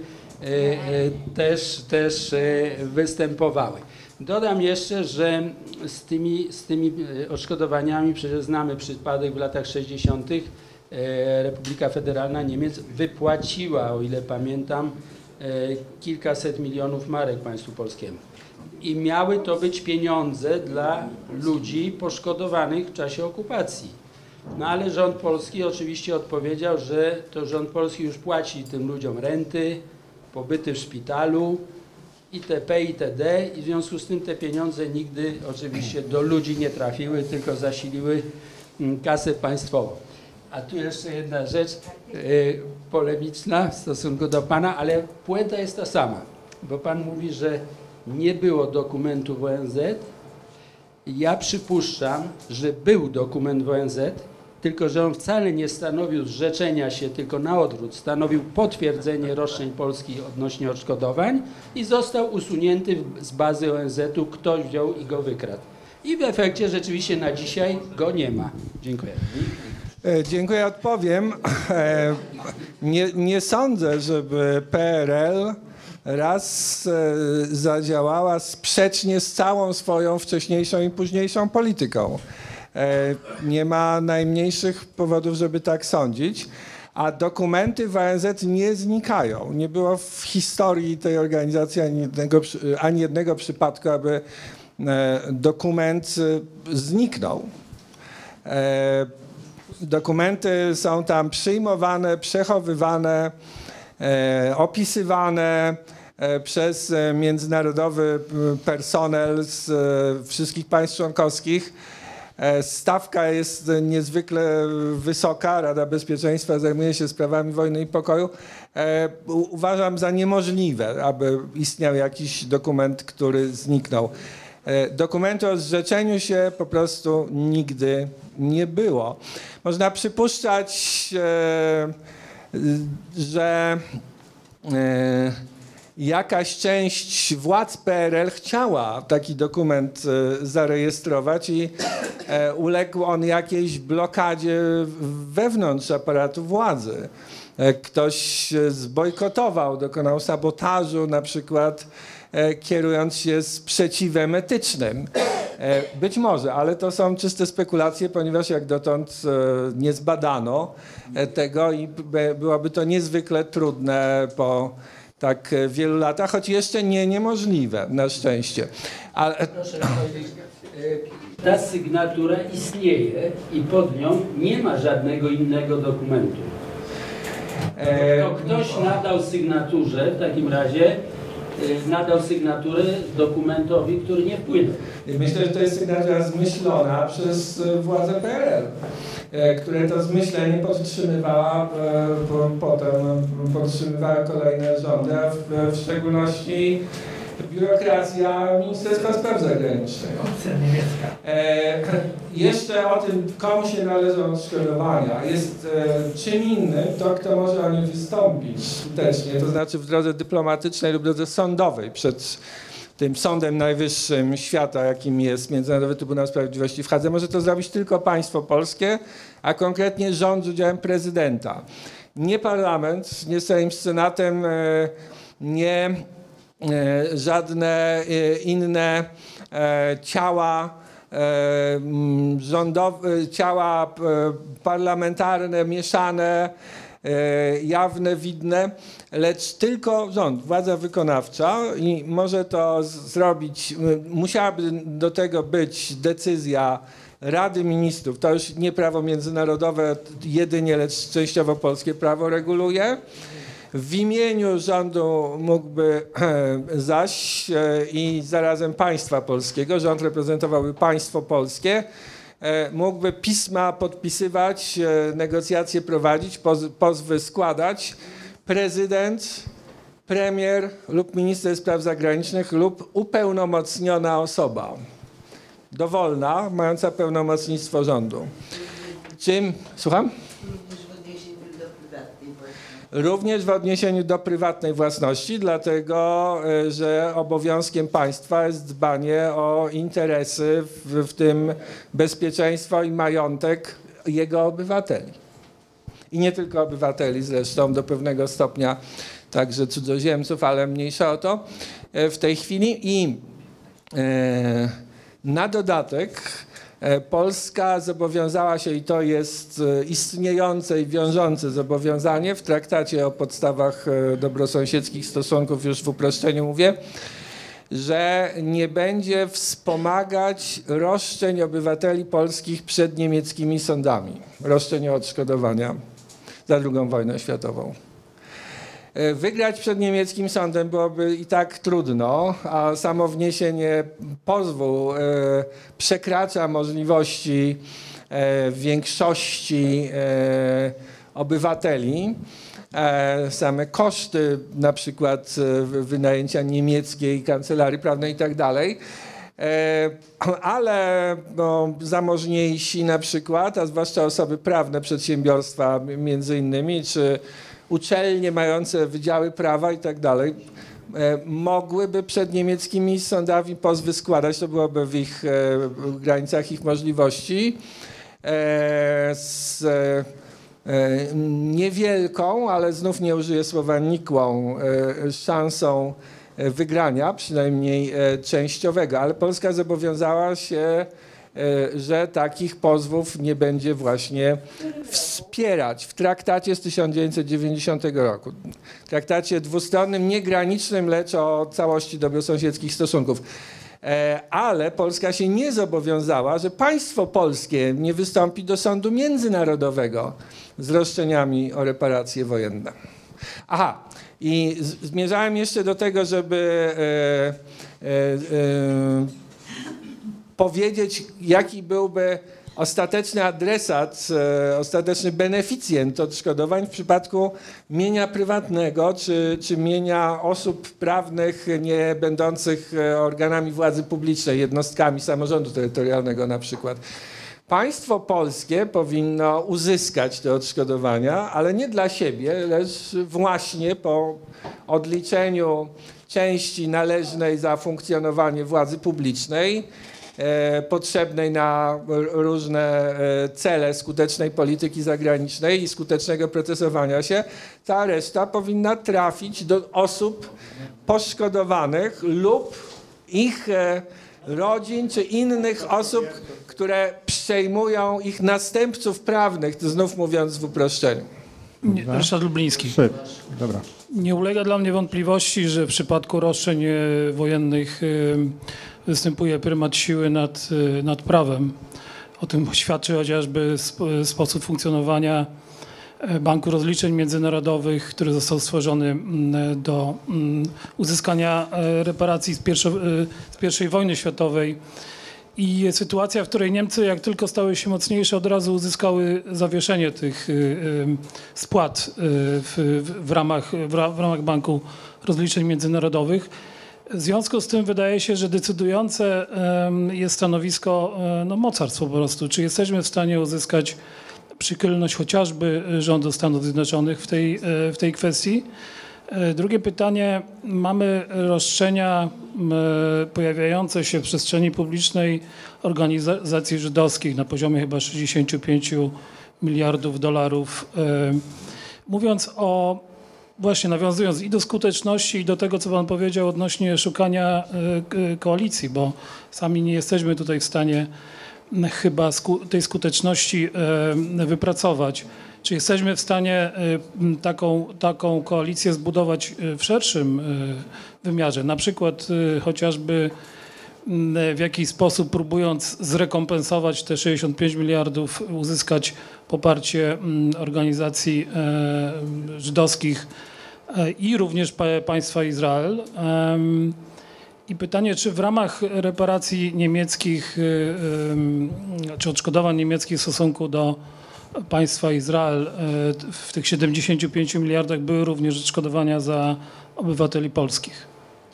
też występowały. Dodam jeszcze, że z tymi odszkodowaniami, przecież znamy przypadek w latach 60. Republika Federalna Niemiec wypłaciła, o ile pamiętam, kilkaset milionów marek państwu polskiemu. I miały to być pieniądze dla ludzi poszkodowanych w czasie okupacji. No ale rząd polski oczywiście odpowiedział, że to rząd polski już płaci tym ludziom renty, pobyty w szpitalu, itp. itd. I w związku z tym te pieniądze nigdy oczywiście do ludzi nie trafiły, tylko zasiliły kasę państwową. A tu jeszcze jedna rzecz polemiczna w stosunku do pana, ale puenta jest ta sama, bo pan mówi, że nie było dokumentu w ONZ. Ja przypuszczam, że był dokument w ONZ, tylko że on wcale nie stanowił zrzeczenia się, tylko na odwrót, stanowił potwierdzenie roszczeń Polski odnośnie odszkodowań i został usunięty z bazy ONZ-u, ktoś wziął i go wykradł. I w efekcie rzeczywiście na dzisiaj go nie ma. Dziękuję. Dziękuję, odpowiem. Nie sądzę, żeby PRL raz zadziałała sprzecznie z całą swoją wcześniejszą i późniejszą polityką. Nie ma najmniejszych powodów, żeby tak sądzić, a dokumenty w ONZ nie znikają. Nie było w historii tej organizacji ani jednego przypadku, aby dokument zniknął. Dokumenty są tam przyjmowane, przechowywane, opisywane przez międzynarodowy personel z wszystkich państw członkowskich. Stawka jest niezwykle wysoka. Rada Bezpieczeństwa zajmuje się sprawami wojny i pokoju. Uważam za niemożliwe, aby istniał jakiś dokument, który zniknął. Dokumentu o zrzeczeniu się po prostu nigdy nie było. Można przypuszczać, że jakaś część władz PRL chciała taki dokument zarejestrować i uległ on jakiejś blokadzie wewnątrz aparatu władzy. Ktoś zbojkotował, dokonał sabotażu, na przykład kierując się sprzeciwem etycznym. Być może, ale to są czyste spekulacje, ponieważ jak dotąd nie zbadano tego i byłoby to niezwykle trudne po tak wielu latach, choć jeszcze niemożliwe, na szczęście. Ale... Proszę powiedzieć, ta sygnatura istnieje i pod nią nie ma żadnego innego dokumentu. To ktoś nadał sygnaturze, w takim razie nadał sygnaturę dokumentowi, który nie wpłynął. Myślę, że to jest sygnatura zmyślona przez władze PRL, które to zmyślenie podtrzymywała, potem podtrzymywała kolejne rządy, a w szczególności biurokracja Ministerstwa Spraw Zagranicznych. Jeszcze o tym, komu się należą odszkodowania, jest czym innym to, kto może o nie wystąpić skutecznie, to znaczy w drodze dyplomatycznej lub drodze sądowej przed tym Sądem Najwyższym świata, jakim jest Międzynarodowy Trybunał Sprawiedliwości w Hadze. Może to zrobić tylko państwo polskie, a konkretnie rząd z udziałem prezydenta. Nie parlament, nie Sejm z Senatem, nie żadne inne ciała rządowe, ciała parlamentarne, mieszane, jawne, widne, lecz tylko rząd, władza wykonawcza i może to zrobić, musiałaby do tego być decyzja Rady Ministrów, to już nie prawo międzynarodowe jedynie, lecz częściowo polskie prawo reguluje. W imieniu rządu mógłby zaś i zarazem państwa polskiego, rząd reprezentowałby państwo polskie, mógłby pisma podpisywać, negocjacje prowadzić, pozwy składać prezydent, premier lub minister spraw zagranicznych lub upełnomocniona osoba dowolna, mająca pełnomocnictwo rządu. Czym? Słucham? Również w odniesieniu do prywatnej własności, dlatego że obowiązkiem państwa jest dbanie o interesy, w tym bezpieczeństwo i majątek jego obywateli. I nie tylko obywateli zresztą, do pewnego stopnia także cudzoziemców, ale mniejsza o to w tej chwili. I na dodatek Polska zobowiązała się, i to jest istniejące i wiążące zobowiązanie w traktacie o podstawach dobrosąsiedzkich stosunków, już w uproszczeniu mówię, że nie będzie wspomagać roszczeń obywateli polskich przed niemieckimi sądami, roszczeń o odszkodowania za II wojnę światową. Wygrać przed niemieckim sądem byłoby i tak trudno, a samo wniesienie pozwu przekracza możliwości większości obywateli. Same koszty na przykład wynajęcia niemieckiej kancelarii prawnej i tak dalej. Ale no, zamożniejsi na przykład, a zwłaszcza osoby prawne, przedsiębiorstwa między innymi, czy uczelnie mające wydziały prawa i tak dalej, mogłyby przed niemieckimi sądami pozwy składać, to byłoby w ich granicach ich możliwości, z niewielką, ale znów nie użyję słowa nikłą, szansą wygrania, przynajmniej częściowego, ale Polska zobowiązała się, że takich pozwów nie będzie właśnie wspierać w traktacie z 1990 roku. W traktacie dwustronnym, nie granicznym, lecz o całości dobrosąsiedzkich stosunków. Ale Polska się nie zobowiązała, że państwo polskie nie wystąpi do sądu międzynarodowego z roszczeniami o reparacje wojenne. Aha, i zmierzałem jeszcze do tego, żeby powiedzieć, jaki byłby ostateczny adresat, ostateczny beneficjent odszkodowań w przypadku mienia prywatnego czy mienia osób prawnych nie będących organami władzy publicznej, jednostkami samorządu terytorialnego na przykład. Państwo polskie powinno uzyskać te odszkodowania, ale nie dla siebie, lecz właśnie po odliczeniu części należnej za funkcjonowanie władzy publicznej, potrzebnej na różne cele skutecznej polityki zagranicznej i skutecznego procesowania się, ta reszta powinna trafić do osób poszkodowanych lub ich rodzin czy innych osób, które przejmują ich następców prawnych, to znów mówiąc w uproszczeniu. Ryszard Lubliński. Dobra. Nie ulega dla mnie wątpliwości, że w przypadku roszczeń wojennych występuje prymat siły nad prawem. O tym świadczy chociażby sposób funkcjonowania Banku Rozliczeń Międzynarodowych, który został stworzony do uzyskania reparacji z I wojny światowej. I sytuacja, w której Niemcy, jak tylko stały się mocniejsze, od razu uzyskały zawieszenie tych spłat w ramach Banku Rozliczeń Międzynarodowych. W związku z tym wydaje się, że decydujące jest stanowisko mocarstw po prostu. Czy jesteśmy w stanie uzyskać przychylność chociażby rządu Stanów Zjednoczonych w tej kwestii? Drugie pytanie. Mamy roszczenia pojawiające się w przestrzeni publicznej organizacji żydowskich na poziomie chyba 65 miliardów dolarów. Mówiąc o, właśnie nawiązując i do skuteczności, i do tego, co pan powiedział odnośnie szukania koalicji, bo sami nie jesteśmy tutaj w stanie chyba tej skuteczności wypracować. Czy jesteśmy w stanie taką koalicję zbudować w szerszym wymiarze? Na przykład chociażby w jakiś sposób próbując zrekompensować te 65 miliardów, uzyskać poparcie organizacji żydowskich i również państwa Izrael. I pytanie, czy w ramach reparacji niemieckich, czy odszkodowań niemieckich w stosunku do państwa Izrael w tych 75 miliardach były również odszkodowania za obywateli polskich?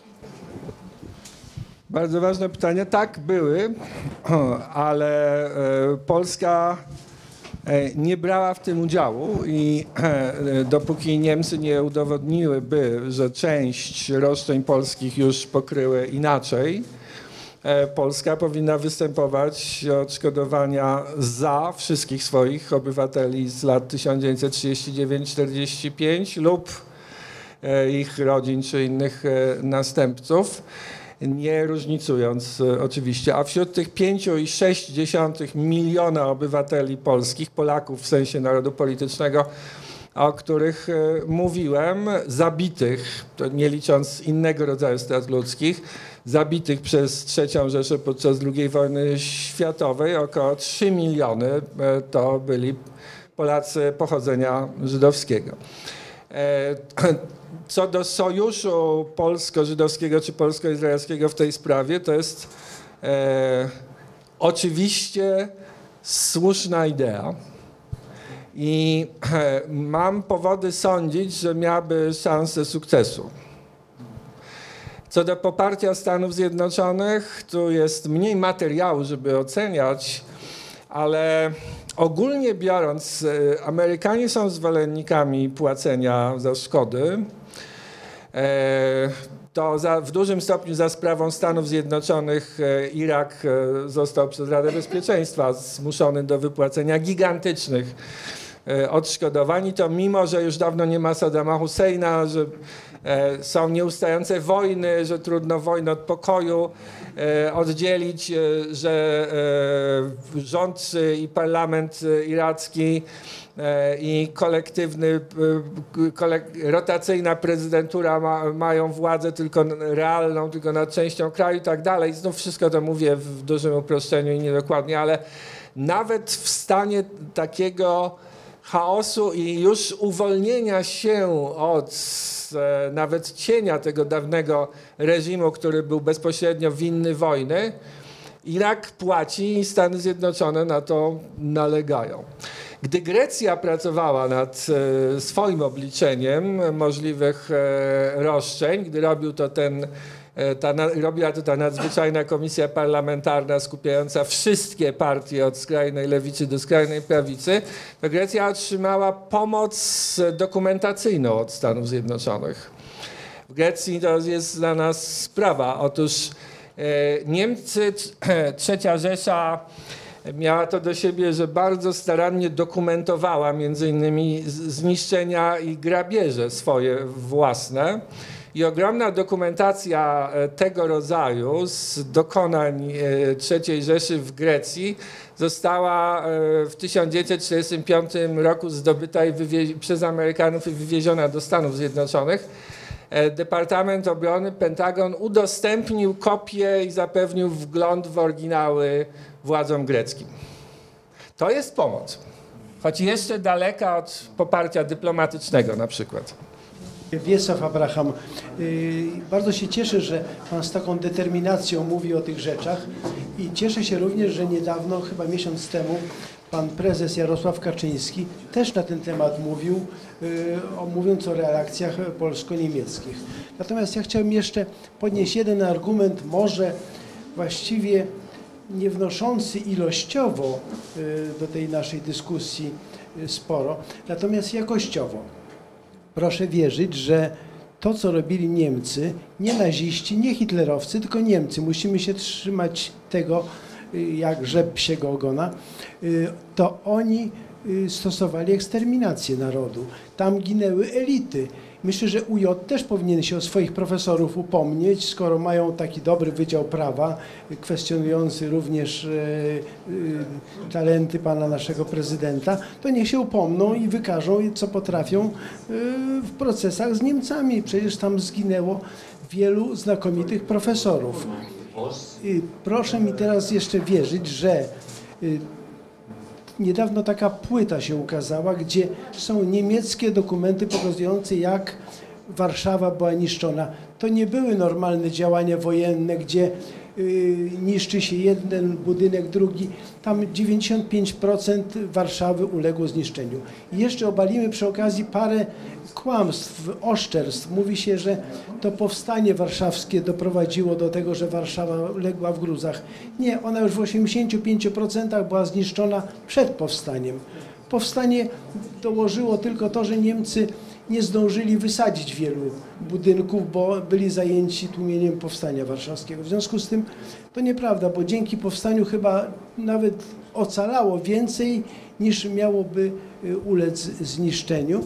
Bardzo ważne pytanie. Tak, były, ale Polska nie brała w tym udziału i dopóki Niemcy nie udowodniłyby, że część roszczeń polskich już pokryły inaczej, Polska powinna występować o odszkodowania za wszystkich swoich obywateli z lat 1939-45 lub ich rodzin czy innych następców, nie różnicując oczywiście. A wśród tych 5,6 miliona obywateli polskich, Polaków w sensie narodu politycznego, o których mówiłem, zabitych, to nie licząc innego rodzaju strat ludzkich, zabitych przez III Rzeszę podczas II wojny światowej, około 3 miliony to byli Polacy pochodzenia żydowskiego. Co do sojuszu polsko-żydowskiego czy polsko-izraelskiego w tej sprawie, to jest oczywiście słuszna idea. I mam powody sądzić, że miałaby szansę sukcesu. Co do poparcia Stanów Zjednoczonych, tu jest mniej materiału, żeby oceniać, ale ogólnie biorąc, Amerykanie są zwolennikami płacenia za szkody. To w dużym stopniu za sprawą Stanów Zjednoczonych Irak został przez Radę Bezpieczeństwa zmuszony do wypłacenia gigantycznych odszkodowań. I to mimo, że już dawno nie ma Saddama Husseina, że są nieustające wojny, że trudno wojnę od pokoju oddzielić, że rząd i parlament iracki i rotacyjna prezydentura mają władzę tylko realną, tylko nad częścią kraju i tak dalej. Znów wszystko to mówię w dużym uproszczeniu i niedokładnie, ale nawet w stanie takiego chaosu i już uwolnienia się od nawet cienia tego dawnego reżimu, który był bezpośrednio winny wojny, Irak płaci i Stany Zjednoczone na to nalegają. Gdy Grecja pracowała nad swoim obliczeniem możliwych roszczeń, gdy robiła to ta nadzwyczajna komisja parlamentarna skupiająca wszystkie partie od skrajnej lewicy do skrajnej prawicy, to Grecja otrzymała pomoc dokumentacyjną od Stanów Zjednoczonych. W Grecji to jest dla nas sprawa. Otóż Niemcy, III Rzesza miała to do siebie, że bardzo starannie dokumentowała między innymi zniszczenia i grabieże swoje własne. I ogromna dokumentacja tego rodzaju z dokonań III Rzeszy w Grecji została w 1945 roku zdobyta przez Amerykanów i wywieziona do Stanów Zjednoczonych. Departament Obrony, Pentagon udostępnił kopię i zapewnił wgląd w oryginały władzom greckim. To jest pomoc, choć jeszcze daleka od poparcia dyplomatycznego na przykład. Wiesław Abraham, bardzo się cieszę, że Pan z taką determinacją mówi o tych rzeczach i cieszę się również, że niedawno, chyba miesiąc temu, pan prezes Jarosław Kaczyński też na ten temat mówił, mówiąc o relacjach polsko-niemieckich. Natomiast ja chciałem jeszcze podnieść jeden argument, może właściwie nie wnoszący ilościowo do tej naszej dyskusji sporo, natomiast jakościowo. Proszę wierzyć, że to, co robili Niemcy, nie naziści, nie hitlerowcy, tylko Niemcy, musimy się trzymać tego jak rzep psiego ogona, to oni stosowali eksterminację narodu. Tam ginęły elity. Myślę, że UJ też powinien się o swoich profesorów upomnieć, skoro mają taki dobry Wydział Prawa, kwestionujący również talenty pana naszego prezydenta, to niech się upomną i wykażą, co potrafią w procesach z Niemcami. Przecież tam zginęło wielu znakomitych profesorów. Proszę mi teraz jeszcze wierzyć, że niedawno taka płyta się ukazała, gdzie są niemieckie dokumenty pokazujące, jak Warszawa była niszczona. To nie były normalne działania wojenne, gdzie niszczy się jeden budynek, drugi. Tam 95% Warszawy uległo zniszczeniu. I jeszcze obalimy przy okazji parę kłamstw, oszczerstw. Mówi się, że to powstanie warszawskie doprowadziło do tego, że Warszawa legła w gruzach. Nie, ona już w 85% była zniszczona przed powstaniem. Powstanie dołożyło tylko to, że Niemcy nie zdążyli wysadzić wielu budynków, bo byli zajęci tłumieniem powstania warszawskiego. W związku z tym to nieprawda, bo dzięki powstaniu chyba nawet ocalało więcej niż miałoby ulec zniszczeniu.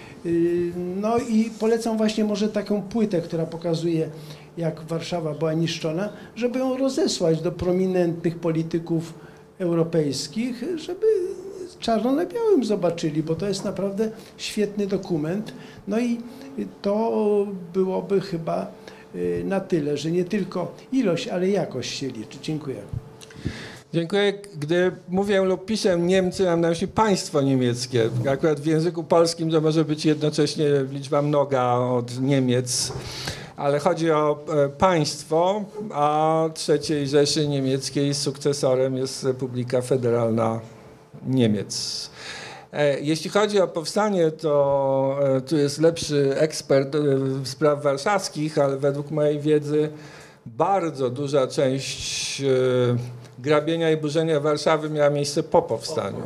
No i polecam właśnie może taką płytę, która pokazuje, jak Warszawa była niszczona, żeby ją rozesłać do prominentnych polityków europejskich, żeby czarno na białym zobaczyli, bo to jest naprawdę świetny dokument. No i to byłoby chyba na tyle, że nie tylko ilość, ale jakość się liczy. Dziękuję. Dziękuję. Gdy mówię lub piszę Niemcy, mam na myśli państwo niemieckie. Akurat w języku polskim to może być jednocześnie liczba mnoga od Niemiec, ale chodzi o państwo, a III Rzeszy Niemieckiej sukcesorem jest Republika Federalna Niemiec. Jeśli chodzi o powstanie, to tu jest lepszy ekspert spraw warszawskich, ale według mojej wiedzy bardzo duża część grabienia i burzenia Warszawy miała miejsce po powstaniu.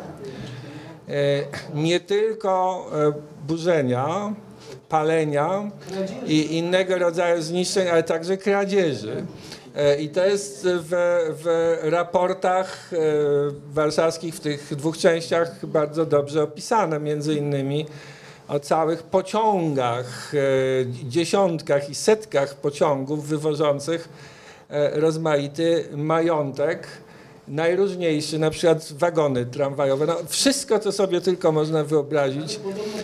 Nie tylko burzenia, palenia i innego rodzaju zniszczeń, ale także kradzieży. I to jest w raportach warszawskich w tych dwóch częściach bardzo dobrze opisane, między innymi o całych pociągach, dziesiątkach i setkach pociągów wywożących rozmaity majątek, najróżniejszy, na przykład wagony tramwajowe. No, wszystko, co sobie tylko można wyobrazić,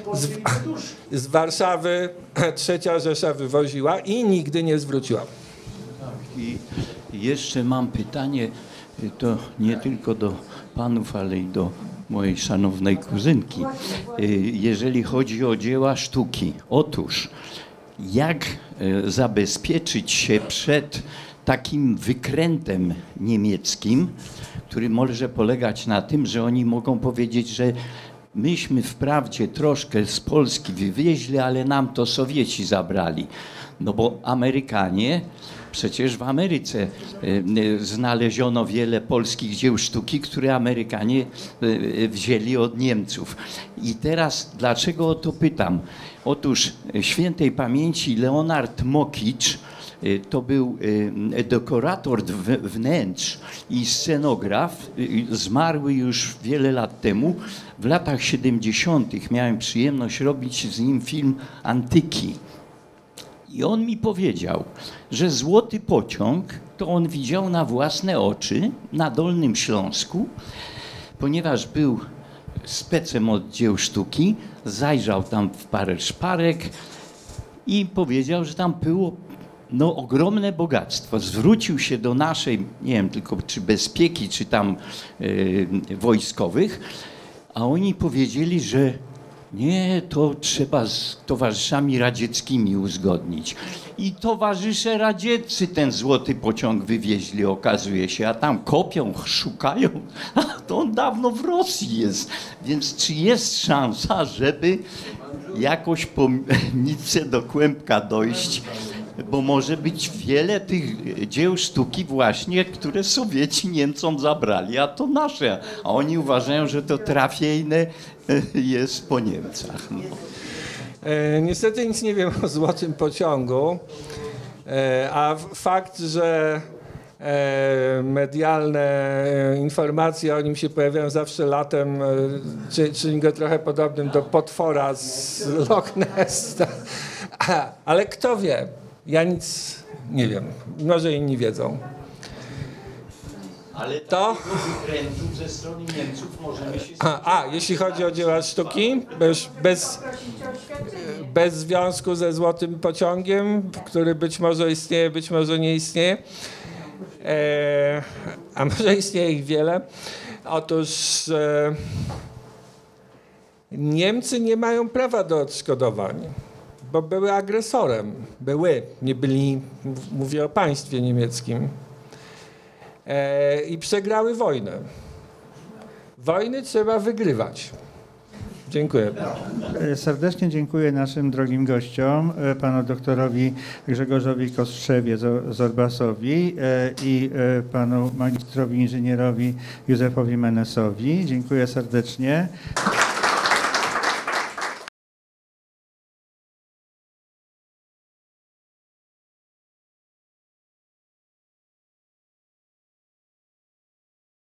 z Warszawy III Rzesza wywoziła i nigdy nie zwróciła. I jeszcze mam pytanie, to nie tylko do panów, ale i do mojej szanownej kuzynki. Jeżeli chodzi o dzieła sztuki, otóż jak zabezpieczyć się przed takim wykrętem niemieckim, który może polegać na tym, że oni mogą powiedzieć, że myśmy wprawdzie troszkę z Polski wywieźli, ale nam to Sowieci zabrali. No bo Amerykanie, przecież w Ameryce znaleziono wiele polskich dzieł sztuki, które Amerykanie wzięli od Niemców. I teraz dlaczego o to pytam? Otóż świętej pamięci Leonard Mokicz to był dekorator wnętrz i scenograf, zmarły już wiele lat temu. W latach 70. miałem przyjemność robić z nim film Antyki. I on mi powiedział, że Złoty Pociąg to on widział na własne oczy na Dolnym Śląsku, ponieważ był specem od dzieł sztuki, zajrzał tam w parę szparek i powiedział, że tam było ogromne bogactwo. Zwrócił się do naszej, nie wiem tylko czy bezpieki, czy tam wojskowych, a oni powiedzieli, że Nie, to trzeba z towarzyszami radzieckimi uzgodnić. I towarzysze radzieccy ten złoty pociąg wywieźli, okazuje się, a tam kopią, szukają, a to on dawno w Rosji jest. Więc czy jest szansa, żeby jakoś po nitce do kłębka dojść? Bo może być wiele tych dzieł sztuki właśnie, które Sowieci Niemcom zabrali, a to nasze. A oni uważają, że to trafiejne jest po Niemcach. No. Niestety nic nie wiem o złotym pociągu, a fakt, że medialne informacje o nim się pojawiają zawsze latem, czyni go trochę podobnym do potwora z Loch Ness. Ale kto wie? Ja nic nie wiem. Może inni wiedzą. Ale to wykrętów ze strony Niemców możemy się... jeśli chodzi o dzieła sztuki, bez związku ze złotym pociągiem, który być może istnieje, być może nie istnieje, a może istnieje ich wiele. Otóż Niemcy nie mają prawa do odszkodowań, bo były agresorem. Nie byli, mówię o państwie niemieckim. I przegrały wojnę. Wojny trzeba wygrywać. Dziękuję. Serdecznie dziękuję naszym drogim gościom, panu doktorowi Grzegorzowi Kostrzewie-Zorbasowi i panu magistrowi inżynierowi Józefowi Menesowi. Dziękuję serdecznie.